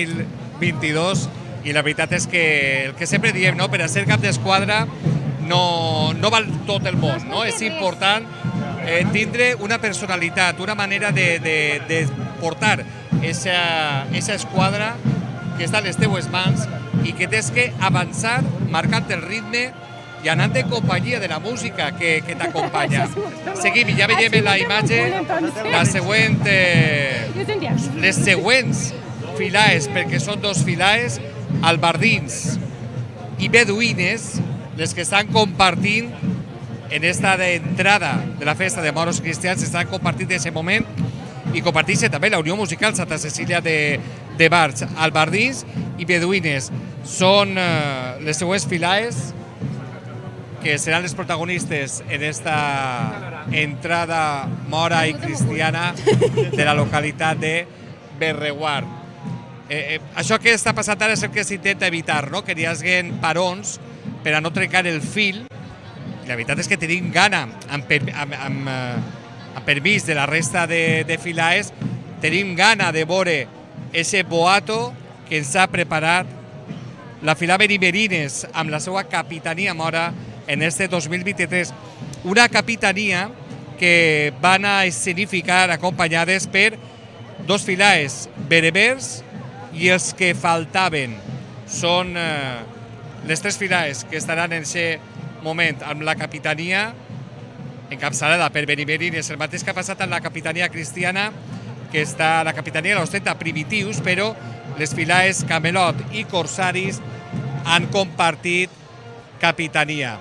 2022 i la veritat és que el que sempre diem, no? Per a ser cap d'esquadra no val tot el món, no? És important tindre una personalitat, una manera de portar esa esquadra que està a les teues mans i que tens que avançar marcant el ritme i anant en companyia de la música que t'acompanya. Seguim, ja veiem la imatge les següents filaes, perquè són 2 filaes, albardins i beduïnes, les que estan compartint en esta entrada de la festa de moros cristians, estan compartint en aquest moment i compartint també la Unió Musical Santa Cecília de Barx. Albardins i beduïnes són les següents filaes. que seran los protagonistas en esta entrada mora y cristiana de la localitat de Berreguard. Això que està passant ara és el que s'intenta evitar, no? Que hi hagi parons per a no trencar el fil. I la veritat és que tenim gana, amb permís de la resta de filaes, tenim gana de veure ese boato que ens ha preparat la fila Benimerines amb la seva capitania mora en este 2023. Una capitania que van a escenificar acompanyades per dos filaes berebers i els que faltaven. Són les tres filaes que estaran en aquest moment amb la capitania encapçalada per Benimerines, el mateix que ha passat amb la capitania cristiana, que està la capitania l'ostenta Primitius, però les filaes Camelot i Corsaris han compartit capitania.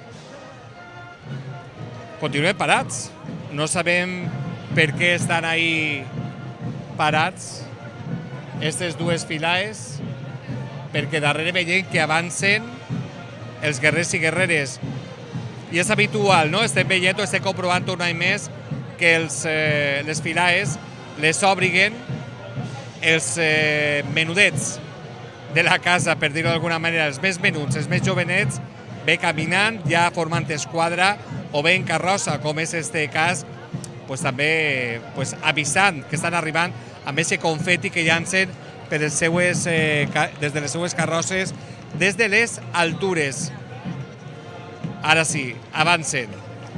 Continuem parats. No sabem per què estan ahí parats aquestes dues filaes, perquè darrere veiem que avancen els guerrers i guerreres. I és habitual, no? Estem veient, estem comprovant un any més que les filaes les obriguen els menudets de la casa, per dir-ho d'alguna manera, els més menuts, els més jovenets, ve caminant, ja formant esquadra, o bé en carrossa, com és este cas, també avisant que estan arribant amb aquest confeti que llancen des de les seues carrosses, des de les altures. Ara sí, avancen.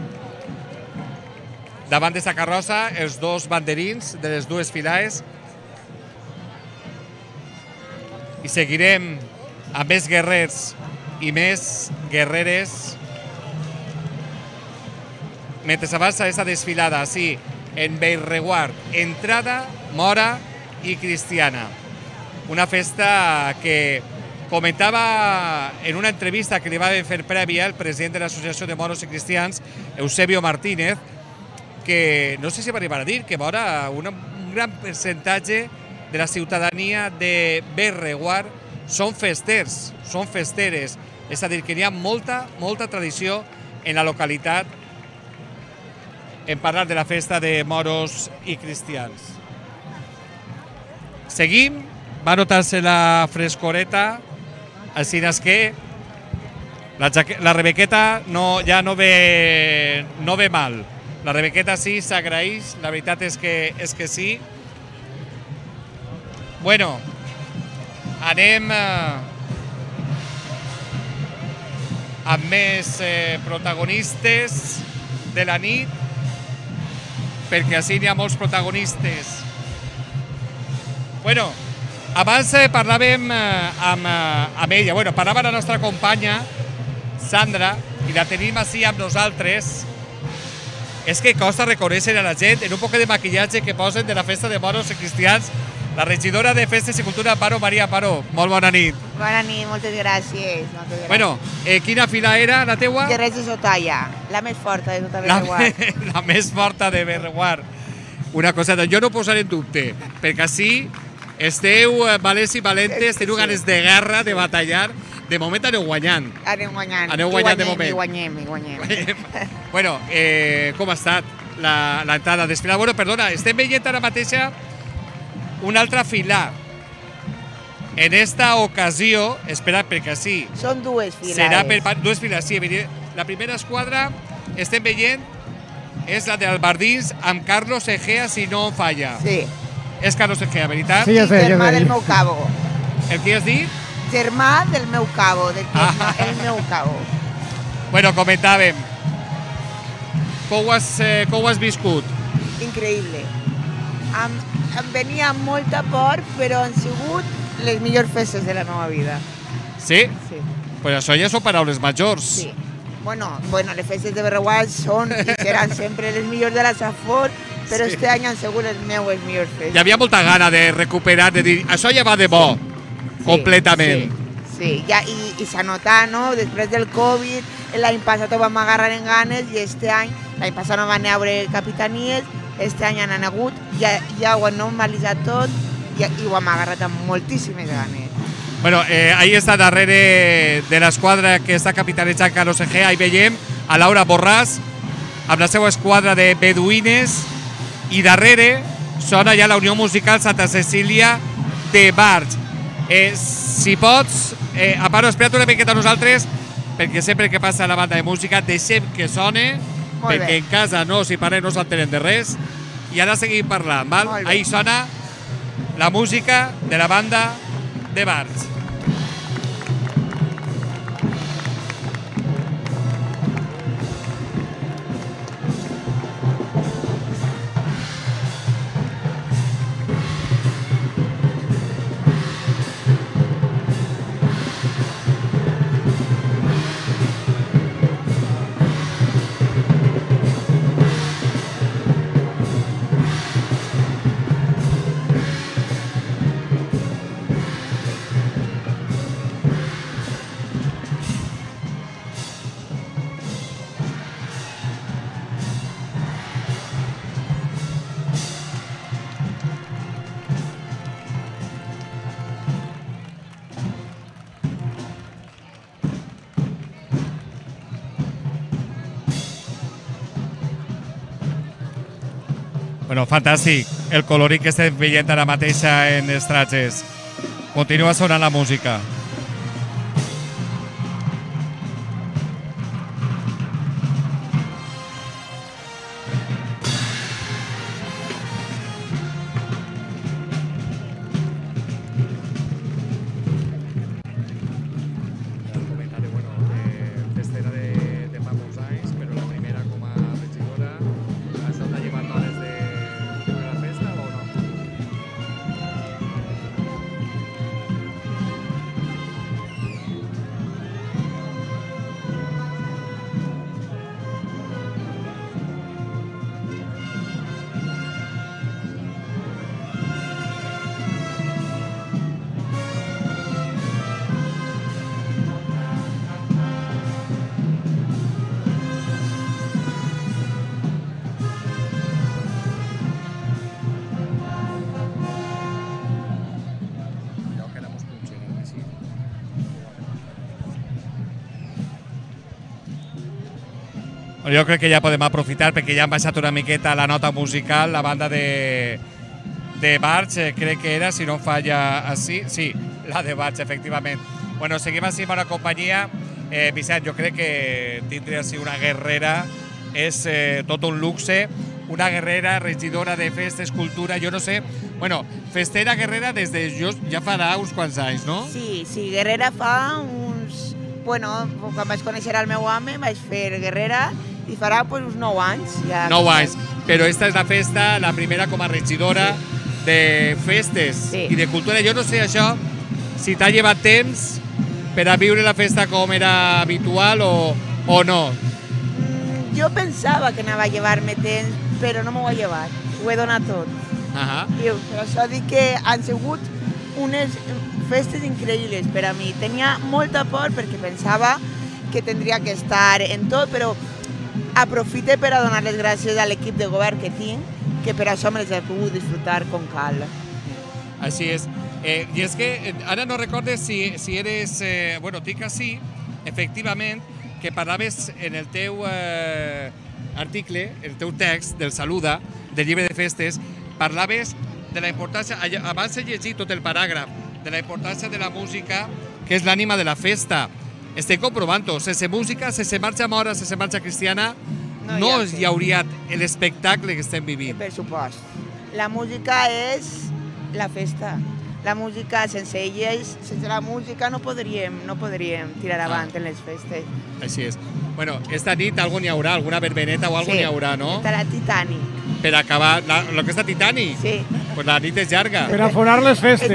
Davant d'esta carrossa, els dos banderins de les dues filaes. I seguirem amb més guerrers i més guerreres mentre avança aquesta desfilada, sí, en Berreguard, entrada, mora i cristiana. Una festa que comentava en una entrevista que li va fer prèvia el president de l'Associació de Moros i Cristians, Eusebio Martínez, que no sé si va arribar a dir que vora un gran percentatge de la ciutadania de Berreguard són festers, són festeres. És a dir, que hi ha molta tradició en la localitat en parlar de la festa de moros i cristians. Seguim, va notar-se la frescoreta, així és que la rebequeta ja no ve mal. La rebequeta sí s'agraeix, la veritat és que sí. Bueno, anem amb més protagonistes de la nit, perquè així n'hi ha molts protagonistes. Bueno, abans parlàvem amb ella, parlava la nostra companya, Sandra, i la tenim així amb nosaltres. És que costa reconèixer a la gent en un poc de maquillatge que posen de la festa de moros i cristians la regidora de Festes i Cultura, Amparo María Amparo. Molt bona nit. Bona nit, moltes gràcies. Bueno, quina fila era la teua? Guerrers de Sotalla, la més forta de tota Berreguard. La més forta de Berreguard. Una coseta, jo no ho posaré en dubte, perquè així esteu valents i valentes, teniu ganes de guerra, de batallar. De moment aneu guanyant. Aneu guanyant. Aneu guanyant de moment. I guanyem. Bueno, com ha estat l'entrada desfilada? Bueno, perdona, estem veient ara mateixa una altra fila. En esta ocasió, espera, perquè sí. Són dues files. Serà per dues files, sí. La primera esquadra, estem veient, és la d'Albardins amb Carlos Egea, si no em falla. Sí. És Carlos Egea, veritat? Sí, germà del meu cabo. El que has dit? Germà del meu cabo, el meu cabo. Bueno, comentàvem. Com ho has viscut? Increïble. Em venia amb molta por, però han sigut les millors festes de la meva vida. Sí? Sí. Pues això ja són paraules majors. Sí. Bueno, les festes de Berreguard són i seran sempre les millors de la Safor, però este any han sigut les meues millors festes. Hi havia molta gana de recuperar, de dir, això ja va de bo, completament. Sí, i s'ha notat, no? Després del Covid, l'any passat ho vam agarrar en ganes i este any, l'any passat no van haver capitanies, este any han hagut, ja ho han normalitzat tot i ho hem agarrat amb moltíssimes ganes. Bueno, ahí està darrere de l'esquadra que està capitanetzant Carlos Egea. Ahí veiem a Laura Borràs amb la seva esquadra de beduïnes i darrere sona ja la Unió Musical Santa Cecília de Barx. Si pots, Amparo, espera't una miqueta a nosaltres, perquè sempre que passa la banda de música deixem que sone, perquè en casa no, si parem no s'entenen de res, i ara seguim parlant, val? Ahí sona la música de la banda de Barx. Bueno, fantàstic el colorit que estem veient ara mateixa en els tratges. Continua sonant la música. Jo crec que ja podem aprofitar perquè ja han baixat una miqueta la nota musical, la banda de Barx, crec que era, si no falla així, sí, la de Barx, efectivament. Bueno, seguim així amb la companyia. Vicent, jo crec que tindre així una guerrera és tot un luxe, una guerrera regidora de festes, cultura, jo no sé, bueno, festera guerrera des de ja farà uns quants anys, no? Sí, guerrera fa uns... Bueno, quan vaig conèixer el meu home vaig fer guerrera i farà uns 9 anys. 9 anys, però esta és la festa, la primera com a regidora de festes i de cultura. Jo no sé això, si t'ha llevat temps per a viure la festa com era habitual o no. Jo pensava que anava a llevar-me temps, però no m'ho ha llevat. Ho he donat tot. Per això dic que han sigut unes festes increïbles per a mi. Tenia molta por perquè pensava que tindria que estar en tot, però aprofite per a donar les gràcies a l'equip de govern que tinc, que per això me les he pogut disfrutar com cal. Així és. I és que ara no recordes si eres... Bueno, tinc així, efectivament, que parlaves en el teu article, en el teu text del Saluda, del llibre de festes, parlaves de la importància, abans he llegit tot el paràgraf, de la importància de la música, que és l'ànima de la festa. Estem comprovant-ho, sense música, sense marxa mora, sense marxa cristiana, no hi hauria l'espectacle que estem vivint. Per supost. La música és la festa. La música, sense ells, sense la música no podríem tirar avant en les festes. Així és. Bueno, esta nit algo n'hi haurà, alguna verbeneta o algo n'hi haurà, no? Estarà Titanic. Per acabar, lo que està Titanic? Sí. Pues la nit és llarga. Per aforar les festes,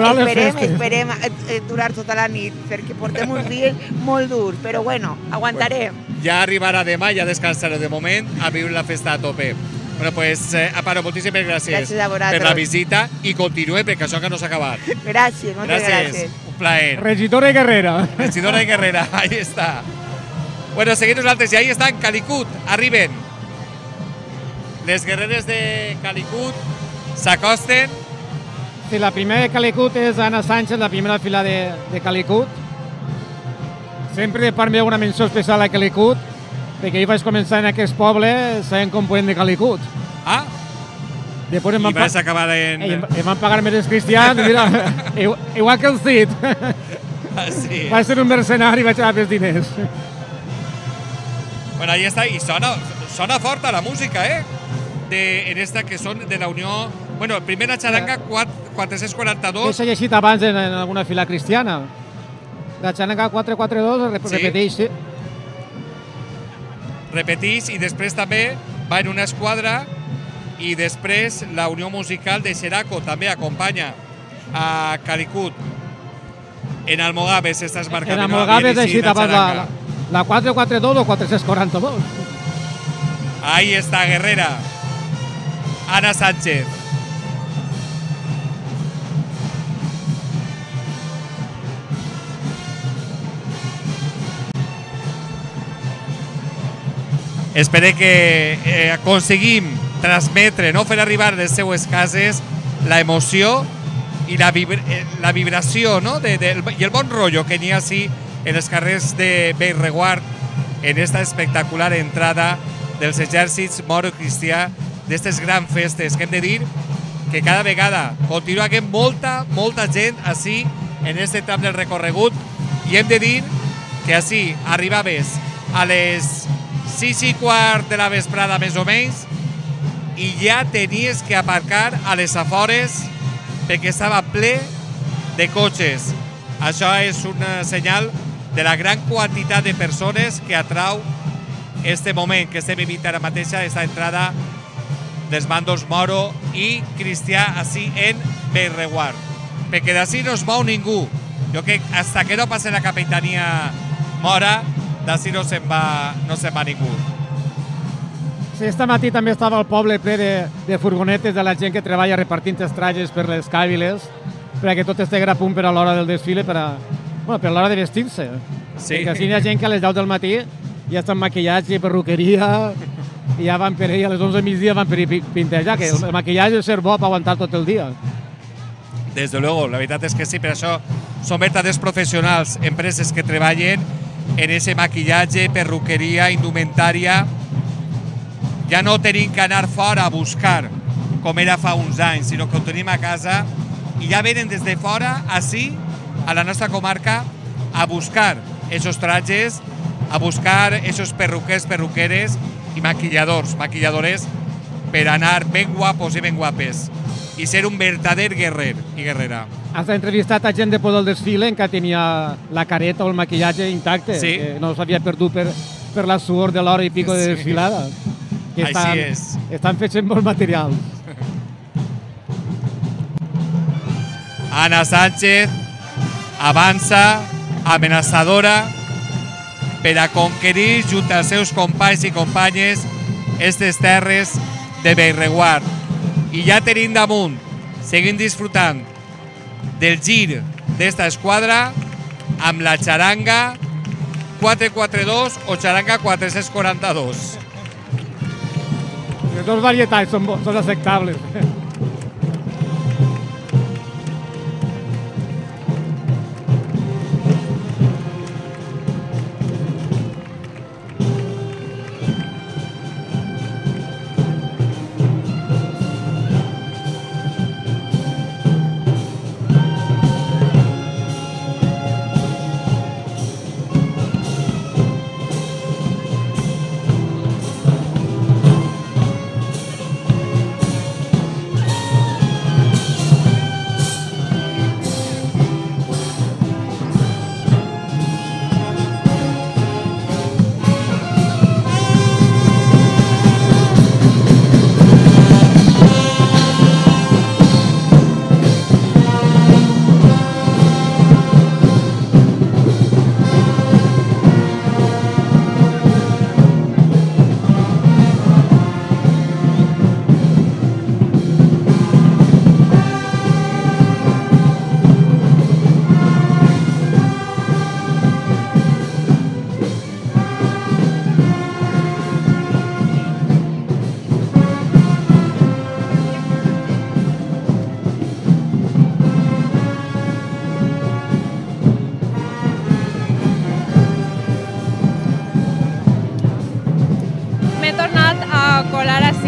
Esperem durar tota la nit, perquè portem uns dies molt durs, però bueno, aguantarem. Ja arribarà demà, ja descansaré de moment, a viure la festa a tope. Bueno, pues, Amparo, moltíssimes gràcies per la visita i continuem, perquè això que no s'ha acabat. Gràcies, moltes gràcies. Un plaer. Regidora i guerrera. Regidora i guerrera, ahí està. Bueno, seguim nosaltres, i ahí estan Calicut, arriben. Les guerreres de Calicut s'acosten. Sí, la primera de Calicut és Anna Sánchez, la primera fila de Calicut. Sempre de part meva una menció especial a Calicut, perquè jo vaig començar en aquest poble sabent com podem de Calicut. Ah, després i vas acabar en... Em van pagar més els cristians, mira, igual que el Cid. Sí. Va ser un mercenari i vaig agafar els diners. Bueno, ahí está, y sona forta la música, en esta que son de la Unió... Bueno, primera xaranga 442. Que s'ha llegit abans en alguna fila cristiana. La xaranga 442 repeteix, sí. Repeteix i després també va en una esquadra i després la Unió Musical de Xeraco també acompanya a Calicut. En Almogaves estàs marcant. En Almogaves ha llegit abans la 442 o 442. Ahí está Guerrera. Ana Sánchez. Espero que aconseguim transmetre, no fer arribar a les seues cases la emoció i la vibració, no? I el bon rotllo que n'hi ha així en els carrers de Bellreguard en esta espectacular entrada dels exèrcits moro-cristià d'aquestes grans festes, que hem de dir que cada vegada continua havent molta gent així en aquest tram del recorregut i hem de dir que així arribaves a les 6:15 de la vesprada més o menys i ja tenies que aparcar a les afores perquè estava ple de cotxes. Això és un senyal de la gran quantitat de persones que atrau este moment que estem vivint ara mateix, aquesta entrada dels bandos moro i cristià així en Bellreguard. Perquè d'ací no es mou ningú. Jo crec que hasta que no passi la capitania mora, d'ací no se'n va ningú. Sí, esta matí també estava el poble ple de furgonetes de la gent que treballa repartint els trajes per les càviles, perquè tot estigui a punt per a l'hora del desfile, per a l'hora de vestir-se. Sí. Perquè així hi ha gent que a les 10 del matí ja està en maquillatge, perruqueria, i ja van per ahir, a les 11 del migdia van per ahir pintejar, que el maquillatge és ser bo per aguantar tot el dia. Des de luego, la veritat és que sí, per això són verdaders professionals, empreses que treballen en ese maquillatge, perruqueria, indumentària. Ja no tenim que anar fora a buscar, com era fa uns anys, sinó que ho tenim a casa i ja venen des de fora, així, a la nostra comarca, a buscar esos trajes, a buscar esos perruquers, perruqueres i maquilladors, maquilladores, per anar ben guapos i ben guapes i ser un verdader guerrer i guerrera. Has entrevistat a gent de por del desfile en que tenia la careta o el maquillatge intacte, sí, que no s'havia perdut per la suor de l'hora i pico de desfilada. Que així és. Estan fets en molt material. Ana Sánchez avança, amenaçadora, per a conquerir, junt als seus companys i companyes, aquestes terres de Bellreguard. I ja tenim damunt, seguim disfrutant del gir d'esta esquadra amb la xaranga 442 o xaranga 442. Les dues varietats són acceptables.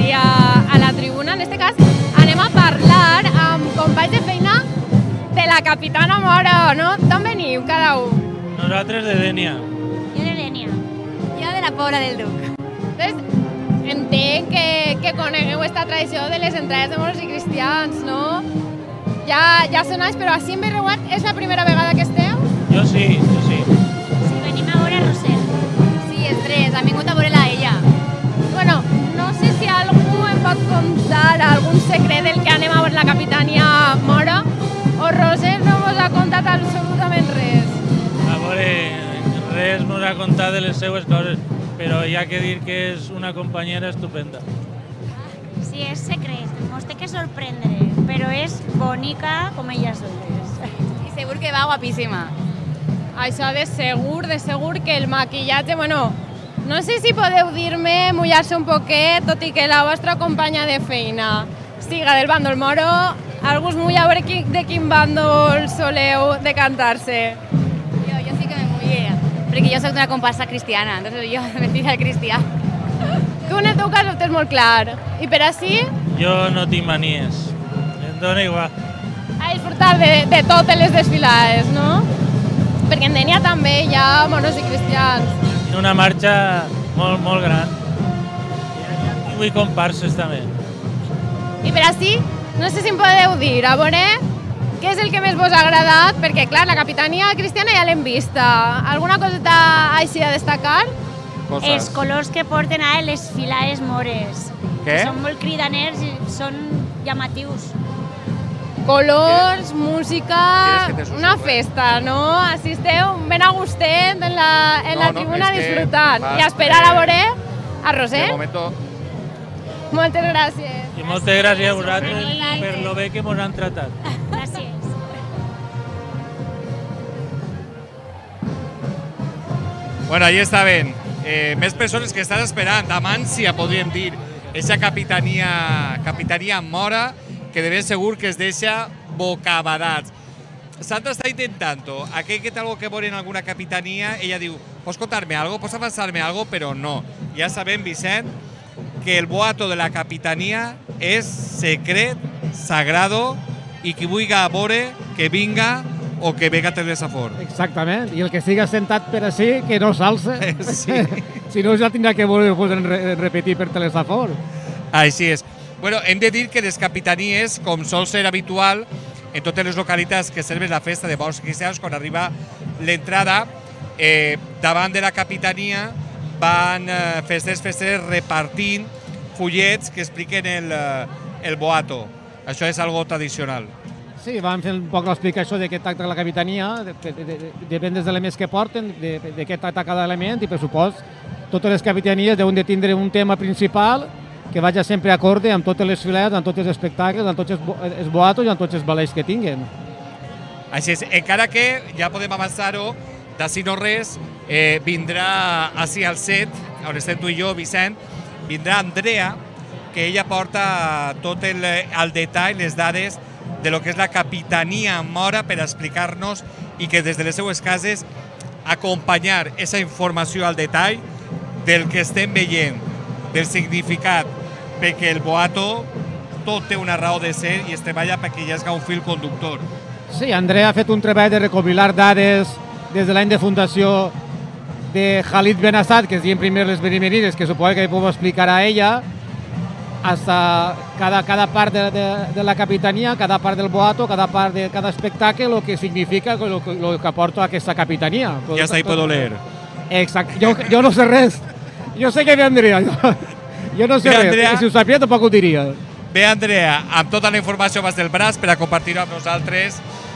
així a la tribuna. En aquest cas anem a parlar amb companys de feina de la Capitana Mora, no? D'on veniu cada un? Nosaltres de Dénia. Jo de Dénia. Jo de la Pobla del Duc. Entonces, entenc que conegueu aquesta tradició de les entrades de moros i cristians, no? Ja són anys, però així en Berreguard és la primera vegada que esteu? Jo sí, jo sí. Sí, venim a veure Rosel. Sí, els tres, han vingut a veure-la a ella. Bueno, no sé si algú em pot contar algun secret del que anem a veure la Capitania Mora, o Rosel no vos ha contat absolutament res. A veure, res mos ha contat de les seues coses, però hi ha que dir que és una companyera estupenda. Sí, és secret, mos té que sorprendre, però és bonica com elles dues. I segur que va guapíssima. Això de segur que el maquillatge, bueno, no sé si podeu dir-me, mullar-se un poquet, tot i que la vostra companya de feina siga del bàndol moro, algú es mulla a veure de quin bàndol soleu decantar-se. Jo sí que me mulle, perquè jo soc d'una comparsa cristiana, entonces jo vestida de cristià. Tu en el teu cas ho tens molt clar, i per així Jo no tinc manies, em dóna igual. a disfrutar de totes les desfilades, no? Perquè en Dénia també hi ha moros i cristians. Una marxa molt gran. I vull comparses també. I per així, no sé si em podeu dir, a veure, què és el que més vos ha agradat? Perquè, clar, la Capitania Cristiana ja l'hem vista. Alguna coseta així a destacar? Els colors que porten a les filades mores. Què? Són molt cridaners i són llamatius. Colors, música, una festa, no? Així esteu ben a gustet en la tribuna disfrutant. I a esperar a veure a Roser. De momento... Moltes gràcies. I moltes gràcies a vosaltres per lo bé que mos han tratat. Gràcies. Bueno, ahí estaven. Més persones que estan esperant, amb ànsia, podríem dir, aquesta capitania Mora, que de ben segur que es deixa bocabadats. Sandra està intentant-ho. Aquell que té algo que veure en alguna capitania, ella diu, pots contar-me algo, pots avançar-me algo, però no. Ja sabem, Vicent, que el boato de la capitania és secret, sagrado, i qui vulgui a veure, que vinga o que venga a Telesafor. Exactament, i el que siga sentat per així, que no s'alça. Sí. Si no, ja tindrà que repetir per Telesafor. Així és. Bueno, hem de dir que les capitanies, com sol ser habitual, en totes les localitats que serven la festa de moros cristians, quan arriba l'entrada, davant de la capitania van festers repartint fullets que expliquen el boato. Això és algo tradicional. Sí, van fer un poc l'explicació de què tracta la capitania, depèn dels elements que porten, de què tracta cada element, i per supost, totes les capitanies deuen de tindre un tema principal que vagi sempre acorde amb totes les filades, amb tots els espectacles, amb tots els boatos i amb tots els balets que tinguen. Així és, encara que ja podem avançar-ho, d'ací no res, vindrà així al set, on estem tu i jo, Vicent, vindrà Andrea, que ella porta tot el detall, les dades de lo que és la capitania Mora per explicar-nos i que des de les seues cases acompanyar aquesta informació al detall del que estem veient, del significat, perquè el boato tot té una raó de ser i es treballa perquè hi hagi un fil conductor. Sí, Andrea ha fet un treball de recopilar dades des de l'any de fundació de Khalid Benassat, que es diuen primer les Benimerides, que suposo que puc explicar a ella, hasta cada part de la capitania, cada part del boato, cada part de cada espectacle, lo que significa, lo que aporta aquesta capitania. Ja està, hi puedo leer. Exacte, jo no sé res. Jo sé que ve Andrea, jo no sé res. Si ho sabia, tampoc ho diria. Bé, Andrea, amb tota la informació vas del braç per a compartir-ho amb nosaltres.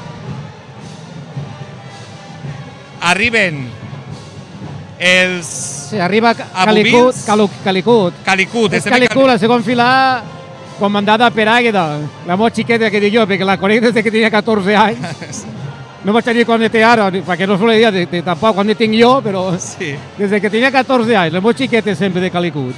Arriben els... Sí, arriba Calicut. És Calicut, la segona fila comandada per Àgueda, la molt xiqueta que dic jo, perquè la conec des que tenia 14 anys. No vaig dir quan té ara, perquè no solia dir tampoc quan tinc jo, però des que tenia 14 anys, la molt xiqueta sempre de Calicut.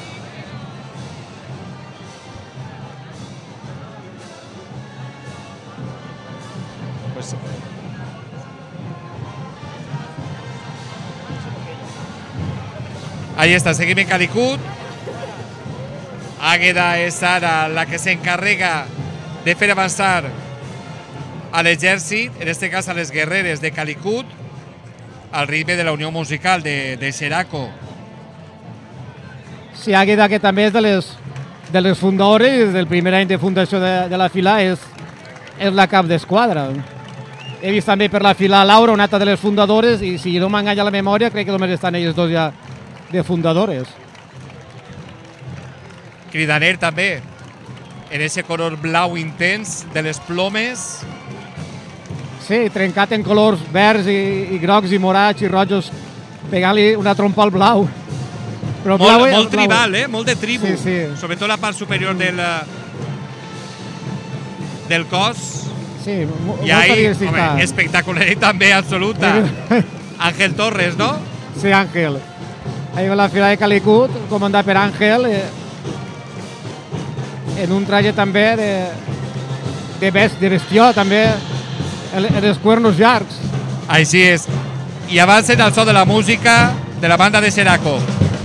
Ahí està, seguim en Calicut. Àgueda és ara la que s'encarrega de fer avançar a l'exèrcit, en aquest cas a les guerreres de Calicut, al ritme de la unió musical de Xeraco. Sí, Àgueda, que també és de les fundadores, del primer any de fundació de la fila, és la cap d'esquadra. He vist també per la fila Laura, una altra de les fundadores, i si no m'enganya la memòria, crec que només estan elles dos ja de fundadores. Cridaner també, en aquest color blau intens de les plomes. Sí, trencat en colors verds i grocs i morats i rojos, pegant-li una trompa al blau. Però molt tribal, molt de tribu, sí. sobretot la part superior del cos. Sí, i ahí, home, espectacularitat també absoluta. Ángel Torres, no? Sí, Ángel. Ahí va la fila de Calicut, comandat per Ángel, en un traje també de bestió, també en els cuernos llargs. Així és. I avancen al so de la música de la banda de Xeraco.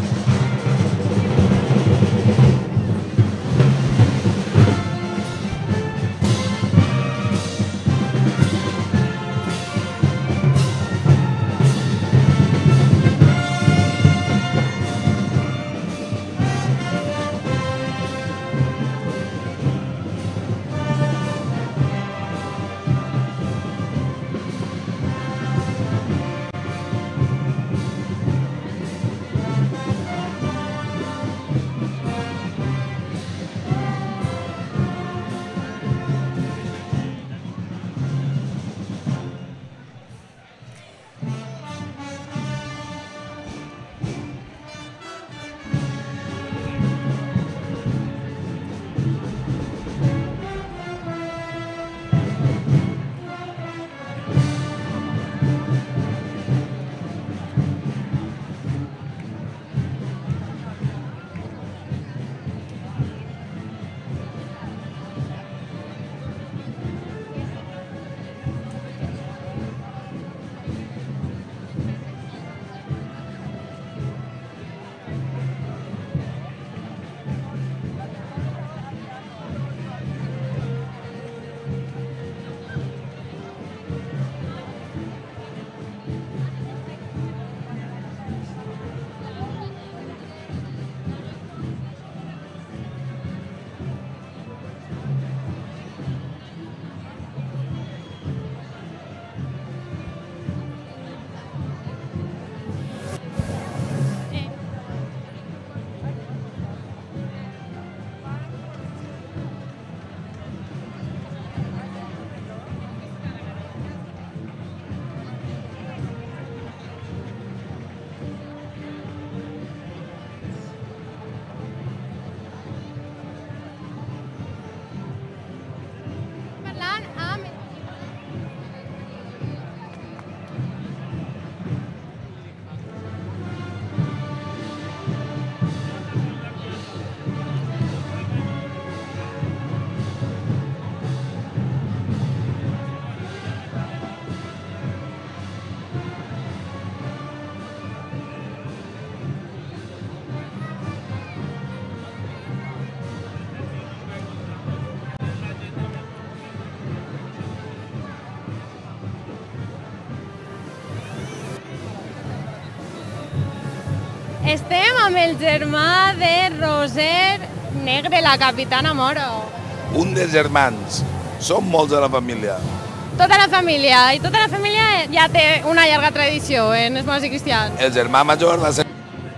Estem amb el germà de Roser Negre, la capitana Moro. Un dels germans. Som molts de la família. Tota la família. I tota la família ja té una llarga tradició en els moros i cristians. El germà major va ser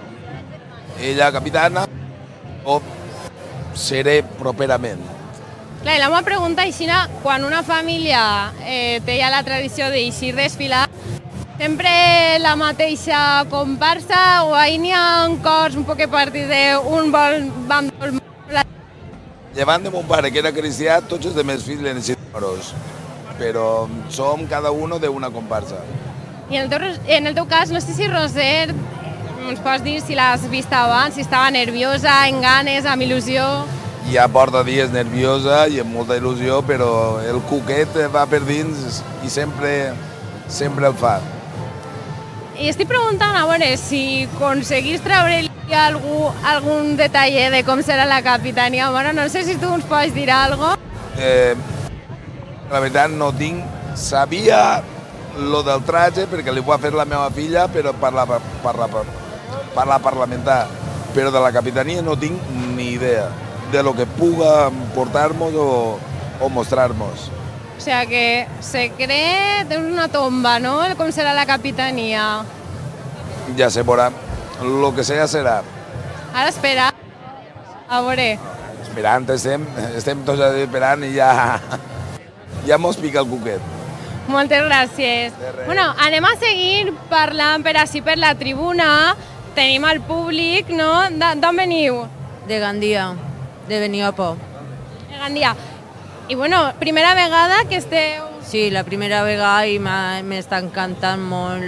ella capitana, o seré properament. Clar, la meva pregunta és, quan una família té ja la tradició d'eixir desfilar, sempre la mateixa comparsa o ahir n'hi ha cors un poc partits d'un bàndol? Llevant de mon pare, que era cristià, tots els meus fills eren moros, però som cada uno d'una comparsa. I en el teu cas, no sé si Roser, ens pots dir si l'has vist abans, si estava nerviosa, amb ganes, amb il·lusió? Ja porta dies nerviosa i amb molta il·lusió, però el cuquet va per dins i sempre el fa. I estic preguntant, a veure, si aconseguís treure Hi ha algun detall de com serà la capitania Mora? No sé si tu ens pots dir alguna cosa. La veritat no tinc... Sabia lo del traje perquè li ho ha fet la meva filla, però per la parlamentar. Però de la capitania no tinc ni idea de lo que puga portar-nos o mostrar-nos. O sigui que secret, és una tomba, no? Com serà la capitania? Ja se veurà. Lo que sea serà. Ara espera. A veure. Esperant, estem tots esperant i ja mos pica el cuquet. Moltes gràcies. Bueno, anem a seguir parlant per així per la tribuna. Tenim el públic, no? D'on veniu? De Gandia, de Beniopo. De Gandia. I bueno, primera vegada que esteu... Sí, la primera vegada i m'està encantant molt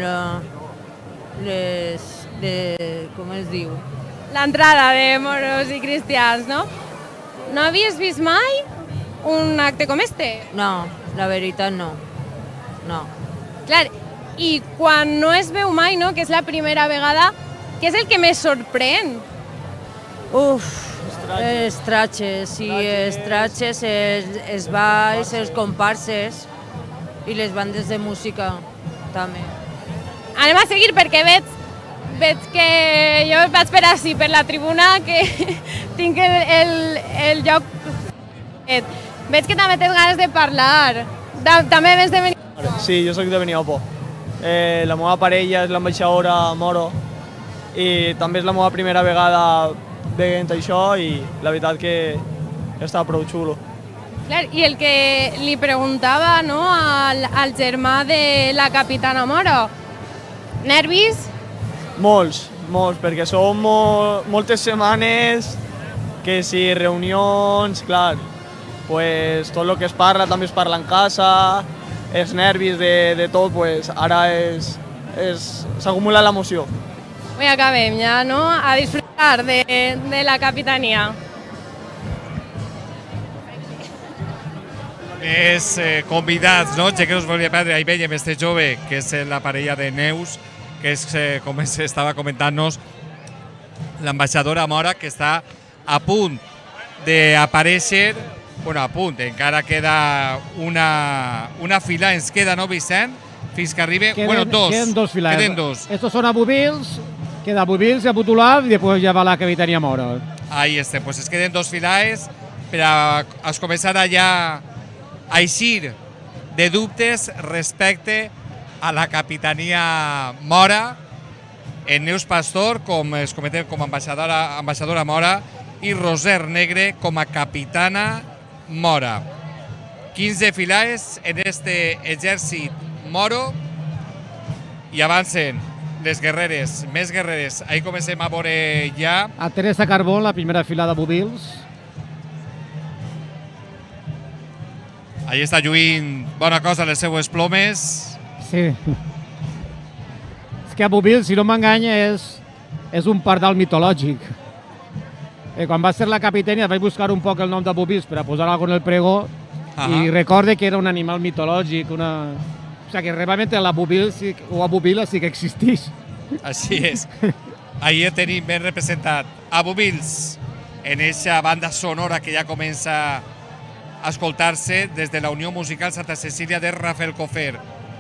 com es diu? L'entrada de moros i cristians, no? No havies vist mai un acte com este? No, la veritat no. No. Clar, i quan no es veu mai, no?, que és la primera vegada, què és el que més sorprèn? Els tratges, sí, els tratges, els balls, els comparses i les bandes de música, també. Anem a seguir perquè veig que jo vaig per així, per la tribuna, que tinc el lloc. Veig que també tens ganes de parlar. També vens de venir... Sí, jo soc de Beniopo. La meva parella és l'ambaixadora Moro i també és la meva primera vegada veient això i la veritat que està prou xulo. Clar, i el que li preguntava, no, al germà de la capitana Moro, nervis? Molts, perquè són moltes setmanes que si reunions, clar, pues tot el que es parla també es parla en casa, els nervis de tot, pues ara s'acumula l'emoció. Avui acabem ja, no?, a disfrutar de la capitania. Més convidats, no? Ja que us volia perdre, ahí veiem este jove, que és la parella de Neus, que és, com estava comentant-nos, l'ambaixadora Mora, que està a punt d'aparèixer. Bueno, a punt, encara queda una fila, ens queda, no, Vicent? Fins que arribi... Bueno, dos. Queden dos filas. Queden dos. Estos son Abubils, queda Abubils y Abutulab y después ya va la capitania Mora. Ahí está, pues es queden dos filaes per a començar ja a eixir de dubtes respecte a la capitania Mora, en Neus Pastor, com es comentem, com a ambaixadora Mora, i Roser Negre com a capitana Mora. 15 filaes en este exèrcit moro i avancen les guerreres, més guerreres. Ahí comencem a veure ja... A Teresa Carbó, la primera fila d'Abubils. Ahí està lluint bona cosa les seues plomes. Sí. És que Abubils, si no m'enganya, és un pardal mitològic. Quan va ser la capitania vaig buscar un poc el nom d'Abubils per a posar alguna en el pregó i recorde que era un animal mitològic, O sigui que realment l'Abubil o Abubila sí que existeix. Així és. Ahir tenim ben representat Abubils en aquesta banda sonora que ja comença a escoltar-se des de la Unió Musical Santa Cecília de Rafael Cofer.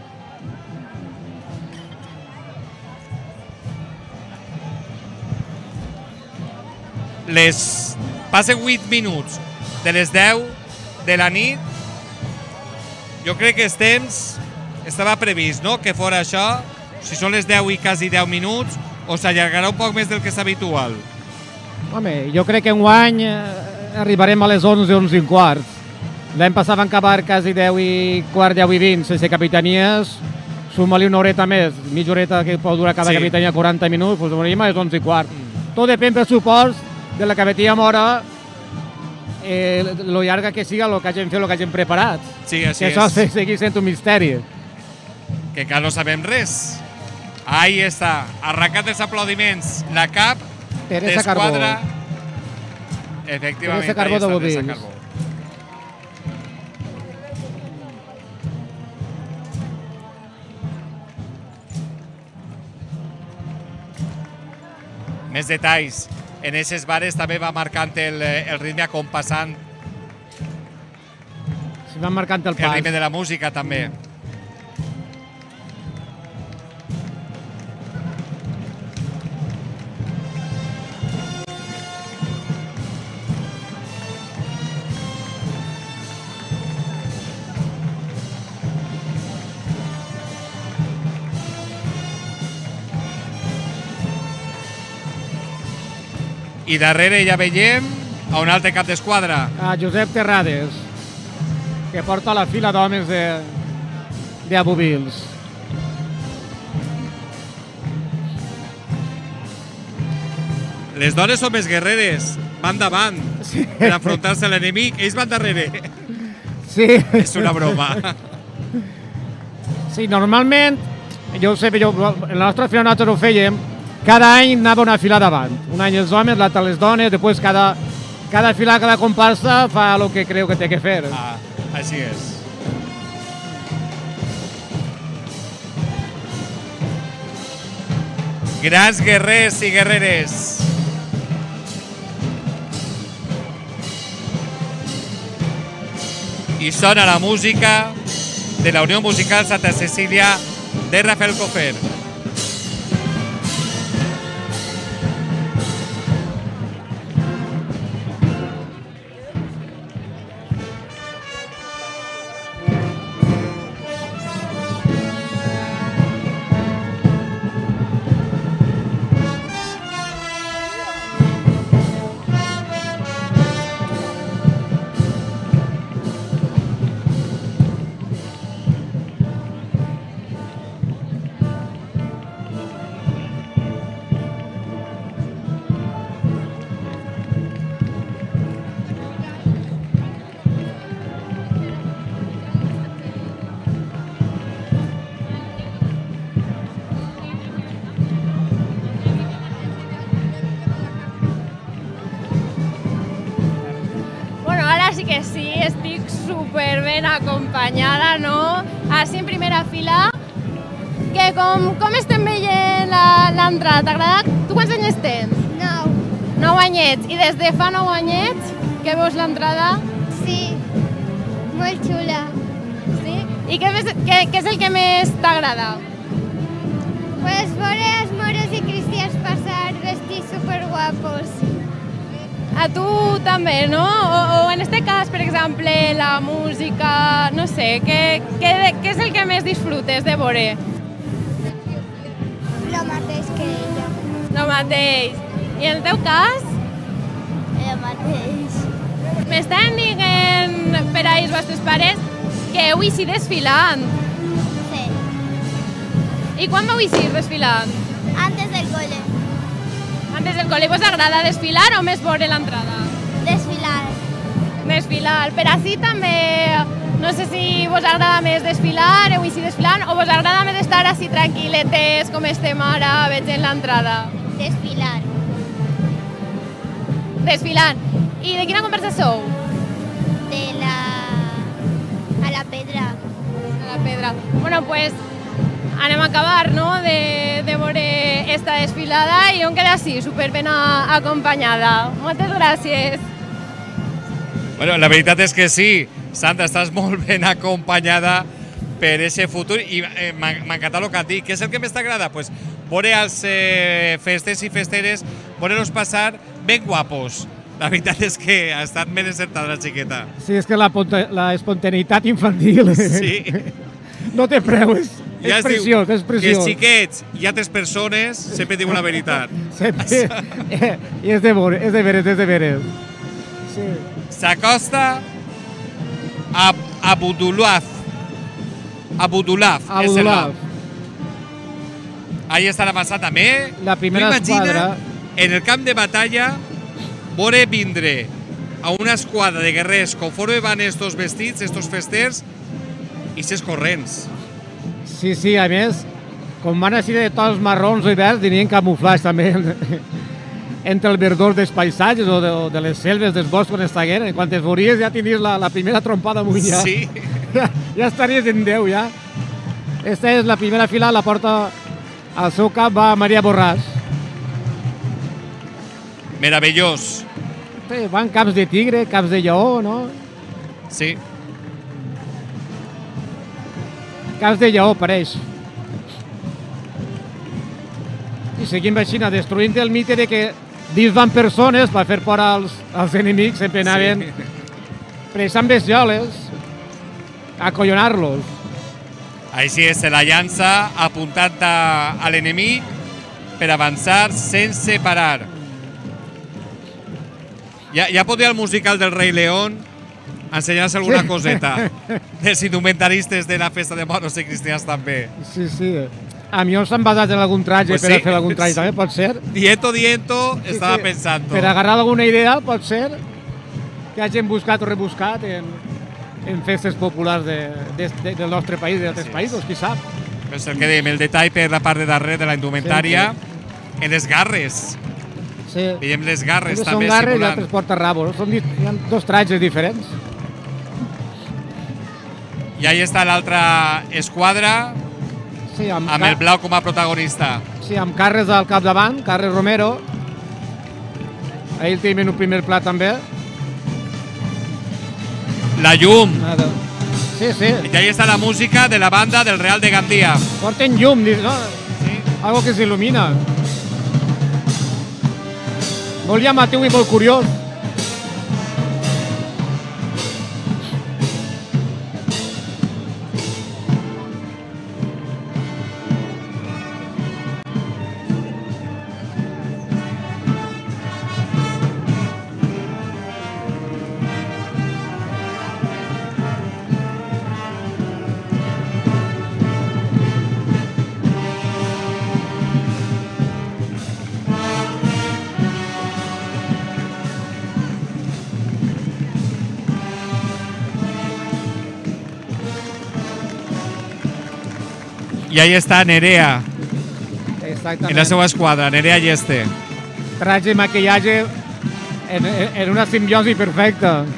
Passen 8 minuts de les 10 de la nit. Jo crec que els temps estava previst, no?, que fora això. Si són les 10 i quasi 10 minuts, o s'allargarà un poc més del que és habitual? Home, jo crec que enguany arribarem a les 11, 11 i un quart. L'any passat van acabar quasi 10 i quart, 10 i 20, sense capitanies. Suma-li una horeta més, mitja horeta que pot durar cada capitania 40 minuts, doncs venim a les 11 i quart. Tot depèn del suport de la capitania Mora, lo llarga que siga, lo que hagin fet, lo que hagin preparat. Sí, així és. Que això segueix sent un misteri. Que encara no sabem res. Ahí està, arrencat els aplaudiments, la cap d'esquadra. Efectivament, Teresa Carbó de Bovins. més detalls. En aquestes bares també va marcant el ritme, acompassant van marcant el pas. El ritme de la música també. I darrere ja veiem a un altre cap d'esquadra. A Josep Terrades, que porta la fila d'homes de Abubils. Les dones són més guerreres, van davant per enfrontar-se a l'enemic, ells van darrere. Sí. És una broma. Sí, normalment, jo ho sé, en la nostra fila nosaltres ho fèiem, cada any anava una fila davant. Un any els homes, l'altre les dones, després cada fila, cada comparsa fa el que creu que té que fer. Així és. Grans guerrers i guerreres. I sona la música de la Unió Musical Santa Cecília de Rafael Cofer. Sí que sí, estic super ben acompanyada, no? Així en primera fila, que com estem veient l'entrada, t'ha agradat? Tu quants anys tens? 9. 9 anyets, i des de fa 9 anyets que veus l'entrada? Sí, molt xula. Sí? I què és el que més t'agrada? Pues veure els moros i cristians passar vestits superguapos. A tu també, no? O en este cas, per exemple, la música, no sé, què és el que més disfrutes de veure? Lo mateix que ella. Lo mateix. I en el teu cas? El mateix. M'estan dient per a els vostres pares que heu eixit desfilant. Sí. I quan vau eixir desfilant? Antes del cole. Antes del col·le, vos agrada desfilar o més veure l'entrada? Desfilar. Desfilar. Per així també, no sé si vos agrada més desfilar, heu eixit desfilant, o vos agrada més estar així tranquil·letes, com estem ara, veient l'entrada? Desfilar. Desfilant. I de quina conversa sou? A la pedra. A la pedra. Bueno, pues anem a acabar, no?, de veure esta desfilada i on queda així, super ben acompanyada. Moltes gràcies. Bueno, la veritat és que sí, Sandra, estàs molt ben acompanyada per aquest futur i m'ha encantat el que et dic. Què és el que més t'agrada? Pues veure els festers i festeres, veure-los passar ben guapos. La veritat és que ha estat ben encertada la xiqueta. Sí, és que la espontaneïtat infantil sí. No té preu, és preciós, és preciós. Que els xiquets i altres persones sempre diuen la veritat. Sempre. I és de veres, és de veres. Sí. S'acosta a Abudulaf. És el nom. Ahí estan avançant també. La primera esquadra. En el camp de batalla veure vindre a una esquadra de guerrers conforme van estos vestits, estos festers, i ses corrents. Sí, a més, com van així de tons marrons o verds, tenien camuflatge també entre el verdor dels paisatges o de les selves dels boscos on estaven. Quan es veuries ja tenies la primera trompada amunt ja. Sí. Ja estaries en 10 ja. Esta és la primera fila, la porta al seu cap va Maria Borràs. meravellós. Van caps de tigre, caps de lleó, no? Sí. Caps de lleó, pareix. I seguim així, destruint el mite de que dins van persones per fer por als enemics, sempre anaven pressant bestioles, a acollonar-los. Així és, se la llança apuntant a l'enemic per avançar sense parar. Ja podria el musical del Rei León ensenyar-nos alguna coseta dels indumentaristes de la festa de moros i cristians també. Sí, sí. A mi s'han basat en algun traje per a fer algun traje també, pot ser? Diento, estava pensant. Per agarrar alguna idea, pot ser que hagin buscat o rebuscat en festes populars del nostre país, d'altres països, qui sap. És el que dèiem, el detall per la part de darrere de la indumentària, en les garres. Sí. Veiem les garres també simulant. Són garres i altres portarrabos. Hi ha dos trajes diferents. I ahí està l'altra esquadra, amb el blau com a protagonista. Sí, amb Carles al capdavant, Carles Romero. Ahí el tenim en un primer pla també. La llum. Sí, sí. I ahí està la música de la banda del Real de Gandia. Porten llum, no? Sí. Algo que s'il·lumina. Molt llamatiu i molt curiós. I ahí està Nerea, exactament, en la seva esquadra, Nerea Yeste. Traje i maquillatge en una simbiosi perfecta.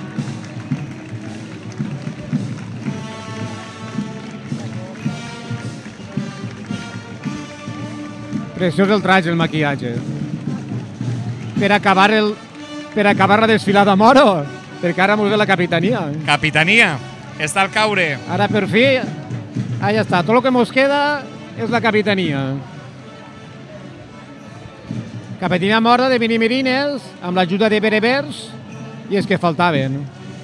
Preciós el traje, el maquillatge. Per acabar la desfilada moro, perquè ara mos ve la capitania. Capitania, està al caure. Ara per fi, allà està, tot el que mos queda és la capitania. Capitania mora de Benimerines, amb l'ajuda de berebers, i és que faltaven.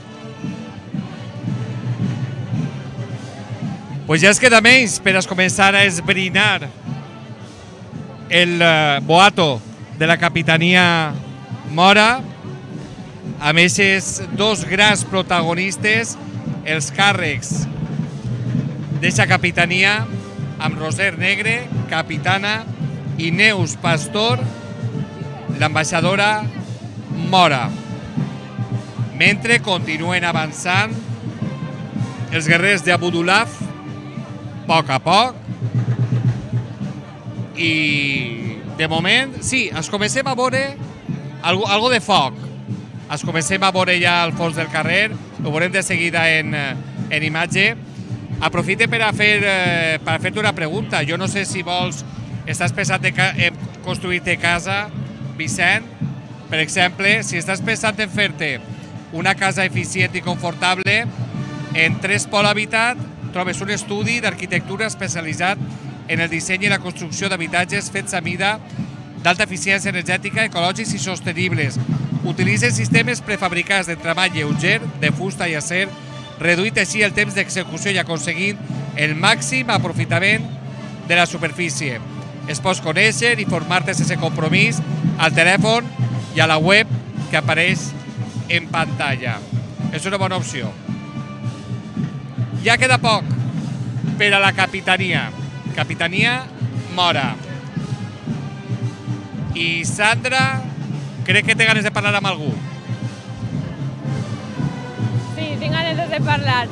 Pues ja es queda menys per a començar a esbrinar el boato de la capitania mora, amb aquests dos grans protagonistes, els càrrecs d'eixa capitania, amb Roser Negre, capitana, i Neus Pastor, l'ambaixadora mora. Mentre continuen avançant els guerrers d'Abudulaf, poc a poc, i de moment, sí, ens comencem a veure algo de foc. Ens comencem a veure ja al fons del carrer, ho veurem de seguida en imatge. Aprofite per a fer-te una pregunta. Jo no sé si vols, estàs pensant en construir-te casa, Vicent, per exemple, si estàs pensant en fer-te una casa eficient i confortable, en Trespol Habitat trobes un estudi d'arquitectura especialitzat en el disseny i la construcció d'habitatges fets a mida d'alta eficiència energètica, ecològics i sostenibles. Utilitzen sistemes prefabricats d'entremat lleuger, de fusta i acer, reduït així el temps d'execució i aconseguint el màxim aprofitament de la superfície. Es pots conèixer i formar-te sense compromís al telèfon i a la web que apareix en pantalla. És una bona opció. Ja queda poc per a la capitania. Capitania mora. I Sandra, crec que té ganes de parlar amb algú. Sí, tinc ganes de parlar.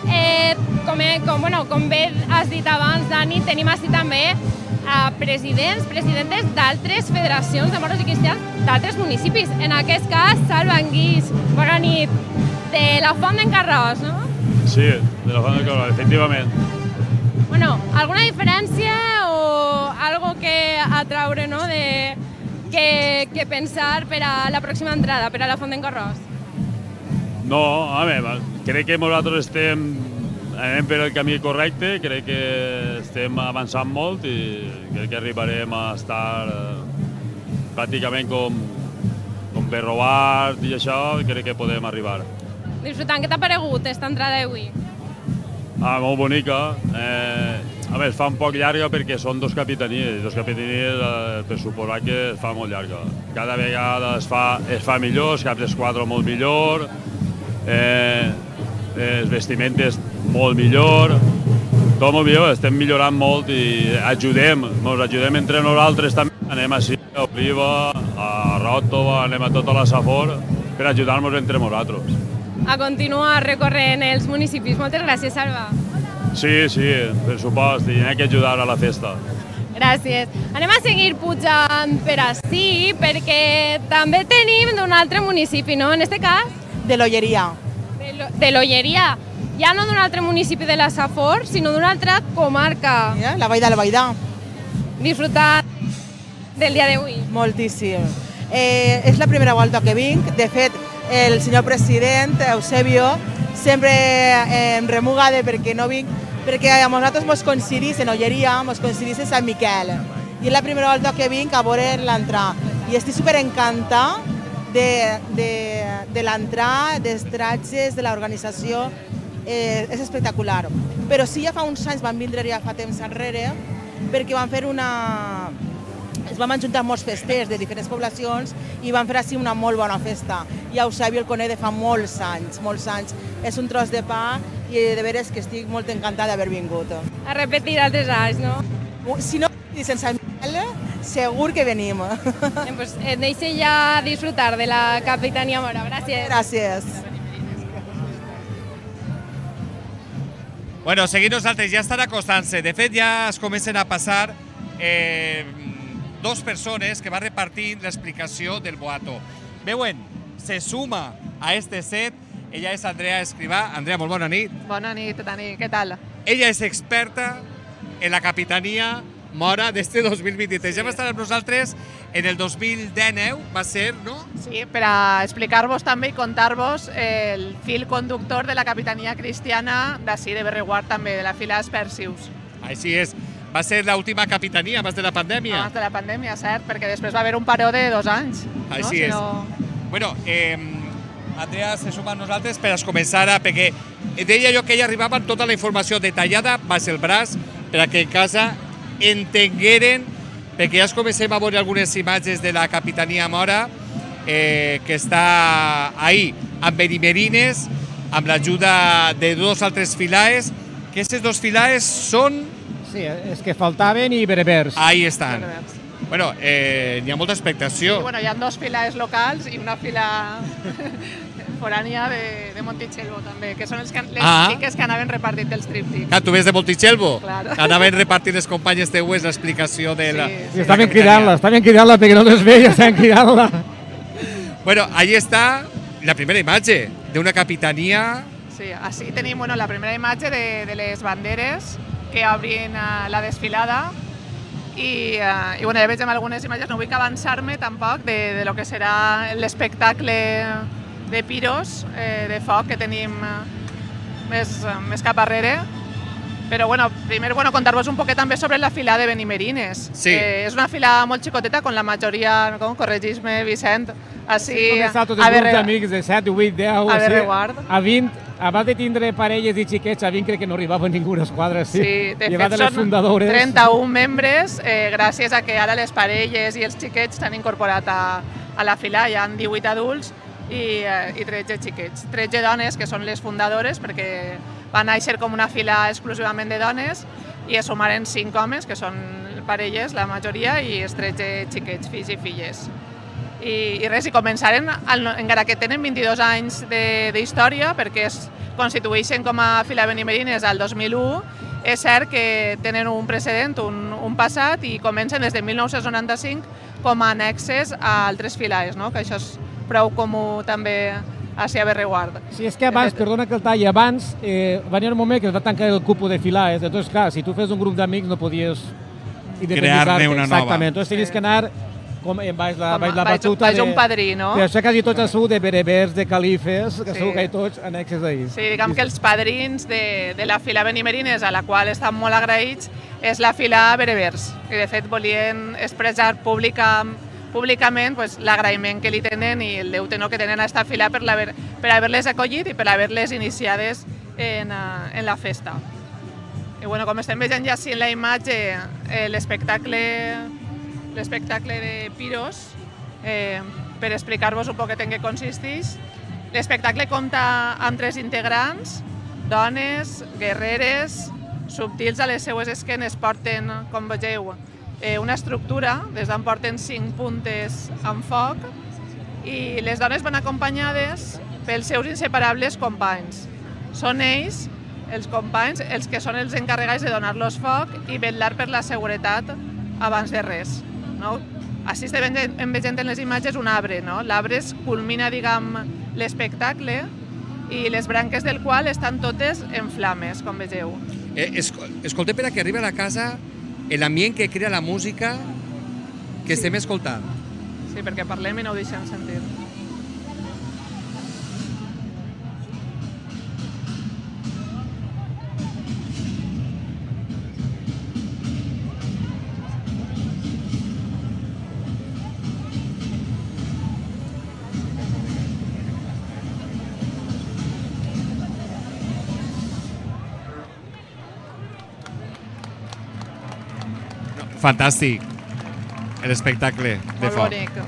Com bé has dit abans, Dani, tenim així també presidentes d'altres federacions de moros i cristians d'altres municipis. En aquest cas, Salva Anguís, bona nit, de la Font d'en Carròs, no? Sí, de la Font d'en Carròs, efectivament. Bueno, alguna diferència o algo que atraure, no?, què pensar per a la pròxima entrada, per a la Font d'en Carròs? No, a veure, crec que nosaltres anem per el camí correcte, crec que estem avançant molt i crec que arribarem a estar pràcticament com Berroart i això, crec que podem arribar. Disfrutant, què t'ha paregut aquesta entrada d'avui? Molt bonica. A veure, es fa un poc llarga perquè són dos capitanies per suposar que es fa molt llarga. Cada vegada es fa millor, els caps d'esquadra molt millor, les vestimentes molt millor, tot molt millor, estem millorant molt i ens ajudem entre nosaltres també. Anem a Oliva, a Ròtova, anem a tota la Safor per ajudar-nos entre nosaltres. A continuar recorrent els municipis. Moltes gràcies, Salva. Sí, per supost, i hem que ajudar a la festa. Gràcies. Anem a seguir pujant per ací, perquè també tenim d'un altre municipi, no? En este cas? De l'Olleria. De l'Olleria. Ja no d'un altre municipi de la Safor, sinó d'una altra comarca. La Vall d'Albaida. Disfrutar del dia d'avui. Moltíssim. És la primera volta que vinc. De fet, el senyor president, Eusebio, sempre em remuga perquè no vinc, perquè a nosaltres ens coincidís en Olleria, ens coincidís en Sant Miquel. I és la primera volta que vinc a veure l'entrada. I estic superencantada de l'entrada, dels tratges, de l'organització. És espectacular. Però sí, ja fa uns anys van vindre ja fa temps enrere, perquè van fer es van ajuntar molts festers de diferents poblacions i van fer així una molt bona festa. I Eusebio el conec de fa molts anys, molts anys. És un tros de pa i de veres que estic molt encantada d'haver vingut. A repetir altres anys, no? Si no sense Sant Miquel, segur que venim. Pues et deixo ja disfrutar de la Capitania Mora. Gràcies. Gràcies. Bueno, seguint nosaltres, ja estan acostant-se. De fet, ja es comencen a passar dos persones que van repartint l'explicació del boato. Veuen, se suma a este set, ella és Andrea Escrivà. Andrea, molt bona nit. Bona nit, Dani, què tal? Ella és experta en la Capitania Mora d'este 2023. Ja va estar amb nosaltres en el 2019, va ser, no? Sí, per a explicar-vos també i contar-vos el fil conductor de la Capitania Cristiana d'ací de Berreguard, també, de la fila Espersius. Així és. Va ser l'última capitania abans de la pandèmia. Abans de la pandèmia, cert, perquè després va haver un paró de 2 anys. Així és. Bueno, Andrea se suma a nosaltres per a començar perquè deia jo que ella arribava amb tota la informació detallada, va ser el braç, per a que en casa entengueren, perquè ja es comencem a veure algunes imatges de la Capitania Mora, que està ahí, amb benimerines, amb l'ajuda de dos altres filaes, que aquestes dos filaes són... Sí, és que faltaven i berbers. Ahí estan. Bueno, n'hi ha molta expectació. Sí, bueno, hi ha 2 files locals i una fila forània de Montitxelvo, també, que són les xiques que anaven repartint els tríptics. Tu ves de Montitxelvo? Claro. Anaven repartint les companyes teues l'explicació de la... Sí, estaven cridant-la perquè no les veia, estaven cridant-la. Bueno, ahí està la primera imatge d'una capitania... Sí, així tenim la primera imatge de les banderes que obrin la desfilada i bueno, ja veig amb algunes imatges, no vull avançar-me tampoc de lo que serà l'espectacle de piros, de foc que tenim més cap arrere. Però bueno, primer contar-vos un poquet també sobre la fila de benimerines. Sí. És una fila molt xicoteta, con la majoria, corregis-me, Vicent, així... Hem començat tots els grups d'amics de 7, 8, 10, a Berreguard. A 20, abans de tindre parelles i xiquets, a 20 crec que no arribava ninguna esquadra. Sí, de fet són 31 membres, gràcies a que ara les parelles i els xiquets s'han incorporat a la fila. Hi ha 18 adults i 13 xiquets. 13 dones, que són les fundadores, perquè va néixer com una fila exclusivament de dones i es sumaren 5 homes, que són parelles, la majoria, i els 13 xiquets, fills i filles. I res, i començaren, encara que tenen 22 anys d'història, perquè es constitueixen com a fila benimerines al 2001, és cert que tenen un precedent, un passat, i comencen des de 1995 com a annexes a altres filaes, que això és prou comú també a Berreguard. Sí, és que abans, perdona que el talli, abans va haver un moment que es va tancar el cupo de filaes, entonces, clar, si tu fes un grup d'amics no podies crear-ne una nova. Exactament, entonces tenies que anar baix la batuta. Baix un padrí, no? Per això quasi tots han sigut de berebers, de califes, que segur que hi tots annexes d'ahir. Sí, diguem que els padrins de la fila Benimerines, a la qual estan molt agraïts, és la fila berebers, que de fet volien expressar públicament l'agraïment que li tenen i el deute que tenen a esta fila per haver-les acollit i per haver-les iniciades en la festa. I bueno, com estem veient ja així en la imatge, l'espectacle de Piros, per explicar-vos un poquet en què consisteix. L'espectacle compta amb 3 integrants, dones, guerreres, subtils a les seues esquenes, porten, com vegeu, una estructura, des d'on porten 5 puntes amb foc, i les dones van acompanyades pels seus inseparables companys. Són ells, els companys, els que són els encarregats de donar-los foc i vetllar per la seguretat abans de res. Així estem veient en les imatges un arbre. L'arbre culmina, diguem, l'espectacle i les branques del qual estan totes en flames, com vegeu. Escolteu per a que arriba a la casa l'ambient que crea la música que estem escoltant. Sí, perquè parlem i no ho deixem sentir. Fantàstic, l'espectacle de foc. Molt bonic.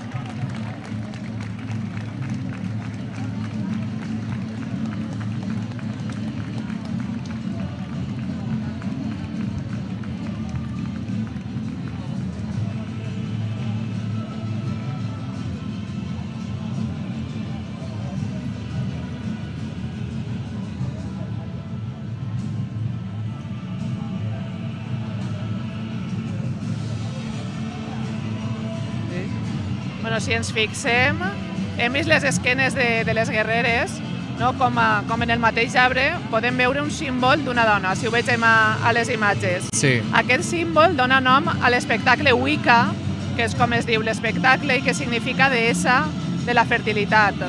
Si ens fixem, hem vist les esquenes de les guerreres, com en el mateix arbre, podem veure un símbol d'una dona, si ho vegem a les imatges. Aquest símbol dona nom a l'espectacle Wicca, que és com es diu l'espectacle i que significa deessa de la fertilitat.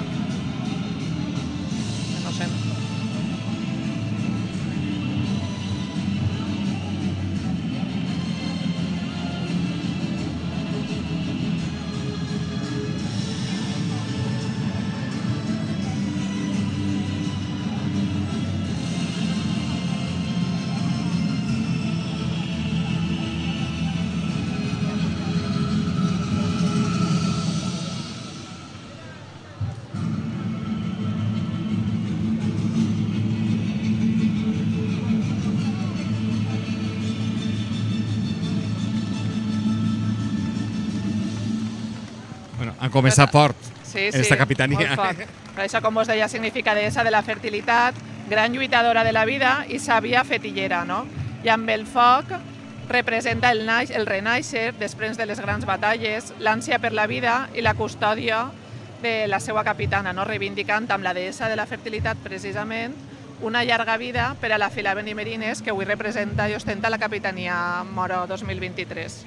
Han començat fort en aquesta capitania. Molt fort. Per això, com vos deia, significa deessa de la fertilitat, gran lluitadora de la vida i sàvia fetillera. I amb el foc representa el renaixer després de les grans batalles, l'ànsia per la vida i la custòdia de la seva capitana, reivindicant amb la deessa de la fertilitat precisament una llarga vida per a la fila Benimerines que avui representa i ostenta la capitania Moro 2023.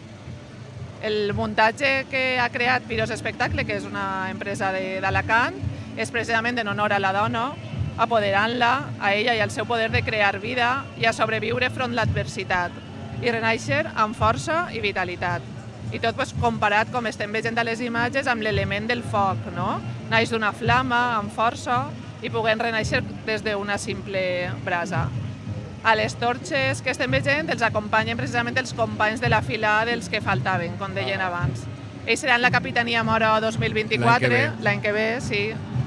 El muntatge que ha creat Piros Espectacle, que és una empresa d'Alacant, és precisament en honor a la dona, apoderant-la, a ella i al seu poder de crear vida i a sobreviure front a l'adversitat i renaixer amb força i vitalitat. I tot comparat, com estem veient a les imatges, amb l'element del foc. Naix d'una flama, amb força, i puguem renaixer des d'una simple brasa. A les torxes que estem veient els acompanyen precisament els companys de la fila dels que faltaven, com deien abans. Ells seran la capitania Moro 2024, l'any que ve, sí.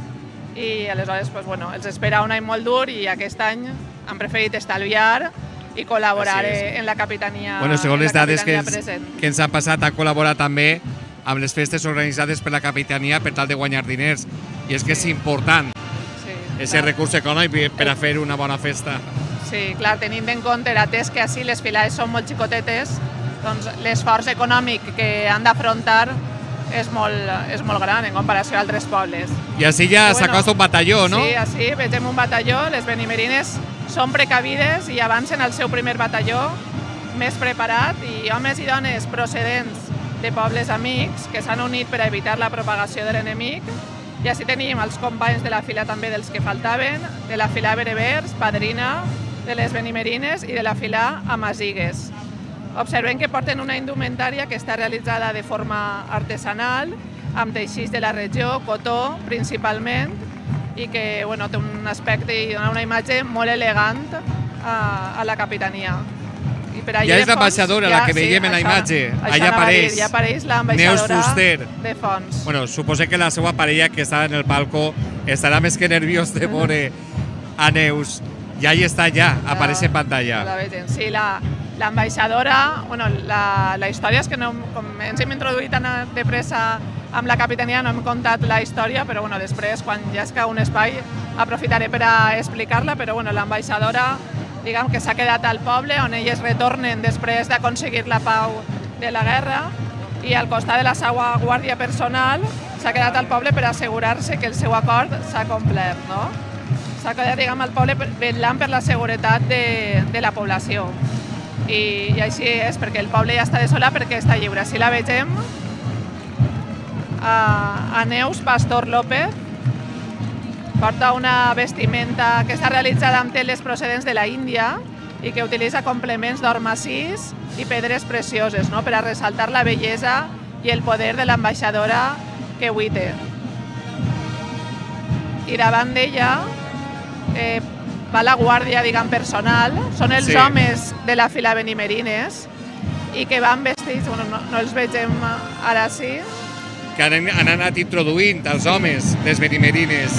I aleshores els espera un any molt dur i aquest any han preferit estalviar i col·laborar en la capitania present. Segons les dades que ens han passat, ha col·laborat també amb les festes organitzades per la capitania per tal de guanyar diners. I és que és important aquest recurs econòmic per a fer una bona festa. Sí, clar, tenint en compte atès que així les filades són molt xicotetes, doncs l'esforç econòmic que han d'afrontar és molt gran en comparació a altres pobles. I així ja s'acosta un batalló, no? Sí, així vegem un batalló, les benimerines són precavides i avancen al seu primer batalló més preparat i homes i dones procedents de pobles amics que s'han unit per a evitar la propagació de l'enemic, i així tenim els companys de la fila també dels que faltaven, de la fila Berebers, Padrina, de les Benimerines i de la fila Amasigues. Observem que porten una indumentària que està realitzada de forma artesanal, amb teixits de la regió, cotó principalment, i que té un aspecte i dona una imatge molt elegant a la capitania. Ja és l'ambaixadora la que veiem en la imatge. Allà apareix. Ja apareix l'ambaixadora de fons. Bueno, suposem que la seva parella que està en el palco estarà més que nerviós de veure a Neus. I ahí està ja, apareix en pantalla. Sí, l'ambaixadora, la història és que com ens hem introduït de pressa amb la capitania no hem contat la història, però després, quan ja es cau un espai, aprofitaré per a explicar-la, però l'ambaixadora diguem que s'ha quedat al poble, on elles retornen després d'aconseguir la pau de la guerra, i al costat de la seva guàrdia personal s'ha quedat al poble per assegurar-se que el seu acord s'ha complert. S'ha quedat al poble vetllant per la seguretat de la població. I així és, perquè el poble ja està desolat perquè està lliure. Així la vegem a Neus Pastor López. Porta una vestimenta que està realitzada amb teles procedents de la Índia i que utilitza complements d'or massís i pedres precioses per a ressaltar la bellesa i el poder de l'ambaixadora que avui té. I davant d'ella va la guàrdia personal, són els homes de la fila Benimerines i que van vestits, no els vegem ara sí, que han anat introduint els homes dels Benimerines.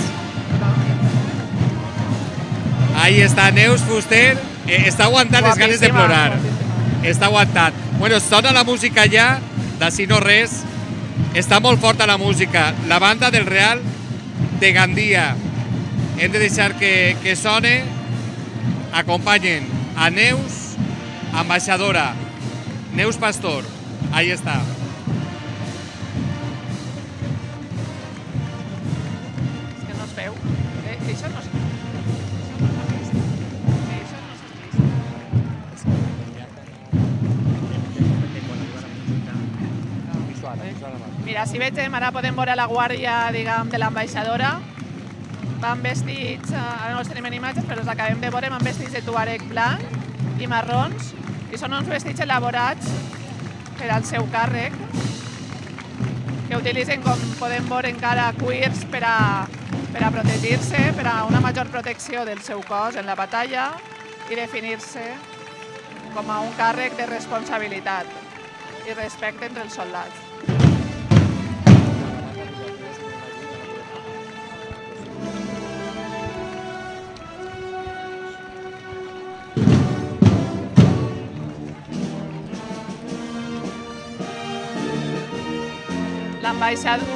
Ahí està Neus Fuster, està aguantant les ganes de plorar. Està aguantant. Bueno, sona la música ja, d'ací no res. Està molt forta la música. La banda del Real de Gandia. Hem de deixar que sone. Acompanyen a Neus, ambaixadora. Neus Pastor. Ahí està. És que no es veu. Això no es veu. Mira, si vegem, ara podem veure la guàrdia, de l'ambaixadora. Van vestits, ara no els tenim en imatges, però els acabem de veure, van vestits de tuareg blanc i marrons, i són uns vestits elaborats per al seu càrrec, que utilitzen, com podem veure encara, cuirs per a protegir-se, per a una major protecció del seu cos en la batalla i definir-se com a un càrrec de responsabilitat i respecte entre els soldats. L'ambaixador...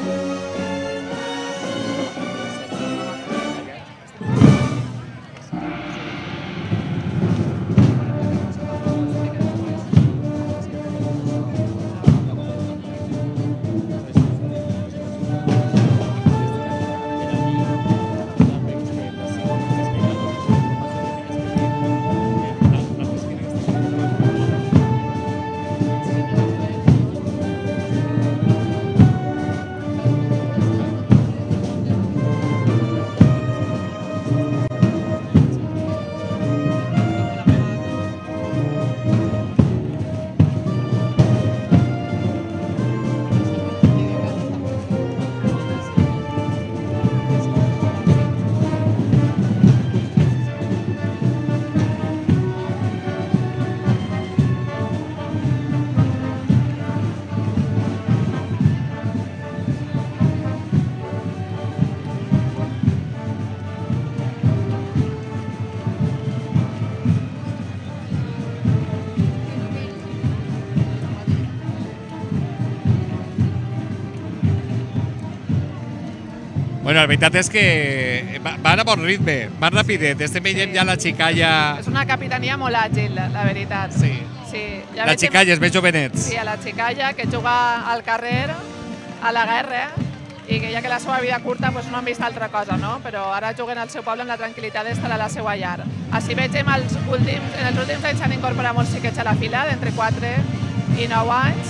Bueno, la veritat és que van a bon ritme, van rapidet. Estem veient ja la xicalla... És una capitania molt àgil, la veritat. Sí. Ja la xicalla, els més jovenets. Sí, a la xicalla, que juga al carrer, a la guerra, i que ja que la seva vida curta no han vist altra cosa, no? Però ara juguen al seu poble amb la tranquil·litat d'estar a la seva llar. Així vegem, en els últims anys s'han incorporat molts xiquets a la fila, d'entre 4 i 9 anys,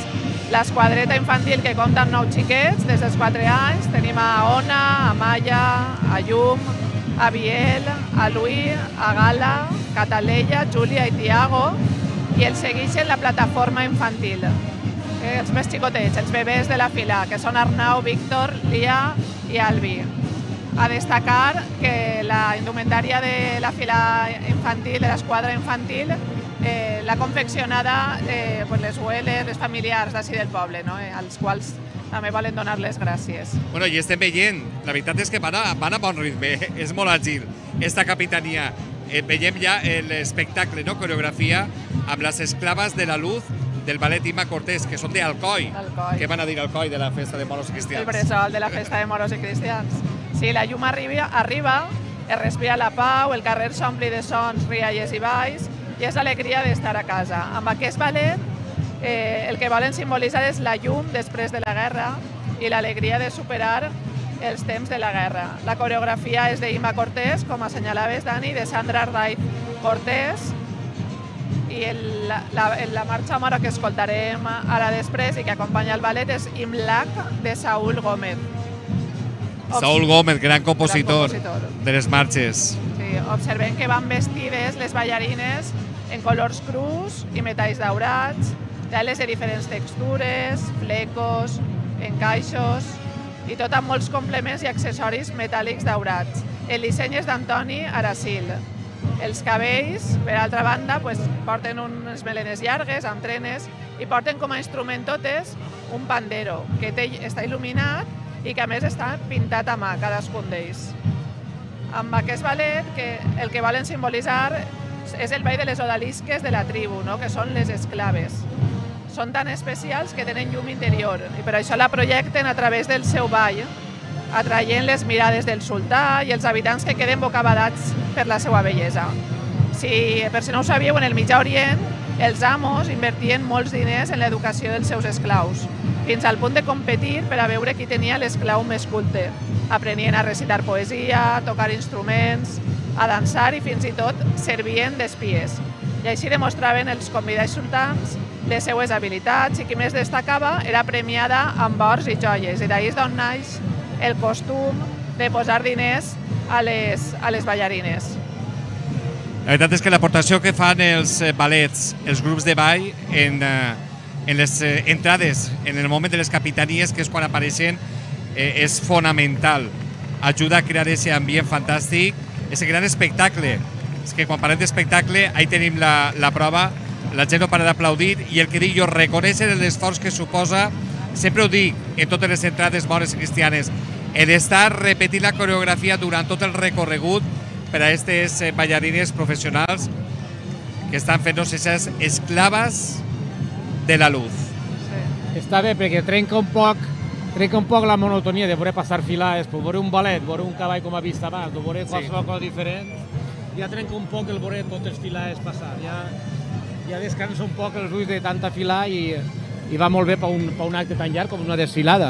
l'esquadreta infantil que compta amb 9 xiquets des dels 4 anys. Tenim a Ona, a Maya, a Llum, a Biel, a Luí, a Gala, Cataleya, Júlia i Tiago, i els segueixen la plataforma infantil. Els més xicotets, els bebès de la fila, que són Arnau, Víctor, Lia i Albi. A destacar que la indumentària de la fila infantil, de l'esquadra infantil, l'ha confeccionada les abueles, les familiars d'ací del poble, als quals també volen donar les gràcies. Bueno, i estem veient, la veritat és que van a bon ritme, és molt àgil, esta capitania. Veiem ja l'espectacle, coreografia, amb les esclaves de la luz del ballet Imma Cortés, que són d'Alcoi. Què van a dir Alcoi de la festa de moros i cristians? El bressol de la festa de moros i cristians. Sí, la llum arriba, es respira la pau, el carrer s'ompli de sons, rialles i balls, i és alegria d'estar a casa. Amb aquest ballet el que volen simbolitzar és la llum després de la guerra i l'alegria de superar els temps de la guerra. La coreografia és d'Imma Cortés, com assenyalaves, Dani, de Sandra Ardaiz Cortés, i la marxa mora que escoltarem ara després i que acompanya el ballet és Imlac, de Saúl Gómez. Saúl Gómez, gran compositor de les marxes. Sí, observem que van vestides les ballarines en colors crus i metalls daurats, teles de diferents textures, flecos, encaixos, i tot amb molts complements i accessoris metàl·lics daurats. El disseny és d'Antoni Aracil. Els cabells, per altra banda, porten unes melenes llargues, amb trenes, i porten com a instrument totes un pandero, que està il·luminat i que a més està pintat a mà, cadascun d'ells. Amb aquest ballet, el que volen simbolitzar és el ball de les odalisques de la tribu, que són les esclaves. Són tan especials que tenen llum interior i per això la projecten a través del seu ball, atraient les mirades del sultà i els habitants que queden bocabadats per la seva bellesa. Per si no ho sabíeu, en el Mitjà Orient els amos invertien molts diners en l'educació dels seus esclaus, fins al punt de competir per a veure qui tenia l'esclau més culte. Aprenien a recitar poesia, a tocar instruments, a dansar i fins i tot servien d'espies. I així demostraven els convidats sultans les seues habilitats i qui més destacava era premiada amb ors i joies. I d'ahir és d'on naix el costum de posar diners a les ballarines. La veritat és que l'aportació que fan els ballets, els grups de ball, en les entrades, en el moment de les capitanies, que és quan apareixen, és fonamental. Ajuda a crear aquest ambient fantàstic, aquest gran espectacle. És que quan parlem d'espectacle, ahí tenim la prova, la gent no para d'aplaudir, i el que dic jo, reconèixer l'esforç que suposa, sempre ho dic, en totes les entrades mores i cristianes, d'estar repetint la coreografia durant tot el recorregut per a aquestes ballarines professionals que estan fent aquestes esclaves de la luz. Està bé perquè trenca un poc la monotonia de veure passar filades, veure un ballet, veure un cavall com ha vist abans, veure qualsevol cosa diferent, ja trenca un poc el veure totes filades passar, ja descansa un poc els ulls de tanta filar i va molt bé per un acte tan llarg com una desfilada.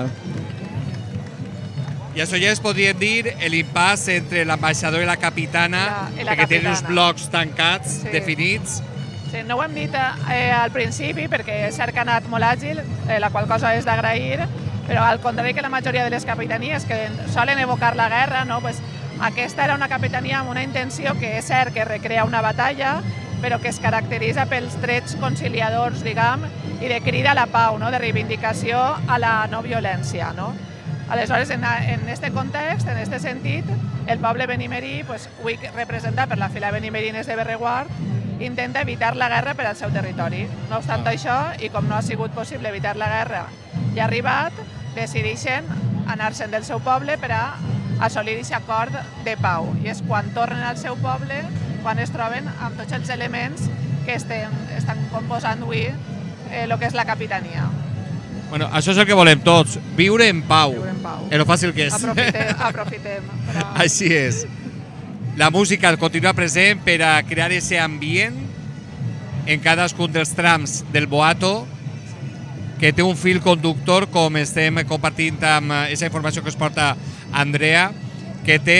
I això ja es podríem dir l'impàs entre l'ambaixador i la capitana, perquè tenen uns blocs tancats, definits. Sí, no ho hem dit al principi perquè és cert que ha anat molt àgil, la qual cosa és d'agrair, però al contrari que la majoria de les capitanies que solen evocar la guerra, aquesta era una capitania amb una intenció que és cert que recrea una batalla, però que es caracteritza pels trets conciliadors, diguem, i de crida a la pau, de reivindicació a la no violència. Aleshores, en aquest context, en aquest sentit, el poble benimerí, avui representat per la fila Benimerines de Berreguard, intenta evitar la guerra per al seu territori. No obstant això, i com no ha sigut possible evitar la guerra i ha arribat, decideixen anar-se'n del seu poble per a assolir aquest acord de pau. I és quan tornen al seu poble, quan es troben amb tots els elements que estan composant avui el que és la capitania. Bueno, això és el que volem tots, viure en pau. És lo fàcil que és. Aprofitem. Així és. La música continua present per a crear aquest ambient en cadascun dels trams del boato, que té un fil conductor, com estem compartint amb aquesta informació que es porta Andrea, que té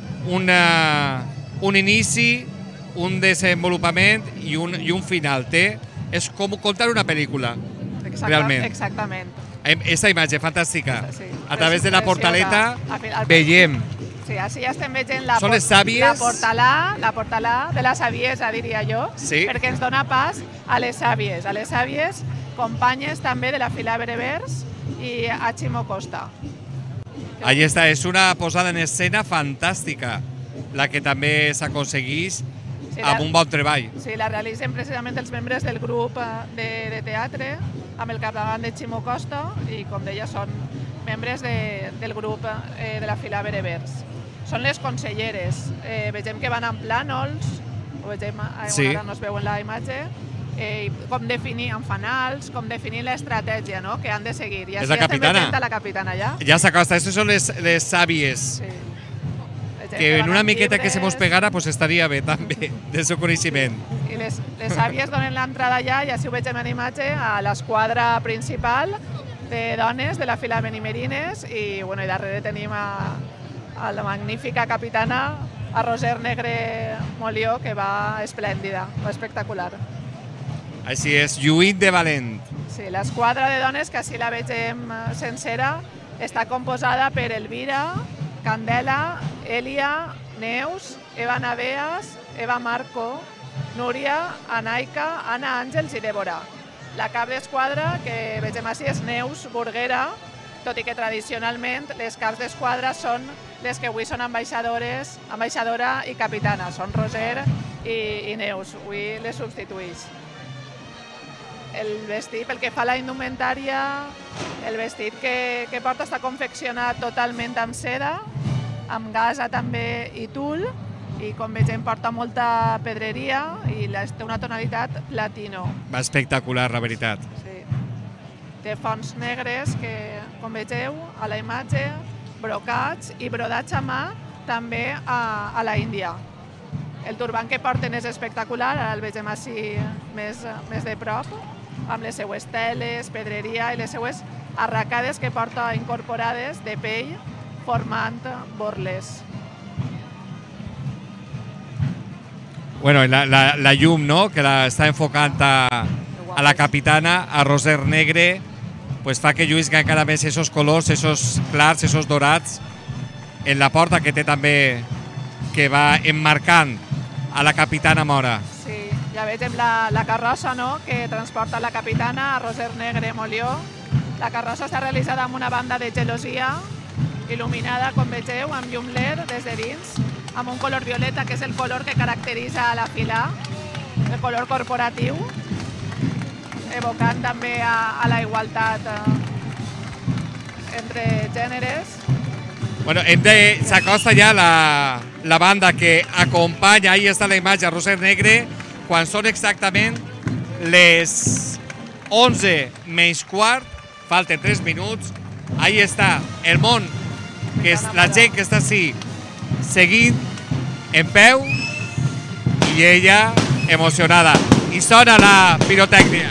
un inici, un desenvolupament i un final. És com contar una pel·lícula. realment. Exactament. Aquesta imatge fantàstica. Sí, a través de la portaleta preciosa. veiem. Sí, així ja estem veient Són les sàvies? la portalà de la saviesa, diria jo, Sí. perquè ens dona pas a les sàvies, companyes també de la fila Berebers i a Ximo Costa. Ahí està, és una posada en escena fantàstica, la que també s'aconsegueix amb un bon treball. Sí, la realitzen precisament els membres del grup de teatre, amb el capdavant de Ximo Costa, i com deia, són membres del grup de la fila Berebers. Són les conselleres. Vegem que van en plànols, ho vegem, Sí. ara no es veu en la imatge, com definir en fanals, com definir l'estratègia, no?, que han de seguir. I És la així estem capitana. veient a la capitana ja. Ja s'acosta, aquestes són les sàvies. Vegem Que en van una amb miqueta que se mos llibres, pegara pues estaria bé també, del seu coneixement. I les àvies donen l'entrada ja, i així ho vegem en imatge, a l'esquadra principal de dones de la fila Benimerines, i, bueno, i darrere tenim a la magnífica capitana, a Roser Negre Molió, que va esplèndida, va espectacular. Així és, lluït de valent. Sí, l'esquadra de dones, que així la vegem sencera, està composada per Elvira, Candela, Elia, Neus, Eva Naveas, Eva Marco, Núria, Anaika, Anna Àngels i Débora. La cap d'esquadra, que vegem així, és Neus Burguera, tot i que tradicionalment les caps d'esquadra són les que avui són ambaixadora i capitana. Són Roser i Neus, avui les substituïx. El vestit, pel que fa a la indumentària, el vestit que porta està confeccionat totalment amb seda, amb gasa també i tul, i com vegem porta molta pedreria i té una tonalitat platino. Va espectacular, la veritat. Sí. Té fonts negres que, com vegeu, a la imatge, brocats i brodats a mà també a la Índia. El turbant que porten és espectacular, ara el vegem així més de prop, amb les seues teles, pedreria i les seues arracades que porta incorporades de pell formant borles. Bueno, la llum, no?, que està enfocant a la capitana, a Roser Negre, pues fa que lluïsca encara més esos colors, esos clars, esos dorats, en la porta que té també, que va emmarcant a la capitana Mora. Sí, ja vegem la carrossa, no?, que transporta la capitana, a Roser Negre Molió. La carrossa està realitzada amb una banda de gelosia, il·luminada, com vegeu, amb llum LED des de dins, amb un color violeta, que és el color que caracteritza la fila, el color corporatiu, evocant també a la igualtat entre gèneres. Bueno, s'acosta ja la banda que acompanya, ahí està la imatge, a Roser Negre, quan són exactament les 11 menys quart, falten 3 minuts, ahí està el món, que és la gent que està així, seguint en peu, i ella emocionada. I sona la pirotècnia.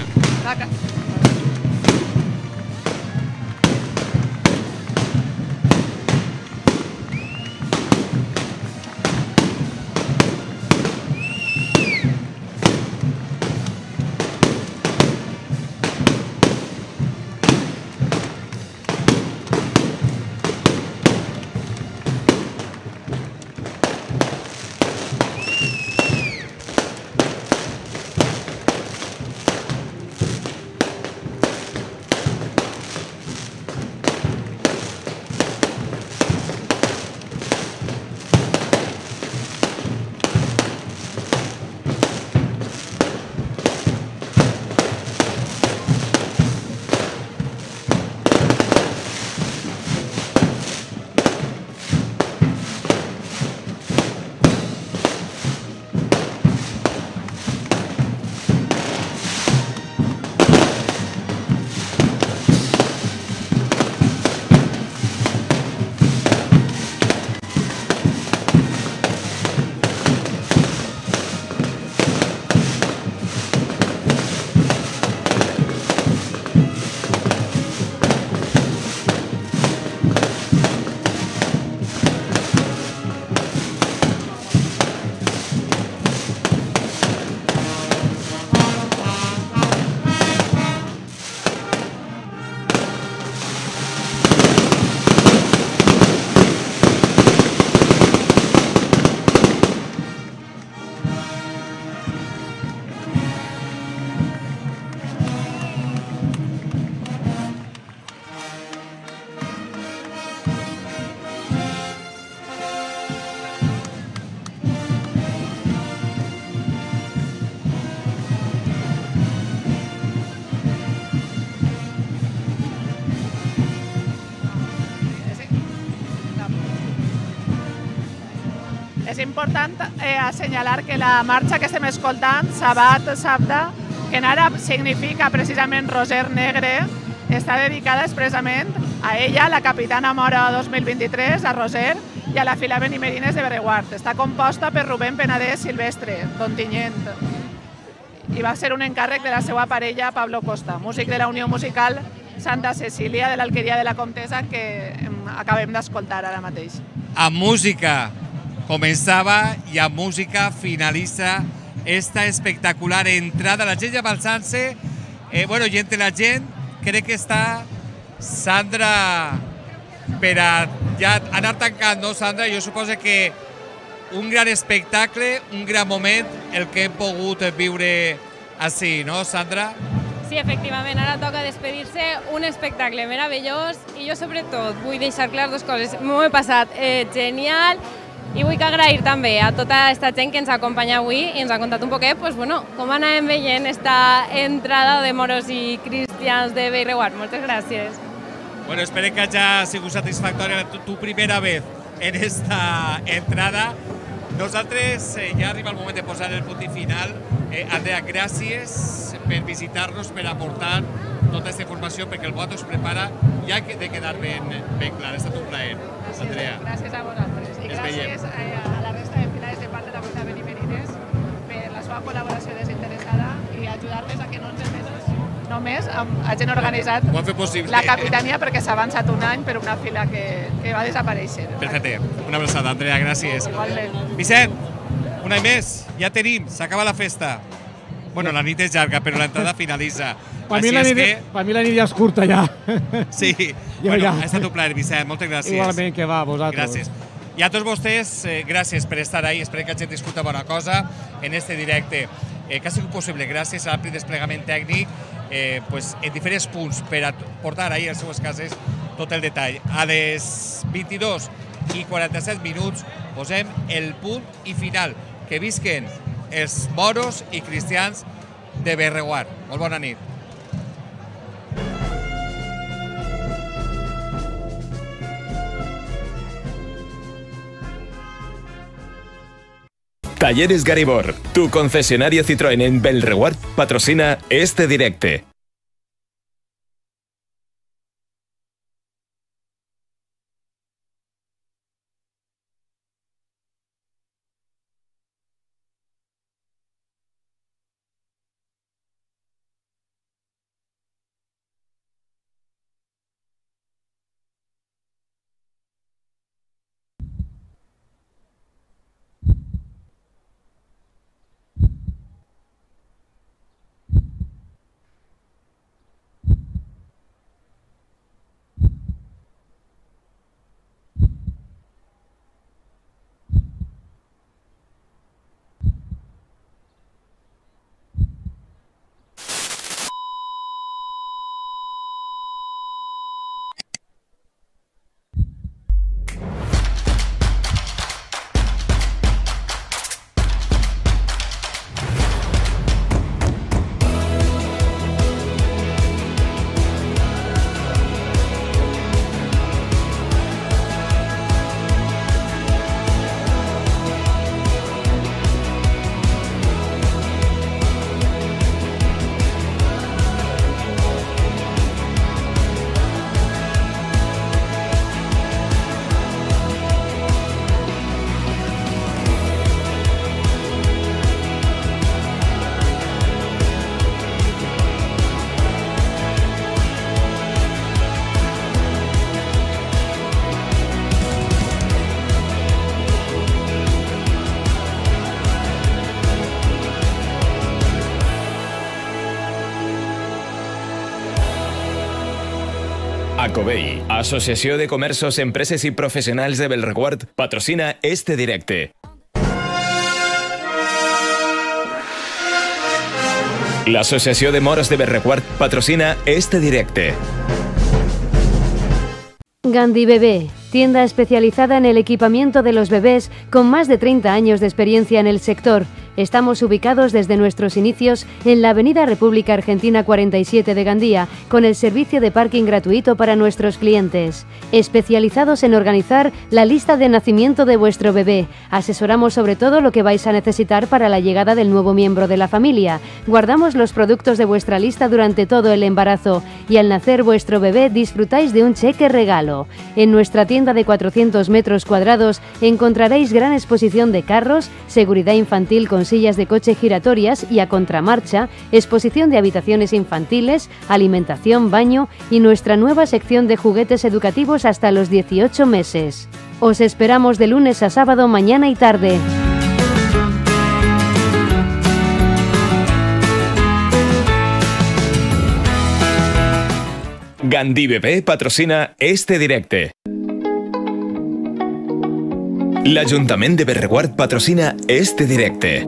És important assenyalar que la marxa que estem escoltant, Sabat Sabda, que en àrab significa precisament Roser Negre, està dedicada expressament a ella, la capitana mora 2023, a Roser, i a la fila Benimerines de Bereguard. Està composta per Rubén Penedès Silvestre, d'Ontinyent, i va ser un encàrrec de la seva parella Pablo Costa, músic de la Unió Musical Santa Cecília de l'Alqueria de la Comtessa, que acabem d'escoltar ara mateix. Amb música començava i amb música finalitza esta espectacular entrada. La gent ja balsant-se, bueno, i entre la gent crec que està Sandra per a ja anar tancant, no, Sandra? Jo suposo que un gran espectacle, un gran moment, el que hem pogut viure així, no, Sandra? Sí, efectivament, ara toca despedir-se, un espectacle meravellós i jo sobretot vull deixar clar dues coses. M'ho he passat genial i vull agrair també a tota aquesta gent que ens acompanya avui i ens ha contat un poquet com anàvem veient esta entrada de moros i cristians de Bereguard. Moltes gràcies. Bueno, espero que haya sigut satisfactòria tu primera vez en esta entrada. Nosaltres ja arriba el moment de posar el punt final. Andrea, gràcies per visitar-nos, per aportar tota aquesta informació, perquè el voto es prepara i ha de quedar ben clar. Ha estat un plaer, Andrea. Gràcies a vosaltres i gràcies a la resta de filades de part de la Comunitat Benimerines per la seva col·laboració desinteressada i ajudar-les a que no ens mesos només hagin organitzat la capitania, perquè s'ha avançat un any per una fila que va desaparèixer. Perfecte. Una abraçada, Andrea, gràcies. Igualment. Vicent, un any més, ja tenim, s'acaba la festa. Bueno, la nit és llarga, però l'entrada finalitza. Per mi la nit ja és curta, ja. Sí. Bueno, ha estat un plaer, Vicent, moltes gràcies. Igualment, que va, vosaltres. Gràcies. I a tots vostès, gràcies per estar ahí. Espero que hagin disfrutat bona cosa en este directe. Que ha sigut possible gràcies a l'ampli desplegament tècnic en diferents punts per a portar ahir a les seues cases tot el detall. A les 22:47 posem el punt i final. Que visquen els moros i cristians de Bereguard. Molt bona nit. Talleres Garibor, tu concesionario Citroën en Bereguard, patrocina este directe. Acobei, Asociació de Comerços, Empreses i Professionals de Bereguard, patrocina este directe. L'Associació de Moros de Bereguard patrocina este directe. Gandhi Bebé, tienda especializada en el equipamiento de los bebés con más de 30 años de experiencia en el sector. Estamos ubicados desde nuestros inicios en la Avenida República Argentina 47 de Gandía, con el servicio de parking gratuito para nuestros clientes. Especializados en organizar la lista de nacimiento de vuestro bebé. Asesoramos sobre todo lo que vais a necesitar para la llegada del nuevo miembro de la familia. Guardamos los productos de vuestra lista durante todo el embarazo y al nacer vuestro bebé disfrutáis de un cheque regalo. En nuestra tienda de 400 metros cuadrados encontraréis gran exposición de carros, seguridad infantil con sillas de coche giratorias y a contramarcha, exposición de habitaciones infantiles, alimentación, baño y nuestra nueva sección de juguetes educativos hasta los 18 meses. Os esperamos de lunes a sábado, mañana y tarde. Gandhi Bebé patrocina este directe. L'Ajuntament de Bellreguard patrocina este directe.